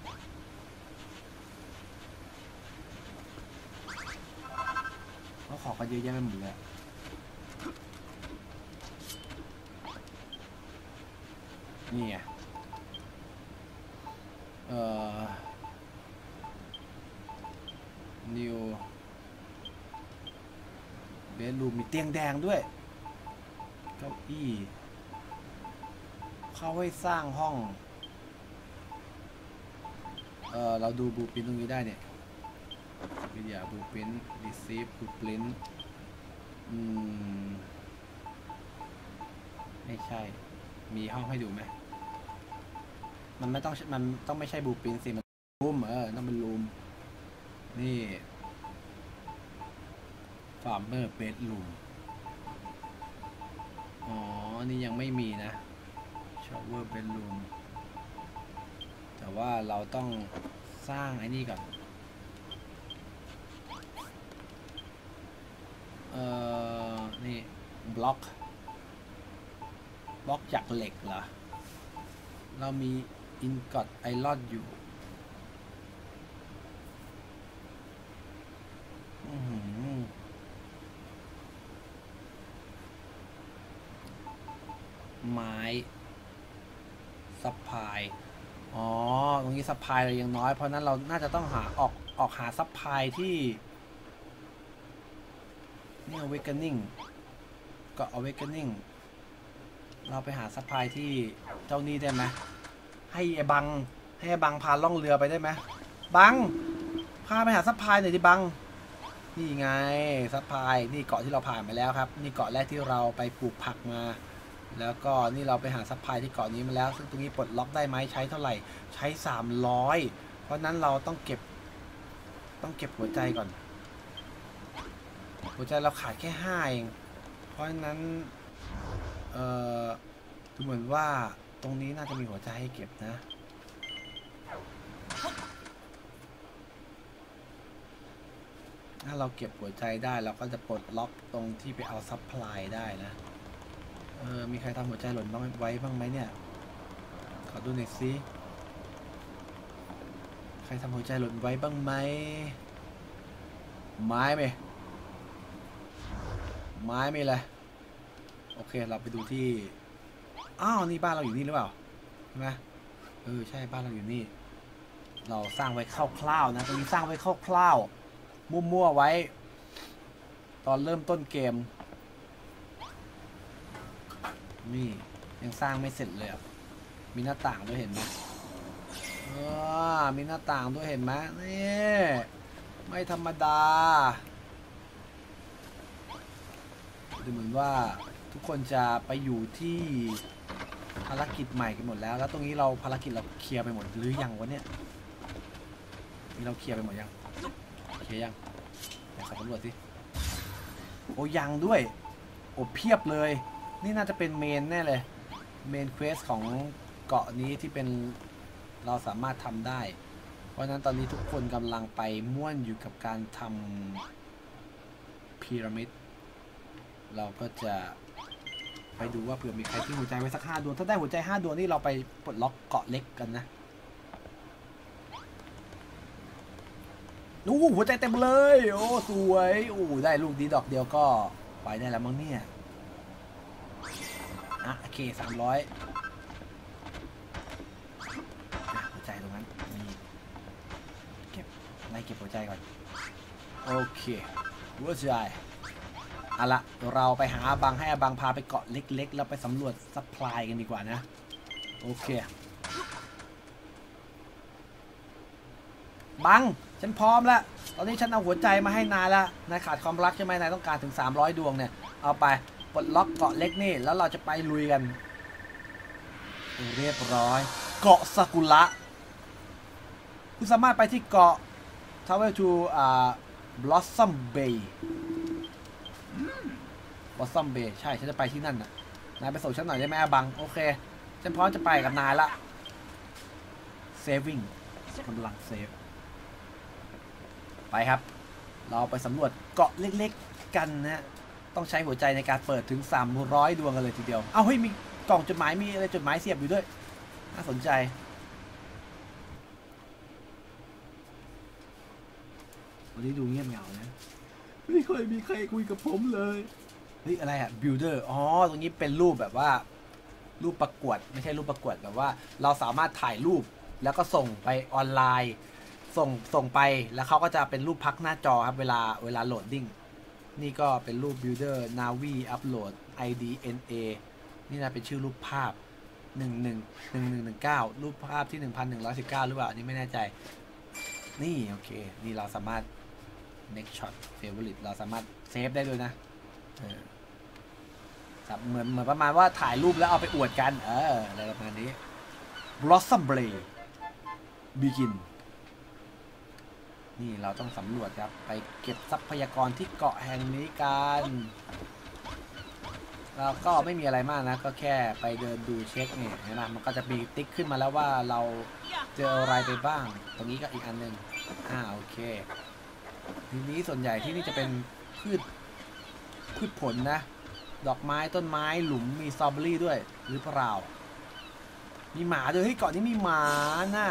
เขาขอกันเยอะแยะไปหมดเลยนี่ไงเอ่อ new เบดรูมมีเตียงแดงด้วยเก้าอี้เข้าไว้สร้างห้องเออเราดูบูปินตรงนี้ได้เนี่ยวิทยาบูปินรีซีฟบูปินอืมไม่ใช่มีห้องให้ดูไหมมันไม่ต้องมันต้องไม่ใช่บูปินสิมันรูมเออต้องเป็นรูมนี่ฟาร์มเมอร์เบดรูมอ๋อนี่ยังไม่มีนะชอเวอร์เบดรูมแต่ว่าเราต้องสร้างไอ้นี่ก่อนเอ่อนี่บล็อกบล็อกจากเหล็กเหรอเรามีอินกอตไอรอนอยู่ไม้ซัพพลายอ๋อตรงนี้ซัพพลายเรายังน้อยเพราะนั้นเราน่าจะต้องหาออกออกหาซัพพลายที่นี่ awakening ก็ awakening เราไปหาซัพพลายที่เจ้านี่ได้ไหมให้ไอ้บังให้ไอ้บังพาล่องเรือไปได้ไหมบังพาไปหาซัพพลายหน่อยดิบังนี่ไงซัพพลายนี่เกาะที่เราผ่านไปแล้วครับนี่เกาะแรกที่เราไปปลูกผักมาแล้วก็นี่เราไปหาซัพพลายที่เกาะนี้มาแล้วซึ่งตรงนี้ปลดล็อกได้ไหมใช้เท่าไหร่ใช้สามร้อยเพราะนั้นเราต้องเก็บต้องเก็บหัวใจก่อนหัวใจเราขาดแค่ห้าเองเพราะฉะนั้นเอ่อดูเหมือนว่าตรงนี้น่าจะมีหัวใจให้เก็บนะถ้าเราเก็บหัวใจได้เราก็จะปลดล็อกตรงที่ไปเอาซัพพลายได้นะเออมีใครทำหัวใจหล่นบ้างไว้บ้างไหมเนี่ยขอดูหน่อยสิใครทำหัวใจหล่นไว้บ้างไหมไม้ไหมไม้ไม่เลยโอเคเราไปดูที่อ้าวนี่บ้านเราอยู่นี่หรือเปล่าใช่ไหมเออใช่บ้านเราอยู่นี่เราสร้างไว้คร่าวๆนะตรงนี้สร้างไว้คร่าวๆมั่วๆไว้ตอนเริ่มต้นเกมนี่ยังสร้างไม่เสร็จเลยมีหน้าต่างด้วยเห็นไหมเออมีหน้าต่างด้วยเห็นไหมนี่ไม่ธรรมดาดูเหมือนว่าทุกคนจะไปอยู่ที่ภารกิจใหม่กันหมดแล้วแล้วตรงนี้เราภารกิจเราเคลียร์ไปหมดหรือยังวะเนี่ยนี่เราเคลียร์ไปหมดยังเคลียร์ยังไปขอตำรวจสิโอ้ยังด้วยโอ้เพียบเลยนี่น่าจะเป็นเมนแน่เลยเมนเควสของเกาะนี้ที่เป็นเราสามารถทำได้เพราะฉะนั้นตอนนี้ทุกคนกำลังไปม่วนอยู่กับการทำพีระมิดเราก็จะไปดูว่าเผื่อมีใครที่หัวใจไว้สักห้าดวงถ้าได้หัวใจห้าดวงนี่เราไปปลดล็อกเกาะเล็กกันนะนู้หัวใจเต็มเลยโอ้สวยโอ้ได้ลูกดีดอกเดียวก็ไปได้แล้วมั้งเนี่ยอ่ะโอเคสามร้อยหัวใจตรงนั้นมีเก็บไล่เก็บหัวใจก่อนโอเคหัวใจเอาละเราไปหาอาบังให้อาบังพาไปเกาะเล็กๆแล้วไปสำรวจซัพพลายกันดีกว่านะโอเคบังฉันพร้อมแล้วตอนนี้ฉันเอาหัวใจมาให้นายแล้วนายขาดความรักใช่ไหมนายต้องการถึงสามร้อยดวงเนี่ยเอาไปปลดล็อกเกาะเล็กนี่แล้วเราจะไปลุยกันเรียบร้อยเกาะซากุระคุณสามารถไปที่เกาะ Travel to อ่า Blossom Bay Blossom Bay ใช่ฉันจะไปที่นั่นน่ะนายไปส่งฉันหน่อยได้ไหมบังโอเคฉันพร้อมจะไปกับนายละ Saving กำลังเซฟไปครับเราไปสำรวจเกาะเล็กๆกันนะต้องใช้หัวใจในการเปิดถึงสามร้อยดวงกันเลยทีเดียวเอ้าเฮ้ยมีกล่องจดหมายมีอะไรจดหมายเสียบอยู่ด้วยน่าสนใจวันนี้ดูเงียบเหงานะไม่เคยมีใครคุยกับผมเลยเฮ้ยอะไรอะ builder อ๋อตรงนี้เป็นรูปแบบว่ารูปประกวดไม่ใช่รูปประกวดแบบว่าเราสามารถถ่ายรูปแล้วก็ส่งไปออนไลน์ส่งส่งไปแล้วเขาก็จะเป็นรูปพักหน้าจอครับเวลาเวลาโหลดดิ้งนี่ก็เป็นรูป builder navi upload id na นี่นะเป็นชื่อรูปภาพหนึ่ง หนึ่ง หนึ่ง หนึ่ง หนึ่ง เก้ารูปภาพที่ หนึ่งพันหนึ่งร้อยสิบเก้า หรือเปล่าอันนี้ไม่แน่ใจนี่โอเคนี่เราสามารถ next shot favorite เราสามารถเซฟได้ด้วยนะเออเหมือนเหมือนประมาณว่าถ่ายรูปแล้วเอาไปอวดกันเอออะไรประมาณนี้ Blossom Bay Begin นี่เราต้องสำรวจครับไปเก็บทรัพยากรที่เกาะแห่งนี้กันเราก็ไม่มีอะไรมากนะก็แค่ไปเดินดูเช็คเนี่ยเห็นไหมมันก็จะมีติ๊กขึ้นมาแล้วว่าเราเจออะไรไปบ้างตรงนี้ก็อีกอันหนึ่งอ่าโอเคทีนี้ส่วนใหญ่ที่นี่จะเป็นพืชพืชผลนะดอกไม้ต้นไม้หลุมมีสตรอเบอรี่ด้วยหรือเปล่ามีหมาด้วยเฮ้ยเกาะนี้มีหมาน่ะ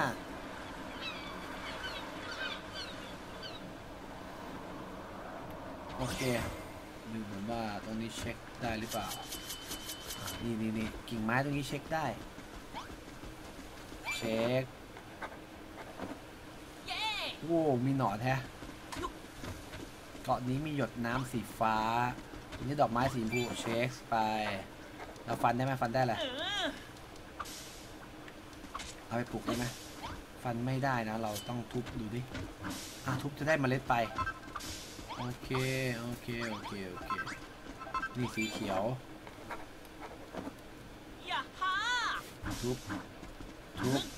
โอเคดูเหมือนว่าตรงนี้เช็คได้หรือเปล่านี่นี่นี่กิ่งไม้ตรงนี้เช็คได้เช็คโว้มีหนอนแท้เกาะนี้มีหยดน้ำสีฟ้าอันนี้ดอกไม้สีชมพูเช็คไปเราฟันได้ไหมฟันได้แหละเอาไปปลูกได้ไหมฟันไม่ได้นะเราต้องทุบดูดิอ่ะทุบจะได้เมล็ดไปโอเคโอเคโอเคโอเคนี่สีเขียวทุบทุบ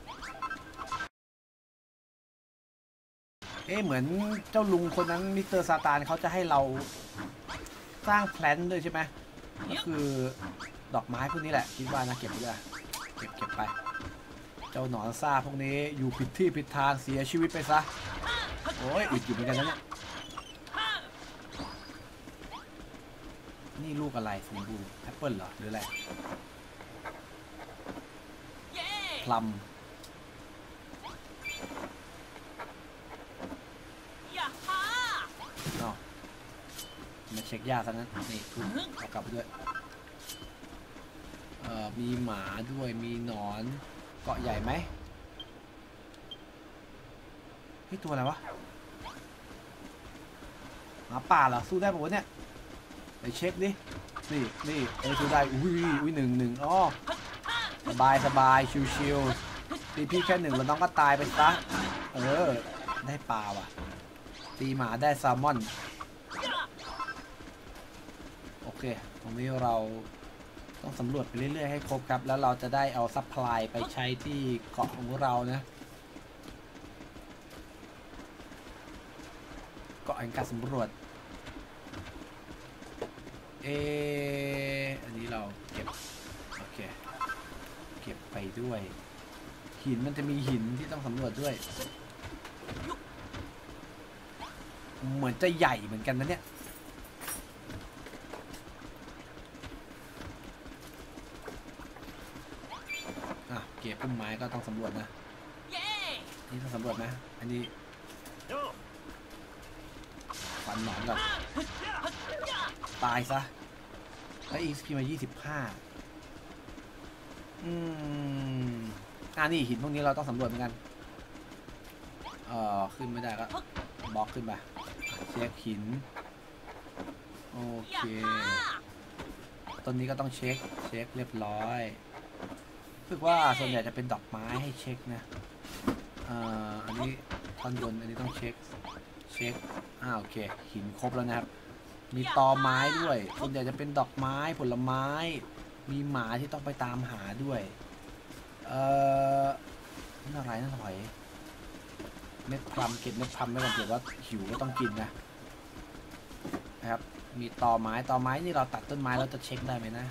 เอ๊ะเหมือนเจ้าลุงคนนั้นมิสเตอร์ซาตานเขาจะให้เราสร้างแพลนด้วยใช่ไหมก็คือดอกไม้พวกนี้แหละคิดว่านะเก็บไปเลยเก็บเก็บไปเจ้าหนอนซ่าพวกนี้อยู่ผิดที่ผิดทางเสียชีวิตไปซะโอ้ยอึดอยู่เหมือนกันนะเนี่ยนี่ลูกอะไรสีชมพูแอปเปิลเหรอหรืออะไรพลัมเอามาเช็คยาซะงั้นนี่ทุบเอากลับไปด้วยเอ่อมีหมาด้วยมีหนอนเกาะใหญ่ไหมเฮ้ยตัวอะไรวะหมาป่าเหรอสู้ได้ปะวะเนี่ยไปเช็คดินี่นี่เออสู้ได้อุ้ยอุ้ยหนึ่งหนึ่งอ๋อสบายสบายชิวชิวตีพี่แค่หนึ่งแล้วน้องก็ตายไปซะเออได้ปลาว่ะตีหมาได้แซลมอนโอเคตรงนี้เราต้องสำรวจไปเรื่อยๆให้ครบครับแล้วเราจะได้เอาซัพพลายไปใช้ที่เกาะของเรานะเกาะแห่งการสำรวจเอออันนี้เราเก็บโอเคเก็บไปด้วยหินมันจะมีหินที่ต้องสำรวจด้วยเหมือนจะใหญ่เหมือนกันนะเนี่ยอ่ะเก็บพุ่มไม้ก็ต้องสำรวจนะนี่ต้องสำรวจไหมอันนี้ฟันหนอนก่อนตายซะแล้วอีกสพีมายี่สิบห้าอืมอ่านี่หินพวกนี้เราต้องสำรวจเหมือนกันเอ่อขึ้นไม่ได้ก็บล็อกขึ้นไปเช็คหินโอเคต้นนี้ก็ต้องเช็คเช็คเรียบร้อยรู้สึกว่าส่วนใหญ่จะเป็นดอกไม้ให้เช็คนะเอ่ออันนี้ท่อนบนอันนี้ต้องเช็คเช็คอ่าโอเคหินครบแล้วนะครับมีตอไม้ด้วยส่วนใหญ่จะเป็นดอกไม้ผลไม้มีหมาที่ต้องไปตามหาด้วยเอ่อนั่นอะไรนั่นหอยเม็ดพลัมเก็บเม็ดพลัมไม่ต้องเผื่อว่าหิวก็ต้องกินนะนะครับมีตอไม้ตอไม้นี่เราตัดต้นไม้เราจะเช็คได้ไหมนะ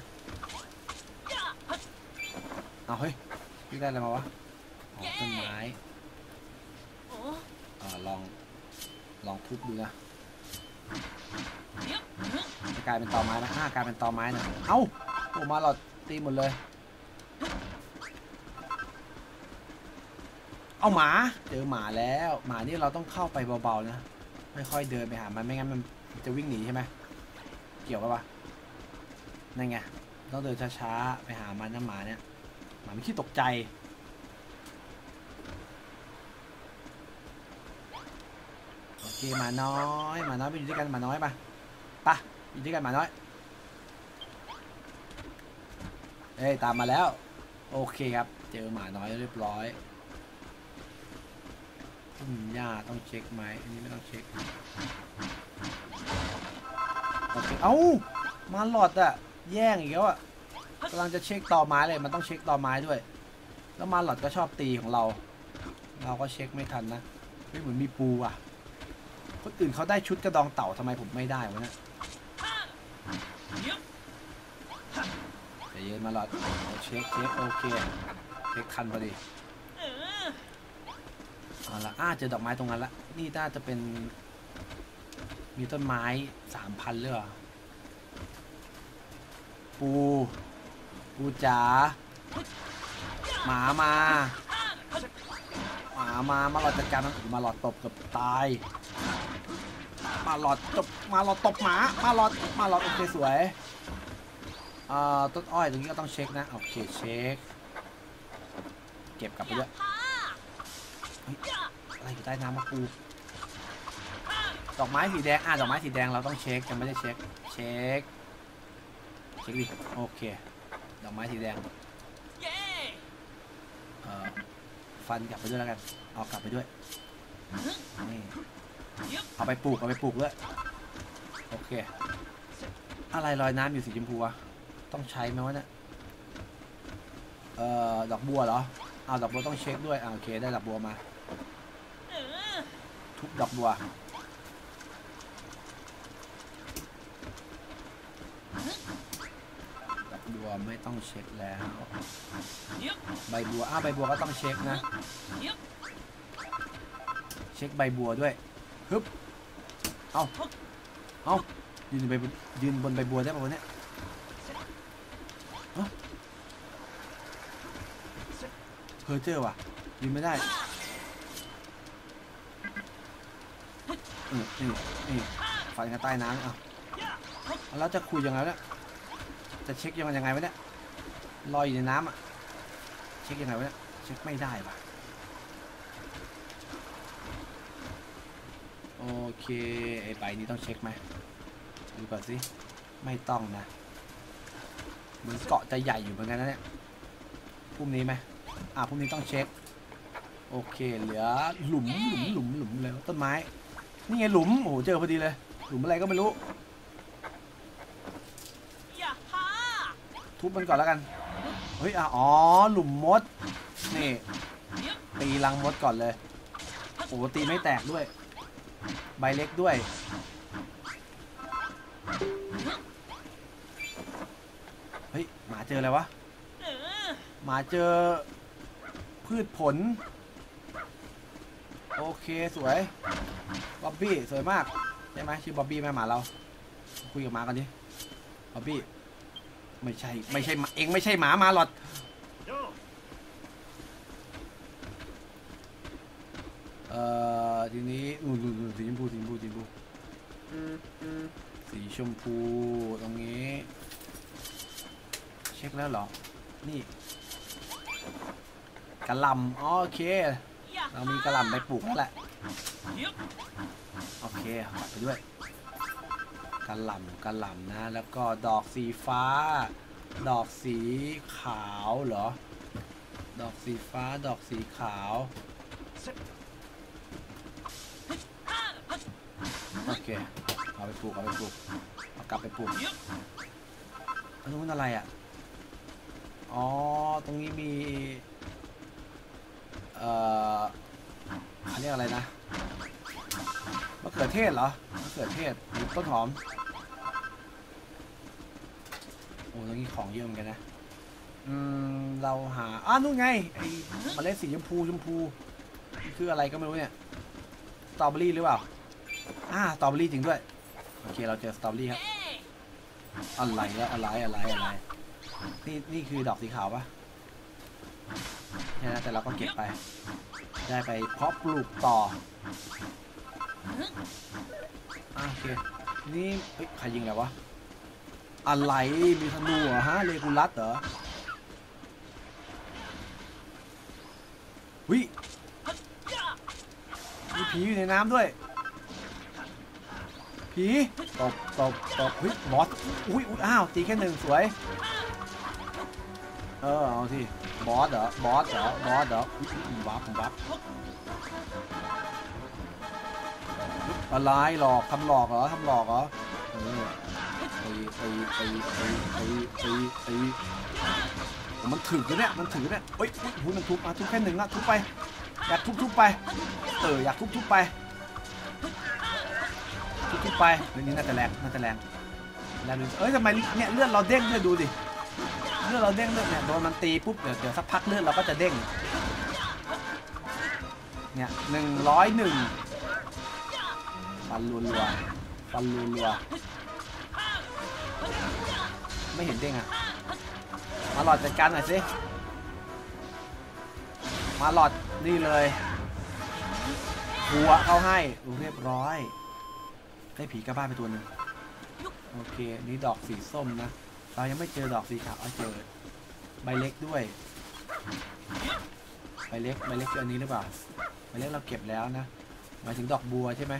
เอาเฮ้ยพี่ได้อะไรมาวะอ๋อต้นไม้อ่าลองลองทุบดูนะจะกลายเป็นตอไม้นะห้ากลายเป็นตอไม้นะเอ้าโอ้มาหลอดตีหมดเลยเอาหมาเจอหมาแล้วหมานี่เราต้องเข้าไปเบาๆนะไม่ค่อยเดินไปหามันไม่งั้นมันจะวิ่งหนีใช่ไหมเกี่ยวกับปะนั่นไงต้องเดินช้าๆไปหามันนะหมาเนี่ยหมาไม่ขี้ตกใจโอเคหมาน้อยหมาน้อยไปอยู่ด้วยกันหมาน้อยปะปะอยู่ด้วยกันหมาน้อยเอ้ยตามมาแล้วโอเคครับเจอหมาน้อยเรียบร้อยอืมหญ้าต้องเช็คไหมอันนี้ไม่ต้องเช็คโอเคเอ้ามาหลอดอะแย่งอีกแล้วอะกำลังจะเช็คต่อไม้เลยมันต้องเช็คต่อไม้ด้วยแล้วมาหลอดก็ชอบตีของเราเราก็เช็คไม่ทันนะไม่เหมือนมีปูอะคนอื่นเขาได้ชุดกระดองเต่าทำไมผมไม่ได้วะเนี่ยจะเย็นมาหลอดเช็คเช็คโอเคเช็คคันพอดีเอาละอ้าเจอดอกไม้ตรงนั้นละนี่น่าจะเป็นมีต้นไม้สามพันเลยเหรอปูปูจ๋าหมามาหมามามาหลอดจัดการมันมาหลอดตบกับตายมาหลอดตบมาหลอดตบหมามาหลอดมาหลอดโอเคสวยอ่าต้นอ้อยตรงนี้ก็ต้องเช็คนะโอเคเช็คเก็บกลับไปด้วยอะไรอยู่ใต้น้ำมะปูดอกไม้สีแดงอ่ะดอกไม้สีแดงเราต้องเช็คยังไม่ได้เช็คเช็คเช็คดิโอเคดอกไม้สีแดงเอ่อฟันกลับไปด้วยแล้วกันเอากลับไปด้วยนี่เอาไปปลูกเอาไปปลูกด้วยโอเคอะไรลอยน้ำอยู่สีชมพูวะต้องใช้ไหมวะเนี่ยเอ่อดอกบัวเหรอเอาดอกบัวต้องเช็คด้วยอ่าโอเคได้ดอกบัวมาทุบดอกบัวดอกบัวไม่ต้องเช็คแล้วใบบัวอ้าใบบัวก็ต้องเช็คนะเช็คใบบัวด้วยฮึบเอาเอายืนไปยืนบนใบบัวได้ป่ะวะเนี่ยเพอเจอร์ว่ะยืนไม่ได้นี่นี่นี่ฟันกันใต้น้ำอ่ะแล้วจะคุยยังไงเนี่ยจะเช็คยังไงยังไงวะเนี่ยลอยอยู่ในน้ำอ่ะเช็คยังไงวะเนี่ยเช็คไม่ได้ว่ะโอเคไอ้ใบนี้ต้องเช็คไหมดูก่อนสิไม่ต้องนะเหมือนเกาะจะใหญ่อยู่เหมือนกันนะเนี่ยพุ่มนี้ไหมอ่ะพุ่มนี้ต้องเช็คโอเคเหลือหลุมหลุมหลุมหลุมเลยต้นไม้นี่ไงหลุมโอ้โหเจอพอดีเลยหลุมอะไรก็ไม่รู้ทุบมันก่อนแล้วกันเฮ้ยอ๋อหลุมมดนี่ตีรังมดก่อนเลยโอ้ตีไม่แตกด้วยใบเล็กด้วยเฮ้ยหมาเจออะไรวะหมาเจอพืชผลโอเคสวยบ๊อบบี้สวยมากใช่ไหมชื่อบ๊อบบี้แม่หมาเราคุยกับหมากันดิบ๊อบบี้ไม่ใช่ไม่ใช่เองไม่ใช่หมามาหรอกเอ่อทีนี้ดูดูดูสีชมพูสีชมพูสีชมพูสีชมพูตรงนี้เช็คแล้วเหรอนี่กระหล่ำโอเคเรามีกระหล่ำไปปลูกแล้วแหละโอเคไปด้วยกระหล่ำกระหล่ำนะแล้วก็ดอกสีฟ้าดอกสีขาวเหรอดอกสีฟ้าดอกสีขาวโอเคเอาไปปลูกเอาไปปลูกเอากลับไปปลูกตรงนู้นอะไรอ่ะอ๋อตรงนี้มีเอ่อเขาเรียกอะไรนะมะเขือเทศเหรอมะเขือเทศหรือต้นหอมโอ้ตรงนี้ของเยอะเหมือนกันนะอืมเราหาอ้านู่นไงไอ้เมล็ดสีชมพูชมพูคืออะไรก็ไม่รู้เนี่ยสตรอเบอรี่หรือเปล่าอ่าสตรอเบอรี่จริงด้วยโอเคเราเจอสตรอเบอรี่ครับอะไรแล้วอะไรอะไรอะไรนี่นี่คือดอกสีขาวปะใช่นะแต่เราก็เก็บไปได้ไปเพาะปลูกต่อโอเคนี่เฮ้ยใครยิงอะไรวะอะไรมีธนูเหรอฮะเลกูลัสเหรอวิมีผีอยู่ในน้ำด้วยผีตบตบตบเฮ้ยบอสอุ้ยอ้าวตีแค่หนึ่งสวยเออเอาสิบอสเหรอบอสเหรอบอสเหรอผมวับผมวับอะไรหลอกทำหลอกเหรอทำหลอกเหรอตีตีตีตีตีตีตีมันถึงเลยเนี่ยมันถึงเนี่ยเฮ้ยหุ้ยมันทุบมาทุบแค่หนึ่งนะทุบไปอยากทุบทุบไปเอออยากทุบทุบไปทุบทุบไปเรื่องนี้น่าจะแรงน่าจะแรงแรงเอ้ยทำไมเนี่ยเลือดเราเด้งด้วยดูดิเลือดเราเด้งเลือดเนี่ยโดนมันตีปุ๊บเดี๋ยวเดี๋ยวสักพักเลือดเราก็จะเด้งเนี่ยหนึ่งร้อยหนึ่งฟันรัวๆฟันรัวๆไม่เห็นเด้งอ่ะมาหลอดจัดการหน่อยสิมาหลอดนี่เลยหัวเข้าให้เรียบร้อยได้ผีกระบ้านไปตัวหนึ่งโอเคนี่ดอกสีส้มนะเรายังไม่เจอดอกสีขาวเจอใบเล็กด้วยใบเล็กใบเล็กคืออันนี้หรือเปล่าใบเล็กเราเก็บแล้วนะหมายถึงดอกบัวใช่ไหม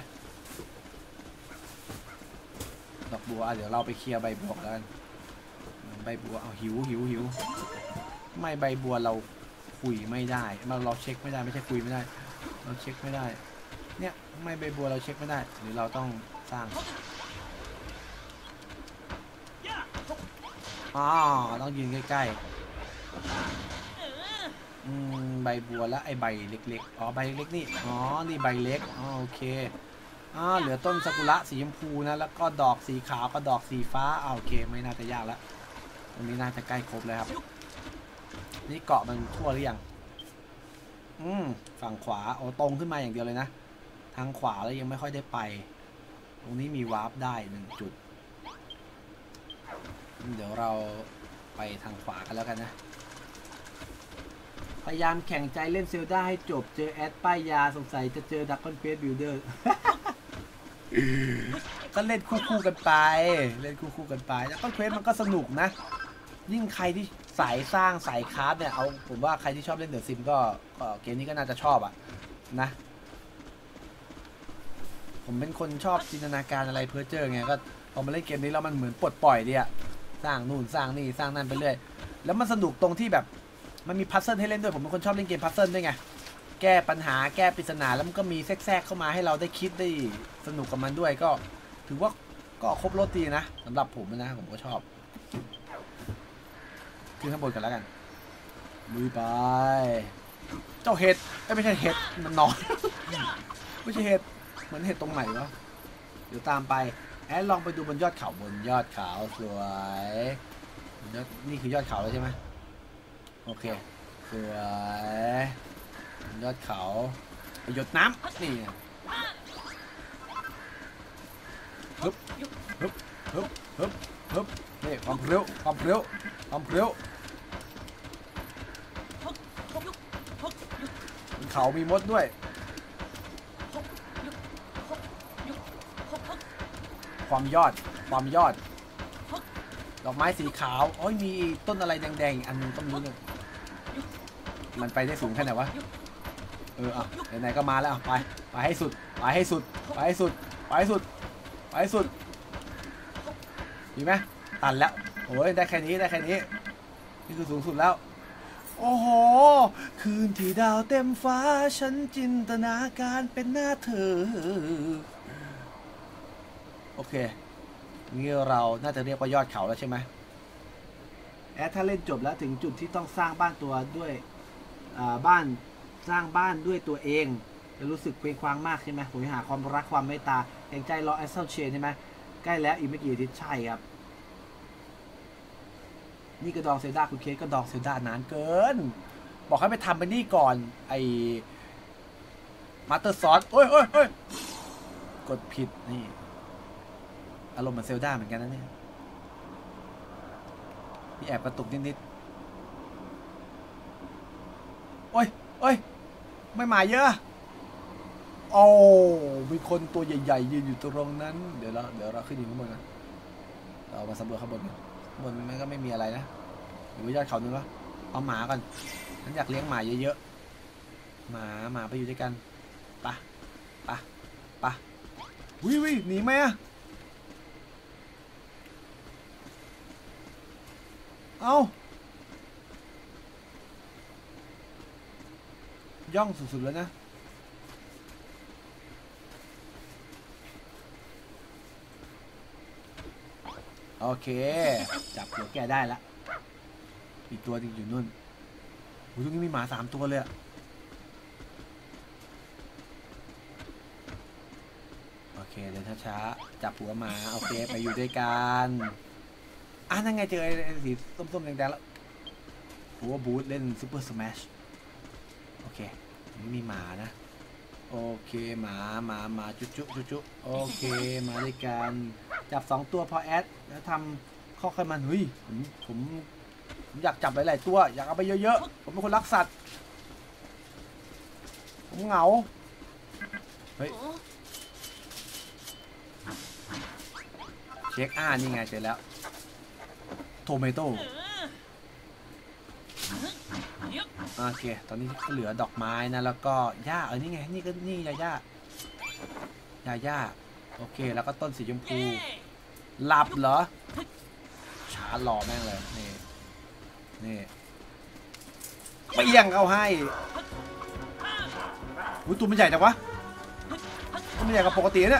ดอกบัวเดี๋ยวเราไปเคลียร์ใบบัวกันใบบัวเอาหิวหิวหิวไม่ใบบัวเราคุยไม่ได้เราเราเช็คไม่ได้ไม่ใช่คุยไม่ได้เราเช็คไม่ได้เนี่ยไม่ใบบัวเราเช็คไม่ได้หรือเราต้องสร้างอ๋อต้องยืนใกล้ๆอืมใบบัวแล้วไอ้ใบเล็กๆอ๋อใบเล็กนี่อ๋อนี่ใบเล็กอ๋อโอเคอ๋อเหลือต้นซากุระสีชมพูนะแล้วก็ดอกสีขาวกับดอกสีฟ้าอ๋อโอเคไม่น่าจะยากแล้วตรงนี้น่าจะใกล้ครบแล้วครับนี่เกาะมันทั่วหรือยังอืมฝั่งขวาโอ้ตรงขึ้นมาอย่างเดียวเลยนะทางขวาแล้วยังไม่ค่อยได้ไปตรงนี้มีวาร์ปได้หนึ่งจุดเดี๋ยวเราไปทางขวากันแล้วกันนะพยายามแข่งใจเล่นเซลดาให้จบเจอแอดป้ายยาสงสัยจะเจอดักคอนเฟสบิลเดอร์ก็เล่นคู่ๆกันไปเล่นคู่ๆกันไปแล้วก็เควสมันก็สนุกนะยิ่งใครที่สายสร้างสายคราฟเนี่ยเอาผมว่าใครที่ชอบเล่นเดอะซิมก็เกมนี้ก็น่าจะชอบอ่ะนะผมเป็นคนชอบจินตนาการอะไรเพ้อเจ้อไงก็พอมาเล่นเกมนี้แล้วมันเหมือนปลดปล่อยดีอะสร้างนู่นสร้างนี่สร้างนั่นไปเรื่อยแล้วมันสนุกตรงที่แบบมันมีพัซเซิลให้เล่นด้วยผมเป็นคนชอบเล่นเกมพัซเซิลด้วยไงแก้ปัญหาแก้ปริศนาแล้วมันก็มีแทรกๆเข้ามาให้เราได้คิดได้สนุกกับมันด้วยก็ถือว่าก็ครบรสดีนะสำหรับผมนะผมก็ชอบขึ้นข้างบนกันแล้วกันลุยไปเจ้าเห็ดไม่ใช่เห็ดมันนอนไม่ใช่เห็ดเหมือนเห็ดตรงไหนวะเดี๋ยวตามไปแอดลองไปดูบนยอดเขาบนยอดเขาสวยนี่คือยอดเขาแล้วใช่ไหมโอเคสวยยอดเขาหยดน้ำนี่ฮึบฮึบฮึบฮึบฮึบนี่ความเร็วความเร็วความเร็วเขามีมดด้วยความยอดความยอดดอกไม้สีขาวโอ้ยมีต้นอะไรแดงๆอันนึงก็ไม่รู้เนี่ยมันไปได้สูงแค่ไหนวะเอออ่ะไหนๆก็มาแล้วไปไปให้สุดไปให้สุดไปให้สุดไปให้สุดไปให้สุดดีไหมตันแล้วโอ้ยได้แค่นี้ได้แค่นี้นี่คือสูงสุดแล้วโอ้โหคืนที่ดาวเต็มฟ้าฉันจินตนาการเป็นหน้าเธอโอเคนี่เราน่าจะเรียกว่ายอดเขาแล้วใช่ไหมแอดถ้าเล่นจบแล้วถึงจุดที่ต้องสร้างบ้านตัวด้วยบ้านสร้างบ้านด้วยตัวเองจะรู้สึกเคว้งคว้างมากใช่ไหมผมหาความรักความเมตตาแห่งใจรอแอสเซลเชนใช่ไหมใกล้แล้วอีกไม่กี่อาทิตย์ใช่ครับนี่ก็ดองเซลดาคุณเคสก็ดองเซลดานานเกินบอกให้ไปทำไปนี่ก่อนไอมาสเตอร์ซอสโอ้ยโอ้ยโอ้ยกดผิดนี่อารมณ์เหมือนเซลดาเหมือนกันนะเนี่ยมีแอบกระตุกนิดๆโอ้ยโอ้ยไม่มาเยอะโอ้มีคนตัวใหญ่ๆยืนอยู่ตรงนั้นเดี๋ยวเราเดี๋ยวเราขึ้นอยู่ข้างบนกันเรามาสำรวจข้างบนกันข้างบนมันก็ไม่มีอะไรนะหรือว่ายอดเขาหนึ่งวะเอาหมาก่อนฉันอยากเลี้ยงหมาเยอะๆหมาหมาไปอยู่ด้วยกันปะปะปะวิวิหนีไหมอะเอาย่องสุดๆแล้วนะโอเคจับหัวแกได้ละอีกตัวนึงอยู่นู่นโอ้ยตรงนี้มีหมาสามตัวเลยอะโอเคเดี๋ยวช้าๆจับหัวหมาโอเคไปอยู่ด้วยกันอ่ะนั่นไงเจอไอ้สีส้มๆแดงๆแล้วหัวบูทเล่นซูเปอร์สแมชโอเคนี่มีหมานะโอเคหมาหมาหมาจุ๊จุ๊จุ๊จุ๊โอเคมาด้วยกันจับสองตัวพอแอดแล้วทำข้อค่อยมันเฮ้ยผมผมผมอยากจับหลายๆตัวอยากเอาไปเยอะๆผมเป็นคนรักสัตว์ผมเหงาเฮ้ยเช็คอ่านี่ไงเจอแล้วโทเมโต้โอเคตอนนี้ก็เหลือดอกไม้นะแล้วก็หญ้าเออนี่ไงนี่ก็นี่ยาหญ้าหญ้าหญ้าโอเคแล้วก็ต้นสีชมพูหลับเหรอช้าหล่อแม่งเลยนี่นี่เปี้ยงเขาให้อุ้ยตัวมันใหญ่จังวะตัวมันใหญ่กว่าปกติเนี่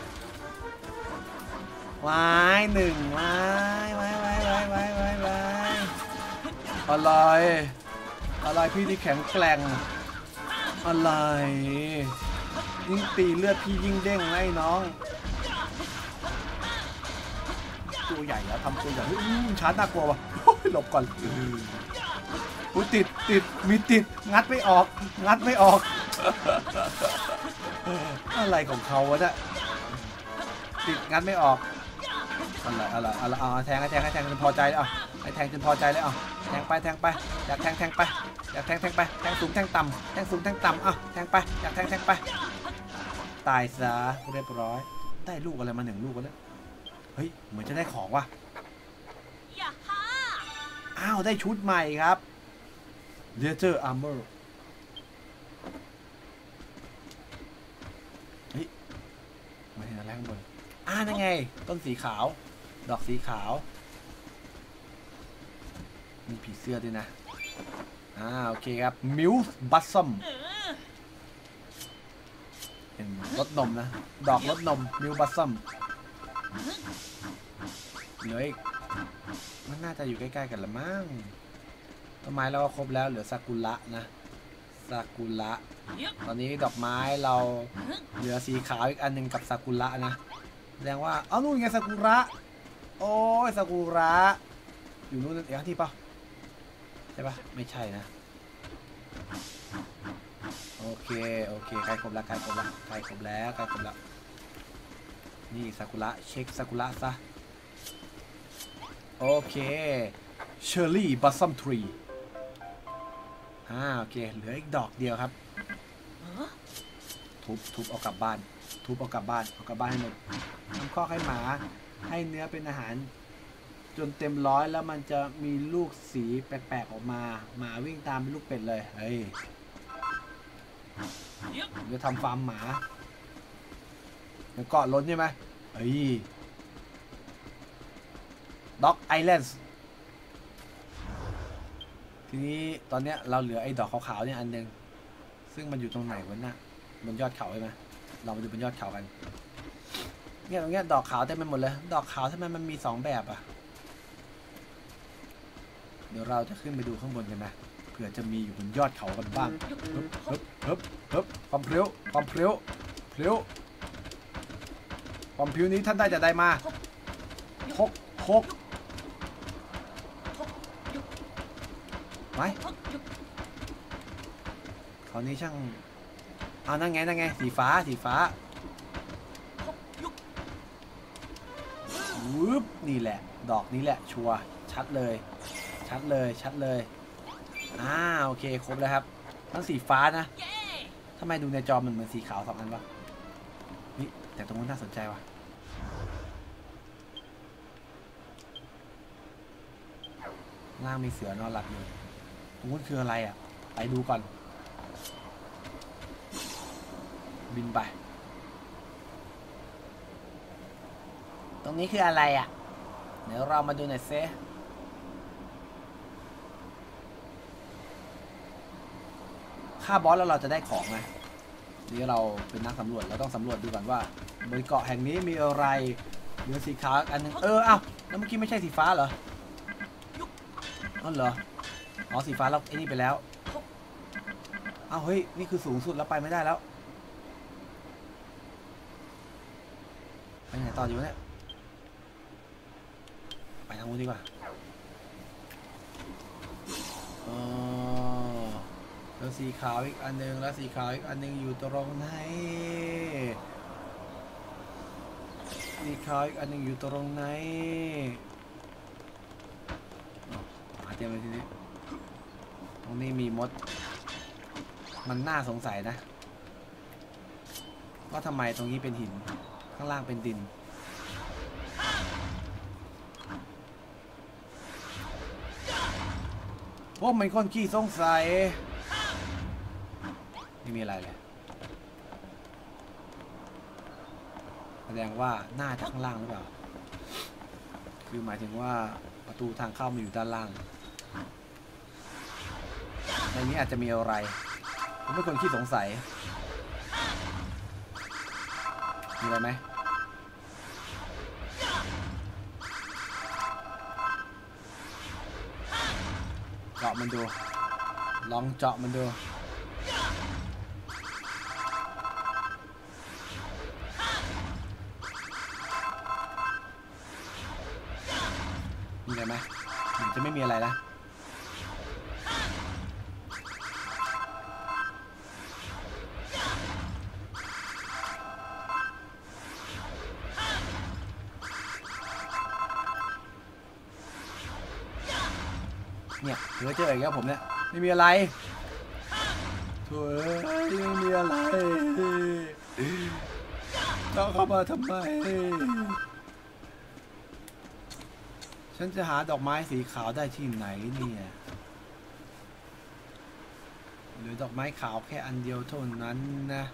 ยวายหนึ่งวายวายวายวายวายวายวายอะไรอะไรพี่ที่แข็งแกร่งอะไรยิ่งตีเลือดพี่ยิ่งเด้งไอ้น้องตัวใหญ่แล้วทำตัวใหญ่ชาร์จน่ากลัววะหลบก่อนอุ้ยติดติดมีติดงัดไม่ออกงัดไม่ออกอะไรของเขาวะเนี่ยติดงัดไม่ออกอะไรอะไรอะไรเอาแทงให้แทงให้แทงจนพอใจเลยอ่ะให้แทงจนพอใจเลยอ่ะแทงไปแทงไปอยากแทงแทงไปอยากแทงแทงไปแทงสูงแทงต่ำแทงสูงแทงต่ำอ่ะแทงไปอยากแทงแทงไปตายซะเรียบร้อยได้ลูกอะไรมาหนึ่งลูกแล้วเฮ้ยเหมือนจะได้ของว่ะอ้าวได้ชุดใหม่ครับ Leather Armor เฮ้ยมาเห็นอะไรข้างบนอ่านั่นไงต้นสีขาวดอกสีขาวมีผีเสื้อด้วยนะอ่าโอเคครับ Milk Blossom เป็นรสนมนะดอกรสนม Milk Blossom เหลืออีกมันน่าจะอยู่ใกล้ๆกันละมั้งต้นไม้เราก็ครบแล้วเหลือซากุระนะซากุระตอนนี้ดอกไม้เราเหลือสีขาวอีกอันหนึ่งกับซากุระนะแสดงว่าเอานู่นไงซากุระโอ้ยซากุระอยู่นู่นเดี๋ยวที่ป่ะใช่ป่ะไม่ใช่นะโอเคโอเคใกล้ครบแล้วใกล้ครบแล้วใกล้ครบแล้วใกล้ครบแล้วนี่ซากุระเช็คซากุระซะโอเคเชอร์รี่บัสซัมทรีอ่าโอเคเหลืออีกดอกเดียวครับทุบทุบเอากลับบ้านทุบเอากลับบ้านเอากลับบ้านให้หมดทำข้อให้หมาให้เนื้อเป็นอาหารจนเต็มร้อยแล้วมันจะมีลูกสีแปลกๆออกมาหมาวิ่งตามเป็นลูกเป็ดเลยเฮ้ยจะทำฟาร์มหมาแล้วเกาะล้นใช่ไหมเฮ้ยด็อกไอแลนด์ทีนี้ตอนเนี้ยเราเหลือไอ้ดอกขาวๆเนี่ยอันนึงซึ่งมันอยู่ตรงไหนวะน่ะบนยอดเขาใช่ไหมเรามาดูบนยอดเขากันเนี่ยตรงเนี้ยดอกขาวเต็มไปหมดเลยดอกขาวทำไมมันมีสองแบบอ่ะเดี๋ยวเราจะขึ้นไปดูข้างบนกันนะเผื่อจะมีอยู่บนยอดเขากันบ้างฮึบฮึบฮึบฮึบความพริ้วความพริ้วพริ้วความพริ้วนี้ท่านได้จะได้มาหกหกไว้คราวนี้ช่างเอานั่งไงนั่งไงสีฟ้าสีฟ้าวึบนี่แหละดอกนี้แหละชัวร์ชัดเลยชัดเลยชัดเลยอ่าโอเคครบแล้วครับทั้งสีฟ้านะทำไมดูในจอมันเหมือนสีขาวสองอันวะนี่แต่ตรงนู้นน่าสนใจว่ะล่างมีเสือนอนหลับอยู่ตรงนู้นคืออะไรอ่ะไปดูก่อนบินไปตรงนี้คืออะไรอ่ะเดี๋ยวเรามาดูหน่อยเซ่ฆ่าบอสแล้วเราจะได้ของไหมนี่เราเป็นนักสำรวจเราต้องสำรวจดูก่อนว่าบนเกาะแห่งนี้มีอะไรเหลือสีขาวอันนึงเออเอ้าแล้วเมื่อกี้ไม่ใช่สีฟ้าเหรออ๋อเหรออ๋อสีฟ้าเราไอ้นี่ไปแล้วอ้าวเฮ้ยนี่คือสูงสุดแล้วไปไม่ได้แล้วไปไหนต่ออยู่เนี่ยไปทางนู้นดีกว่าอ๋อแล้วสีขาวอีกอันนึงแล้วสีขาวอีกอันนึงอยู่ตรงไหนสีขาวอีกอันนึงอยู่ตรงไหนหาเจอเลยทีนี้ตรงนี้มีมดมันน่าสงสัยนะว่าทำไมตรงนี้เป็นหินข้างล่างเป็นดินพวกมันคนขี้สงสัยไม่มีอะไรเลยแสดงว่าน่าจะข้างล่างหรือเปล่าคือหมายถึงว่าประตูทางเข้ามันอยู่ด้านล่างในนี้อาจจะมีอะไรผมเป็นคนขี้สงสัยมีอะไรไหมเจาะมันดูลองเจาะมันดูมีอะไรไหมหรือจะไม่มีอะไรนะเนี่ยเดี๋ยวเจออีกแล้วผมเนี่ยไม่มีอะไรโถ่ไม่มีอะไรต้องเข้ามาทำไมฉันจะหาดอกไม้สีขาวได้ที่ไหนเนี่ยหรือดอกไม้ขาวแค่อันเดียวเท่านั้นนะ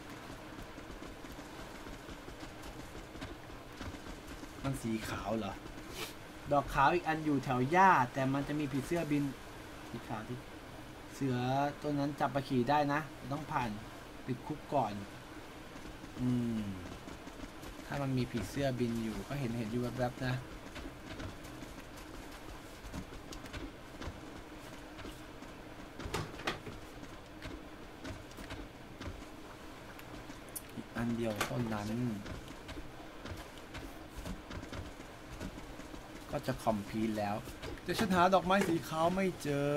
มันสีขาวเหรอดอกขาวอีกอันอยู่แถวหญ้าแต่มันจะมีผีเสื้อบินสีขาวที่เสือตัวนั้นจับไปขี่ได้นะต้องผ่านติดคุกก่อนอืมถ้ามันมีผีเสื้อบินอยู่ก็เห็นเห็นอยู่แวบๆนะอีกอันเดียวเท่านั้นก็จะคอมพลีทแล้วแต่ฉันหาดอกไม้สีขาวไม่เจอ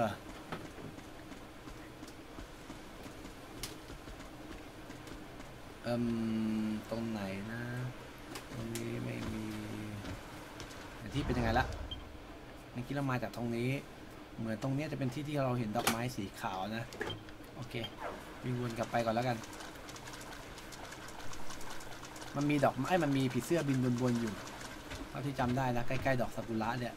เอ่มตรงไหนนะตรงนี้ไม่มีที่เป็นยังไงละเมื่อกี้เรามาจากตรงนี้เหมือนตรงนี้จะเป็นที่ที่เราเห็นดอกไม้สีขาวนะโอเควิ่งวนกลับไปก่อนแล้วกันมันมีดอกไม้มันมีผีเสื้อบินวนๆอยู่เท่าที่จำได้นะใกล้ๆดอกซากุระเนี่ย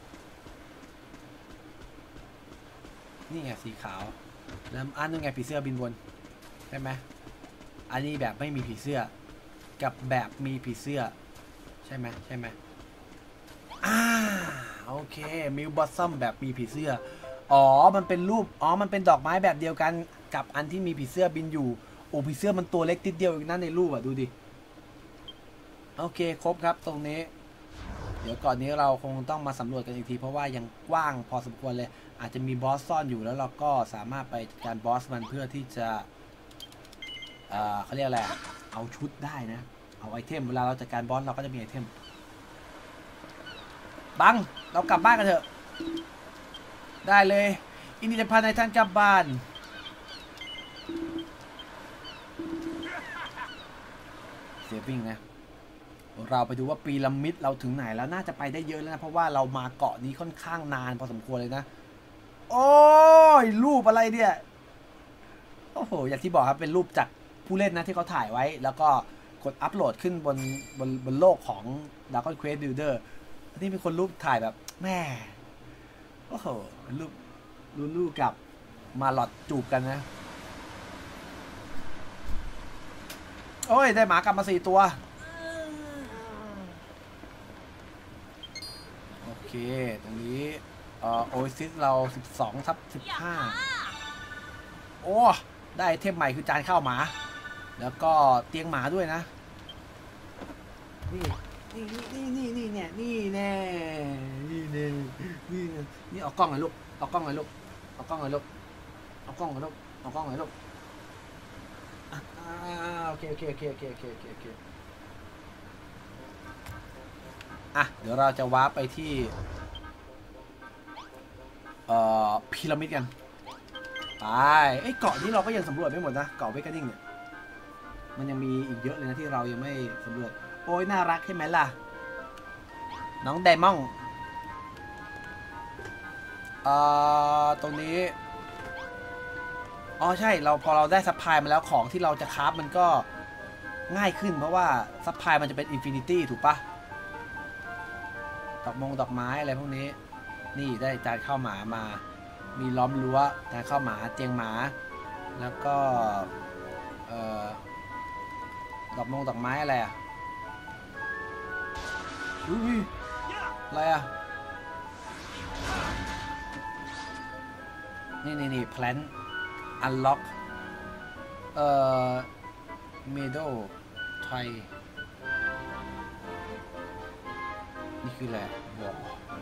นี่ไงสีขาวแล้วอันนึงไงผีเสื้อบินวนใช่ไหมอันนี้แบบไม่มีผีเสื้อกับแบบมีผีเสื้อใช่ไหมใช่ไหมอ่าโอเคมิลบอสซัมแบบมีผีเสื้ออ๋อมันเป็นรูปอ๋อมันเป็นดอกไม้แบบเดียวกันกับอันที่มีผีเสื้อบินอยู่โอ้ผีเสื้อมันตัวเล็กนิดเดียวอีกนั่นในรูปอ่ะดูดิโอเคครบครับตรงนี้เดี๋ยวก่อนนี้เราคงต้องมาสำรวจกันอีกทีเพราะว่ายังกว้างพอสมควรเลยอาจจะมีบอสซ่อนอยู่แล้วเราก็สามารถไปจัดการบอสมันเพื่อที่จะเอ่อเขาเรียกอะไรเอาชุดได้นะเอาไอเทมเวลาเราจัดการบอสเราก็จะมีไอเทมบังเรากลับบ้านกันเถอะได้เลยอินดีจะพาในท่านกลับบ้านเซฟวิ่งนะเราไปดูว่าปีระมิดเราถึงไหนแล้วน่าจะไปได้เยอะแล้วนะเพราะว่าเรามาเกาะนี้ค่อนข้างนานพอสมควรเลยนะโอ้ยรูปอะไรเนี่ยโอ้โหอย่างที่บอกครับเป็นรูปจากผู้เล่นนะที่เขาถ่ายไว้แล้วก็กดอัปโหลดขึ้นบนบนบนโลกของ Dragon Quest Builder นี่เป็นคนรูปถ่ายแบบแม่โอ้โหรูปลูลูกับมาหลอดจูบกันนะโอ้ยได้หมากลับมาสี่ตัวโอเคตรงนี้เอ่อโอซิสเราสิบสองทับสิบห้าโอ้ได้เทมใหม่คือจานข้าวหมาแล้วก็เตียงหมาด้วยนะนี่นี่นี่นี่นี่เนี่ยนี่แน่นี่แน่นี่นี่เอากล้องหน่อยลูกเอากล้องหน่อยลูกเอากล้องหน่อยลูกเอากล้องหน่อยลูกเอากล้องหน่อยลูกอ่าโอเคโอเคโอเคโอเคโอเคโอเคโอเคอ่ะเดี๋ยวเราจะวาร์ปไปที่เอ่อพีระมิดกันไปไอ้เกาะนี้เราก็ยังสำรวจไม่หมดนะเกาะเวกานิ่งเนี่ยมันยังมีอีกเยอะเลยนะที่เรายังไม่สำรวจโอ้ยน่ารักใช่ไหมล่ะน้องไดมอนด์เอ่อตรงนี้อ๋อใช่เราพอเราได้ซัพพลายมาแล้วของที่เราจะคราฟมันก็ง่ายขึ้นเพราะว่าซัพพลายมันจะเป็นอินฟินิตี้ถูกปะดอกมงดอกไม้อะไรพวกนี้นี่ได้จานข้าวหมามามีล้อมรั้วจานข้าวหมาเตียงหมาแล้วก็เอ่อดอกมงดอกไม้อะไรอ่ะอุ้ยอะไรอ่ะนี่นี่นี่แพลนอันล็อกเอ่อเมโดไทยนี่คืออะไรบอก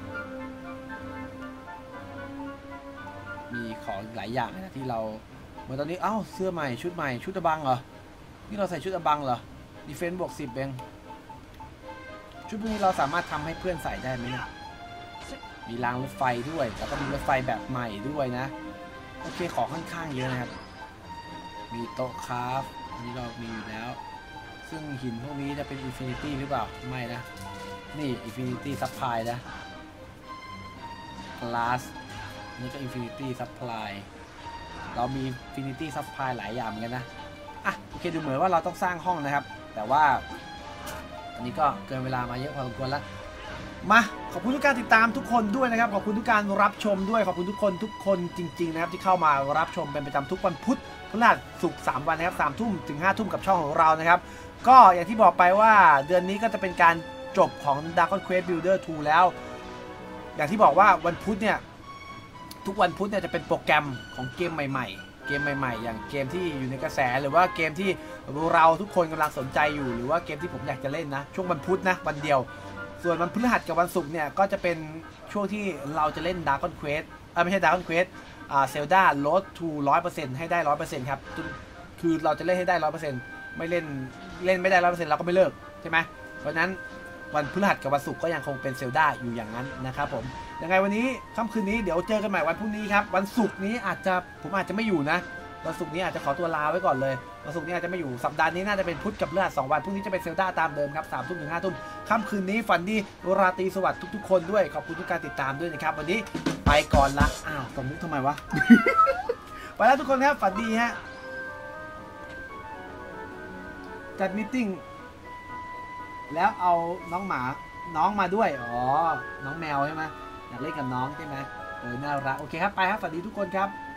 มีของหลายอย่างนะที่เราเมื่อตอนนี้เอ้าเสื้อใหม่ชุดใหม่ชุดอบังเหรอนี่เราใส่ชุดอบังเหรอดีเฟนส์บวกสิบเองชุดพวกนี้เราสามารถทำให้เพื่อนใส่ได้ไหมเนี่ยมีรางรถไฟด้วยแล้วก็มีรถไฟแบบใหม่ด้วยนะโอเคของค่อนข้างเยอะนะครับมีโต๊ะคราฟอันนี้เรามีอยู่แล้วซึ่งหินพวกนี้จะเป็นอินฟินิตี้หรือเปล่าไม่นะนี่อินฟินิตี้ซัพพลายนะกลาสนี่ก็ Infinity Supply เรามี Infinity Supply หลายอย่างเหมือนกันนะอ่ะโอเคดูเหมือนว่าเราต้องสร้างห้องนะครับแต่ว่าอันนี้ก็เกินเวลามาเยอะพอสมควรแล้วมาขอบคุณทุกการติดตามทุกคนด้วยนะครับขอบคุณทุกการรับชมด้วยขอบคุณทุกคนทุกคนจริงๆนะครับที่เข้ามารับชมเป็นประจำทุกวันพุธพฤหัสศุกร์สามวันนะครับสามทุ่มถึงห้าทุ่มกับช่องของเรานะครับก็อย่างที่บอกไปว่าเดือนนี้ก็จะเป็นการจบของ Dragon Quest Builder ทูแล้วอย่างที่บอกว่าวันพุธเนี่ยทุกวันพุธเนี่ยจะเป็นโปรแกรมของเกมใหม่ๆเกมใหม่ๆอย่างเกมที่อยู่ในกระแสหรือว่าเกมที่เราทุกคนกำลังสนใจอยู่หรือว่าเกมที่ผมอยากจะเล่นนะช่วงวันพุธนะวันเดียวส่วนวันพฤหัสกับวันศุกร์เนี่ยก็จะเป็นช่วงที่เราจะเล่น Dragon Quest เออไม่ใช่ Dragon Quest อ่า Zelda Road to ร้อยเปอร์เซ็นต์ ให้ได้ ร้อยเปอร์เซ็นต์ ครับคือเราจะเล่นให้ได้ ร้อยเปอร์เซ็นต์ ไม่เล่นเล่นไม่ได้ ร้อยเปอร์เซ็นต์ เราก็ไม่เลิกใช่ไหมเพราะนั้นวันพฤหัสกับวันศุกร์ก็ยังคงเป็นเซลดาอยู่อย่างนั้นนะครับผมยังไงวันนี้ค่ำคืนนี้เดี๋ยวเจอกันใหม่วันพรุ่งนี้ครับวันศุกร์นี้อาจจะผมอาจจะไม่อยู่นะวันศุกร์นี้อาจจะขอตัวลาไว้ก่อนเลยวันศุกร์นี้อาจจะไม่อยู่สัปดาห์นี้น่าจะเป็นพุธกับพฤหัสสองวันพรุ่งนี้จะเป็นเซลดาตามเดิมครับสามทุ่มถึงห้าทุ่มค่ำคืนนี้ฝันดีราตรีสวัสดิ์ทุกๆคนด้วยขอบคุณทุกการติดตามด้วยนะครับวันนี้ไปก่อนละอ้าวตรงนี้ทำไมวะ ไปแล้วทุกคนครับฝันดีฮะจัดมีตติ้งแล้วเอาน้องหมาน้องมาด้วยอ๋อน้องแมวใช่ไหมอยากเล่นกับน้องใช่ไหมเออน่ารักโอเคครับไปครับสวัสดีทุกคนครับ